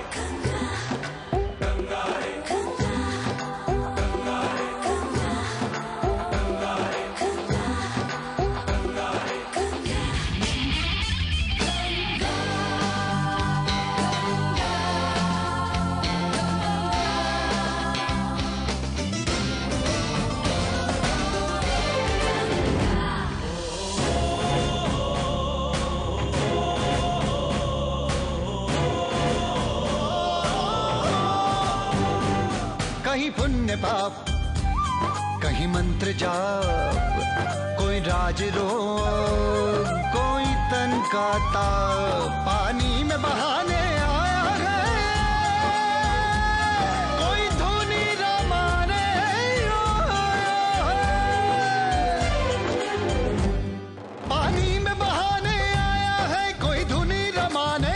कहीं पुण्य पाप, कहीं मंत्र जाप, कोई राज रोग, कोई तन का ताप, पानी में बहाने आया है, कोई धुनी रमाने पानी में बहाने आया है, कोई धुनी रमाने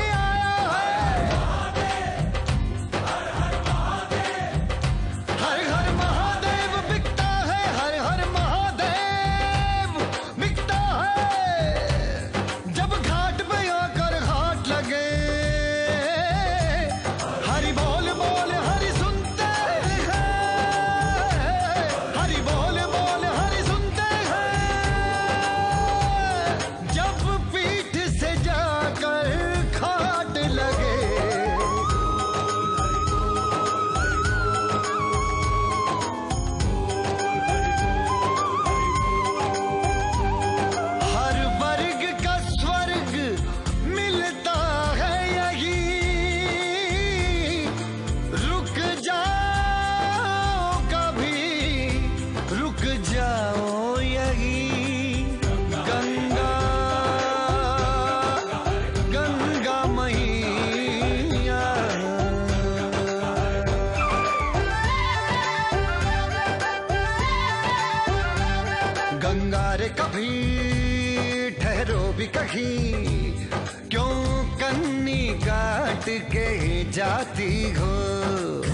ठहरो भी कहीं, क्यों कन्नी काट के जाती हो।